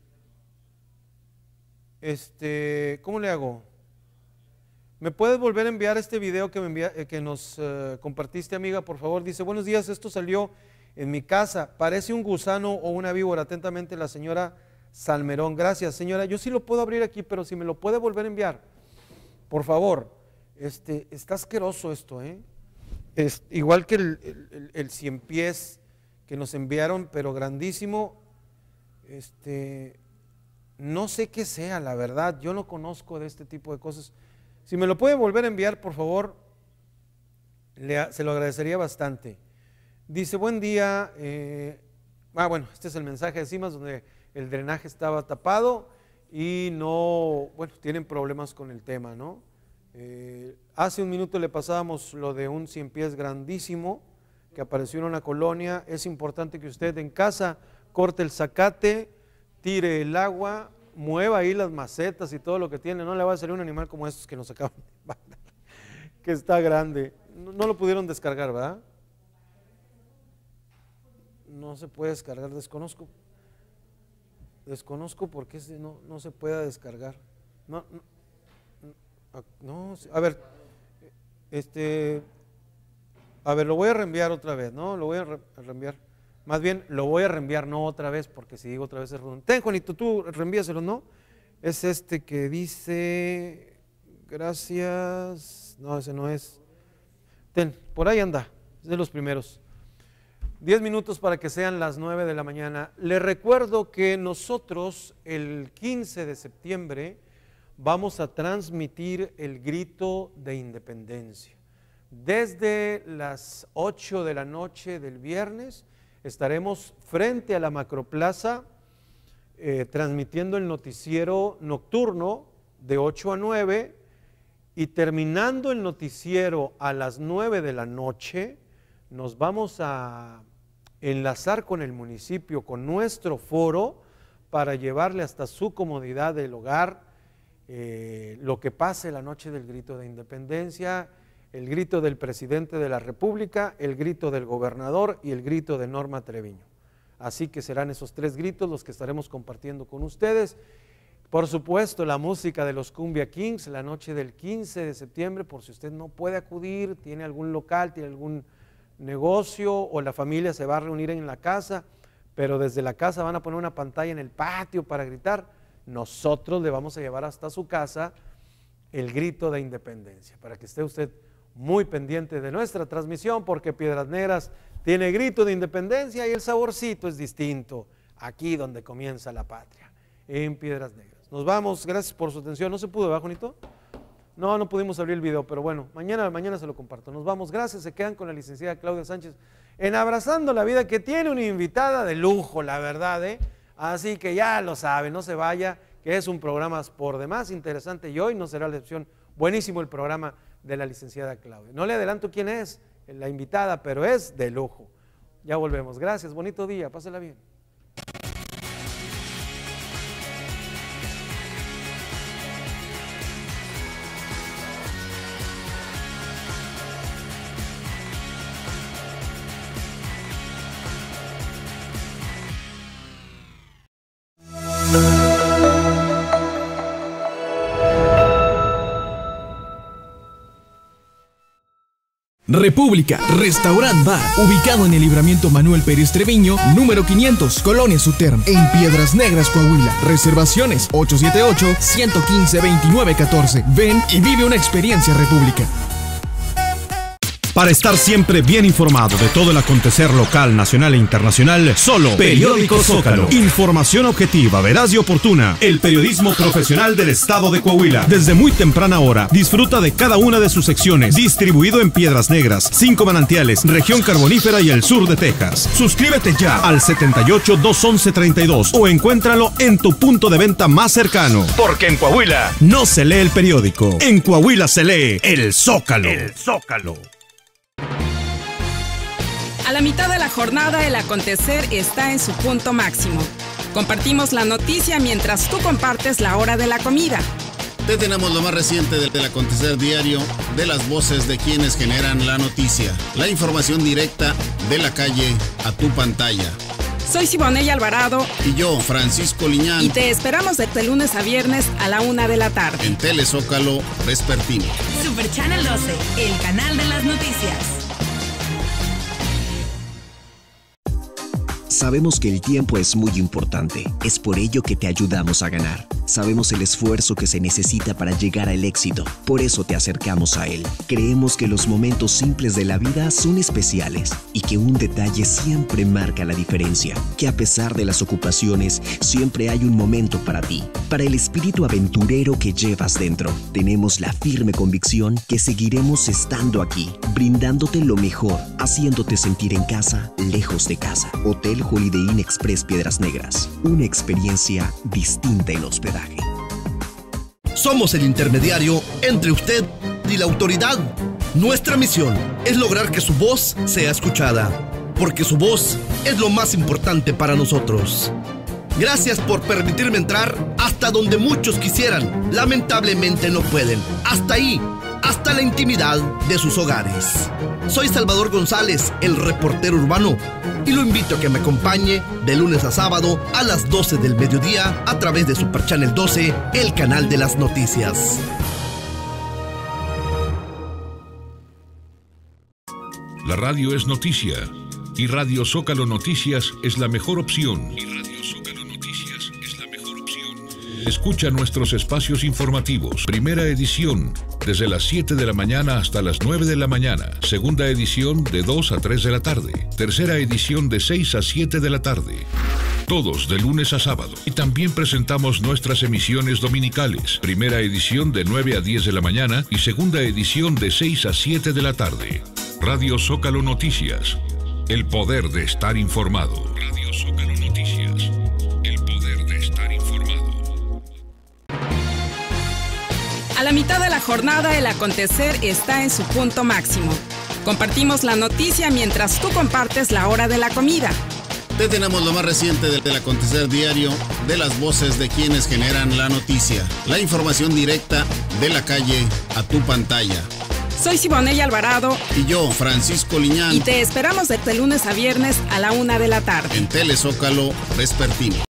¿Cómo le hago? ¿Me puedes volver a enviar este video que nos compartiste, amiga, por favor? Dice, buenos días, esto salió en mi casa, parece un gusano o una víbora. Atentamente, la señora Salmerón. Gracias, señora. Yo sí lo puedo abrir aquí, pero si me lo puede volver a enviar, por favor. Está asqueroso esto, ¿eh? Es igual que el 100 pies que nos enviaron, pero grandísimo. No sé qué sea, la verdad. Yo no conozco de este tipo de cosas. Si me lo puede volver a enviar, por favor, se lo agradecería bastante. Dice, buen día. Bueno, este es el mensaje de Cimas, donde el drenaje estaba tapado y no, bueno, tienen problemas con el tema, ¿no? Hace un minuto le pasábamos lo de un 100 pies grandísimo que apareció en una colonia. Es importante que usted en casa corte el zacate, tire el agua, mueva ahí las macetas y todo lo que tiene. No le va a salir un animal como estos que nos acaban de mandar, que está grande. no lo pudieron descargar, ¿verdad? No se puede descargar, desconozco por qué no se puede descargar. No, a ver, lo voy a reenviar otra vez, ¿no? Lo voy a reenviar. Más bien, lo voy a reenviar, no otra vez, porque si digo otra vez es redundante. Ten, Juanito, tú reenvíaselo, ¿no? Es este que dice, gracias, no, ese no es. Ten, por ahí anda, es de los primeros. 10 minutos para que sean las 9 de la mañana. Les recuerdo que nosotros el 15 de septiembre vamos a transmitir el grito de independencia. Desde las 8 de la noche del viernes estaremos frente a la Macroplaza transmitiendo el noticiero nocturno de 8 a 9 y terminando el noticiero a las 9 de la noche nos vamos a enlazar con el municipio, con nuestro foro, para llevarle hasta su comodidad del hogar lo que pase la noche del grito de independencia, el grito del presidente de la República, el grito del gobernador y el grito de Norma Treviño. Así que serán esos 3 gritos los que estaremos compartiendo con ustedes. Por supuesto, la música de los Cumbia Kings, la noche del 15 de septiembre, por si usted no puede acudir, tiene algún local, tiene algún negocio o la familia se va a reunir en la casa, pero desde la casa van a poner una pantalla en el patio para gritar, nosotros le vamos a llevar hasta su casa el grito de independencia, para que esté usted muy pendiente de nuestra transmisión, porque Piedras Negras tiene grito de independencia y el saborcito es distinto, aquí donde comienza la patria, en Piedras Negras. Nos vamos, gracias por su atención. ¿No se pudo, ¿verdad, Juanito? No pudimos abrir el video, pero bueno, mañana se lo comparto. Nos vamos, gracias, se quedan con la licenciada Claudia Sánchez en Abrazando la Vida, que tiene una invitada de lujo, la verdad, Así que ya lo sabe, no se vaya, que es un programa por demás interesante y hoy no será la excepción. Buenísimo el programa de la licenciada Claudia. No le adelanto quién es la invitada, pero es de lujo. Ya volvemos, gracias, bonito día, pásela bien. República, Restaurant Bar, ubicado en el Libramiento Manuel Pérez Treviño, número 500, Colonia Sutern, en Piedras Negras, Coahuila. Reservaciones 878-115-2914. Ven y vive una experiencia República. Para estar siempre bien informado de todo el acontecer local, nacional e internacional, solo Periódico Zócalo. Información objetiva, veraz y oportuna. El periodismo profesional del estado de Coahuila. Desde muy temprana hora, disfruta de cada una de sus secciones. Distribuido en Piedras Negras, 5 Manantiales, región carbonífera y el sur de Texas. Suscríbete ya al 78-211-32 o encuéntralo en tu punto de venta más cercano. Porque en Coahuila no se lee el periódico. En Coahuila se lee el Zócalo. El Zócalo. A la mitad de la jornada, el acontecer está en su punto máximo. Compartimos la noticia mientras tú compartes la hora de la comida. Te tenemos lo más reciente del acontecer diario, de las voces de quienes generan la noticia. La información directa de la calle a tu pantalla. Soy Siboney Alvarado. Y yo, Francisco Liñán. Y te esperamos de lunes a viernes a la 1 de la tarde. En Telezócalo Vespertino. Super Channel 12, el canal de las noticias. Sabemos que el tiempo es muy importante, es por ello que te ayudamos a ganar. Sabemos el esfuerzo que se necesita para llegar al éxito, por eso te acercamos a él. Creemos que los momentos simples de la vida son especiales y que un detalle siempre marca la diferencia, que a pesar de las ocupaciones, siempre hay un momento para ti, para el espíritu aventurero que llevas dentro. Tenemos la firme convicción que seguiremos estando aquí, brindándote lo mejor, haciéndote sentir en casa, lejos de casa. Hotel Holiday Inn Express Piedras Negras, una experiencia distinta en hospedaje. Somos el intermediario entre usted y la autoridad. Nuestra misión es lograr que su voz sea escuchada, porque su voz es lo más importante para nosotros. Gracias por permitirme entrar hasta donde muchos quisieran. Lamentablemente no pueden. Hasta ahí. hasta la intimidad de sus hogares. Soy Salvador González, el reportero urbano, y lo invito a que me acompañe de lunes a sábado a las 12 del mediodía a través de Super Channel 12, el canal de las noticias. La radio es noticia y Radio Zócalo Noticias es la mejor opción. Escucha nuestros espacios informativos. Primera edición, desde las 7 de la mañana hasta las 9 de la mañana. Segunda edición, de 2 a 3 de la tarde. Tercera edición, de 6 a 7 de la tarde. Todos de lunes a sábado. Y también presentamos nuestras emisiones dominicales. Primera edición, de 9 a 10 de la mañana. Y segunda edición, de 6 a 7 de la tarde. Radio Zócalo Noticias. El poder de estar informado. Radio Zócalo Noticias. El poder de estar informado. A la mitad de la jornada, el acontecer está en su punto máximo. Compartimos la noticia mientras tú compartes la hora de la comida. Te tenemos lo más reciente del acontecer diario, de las voces de quienes generan la noticia. La información directa de la calle a tu pantalla. Soy Siboney Alvarado. Y yo, Francisco Liñán. Y te esperamos de lunes a viernes a la 1 de la tarde. En Telezócalo Vespertino.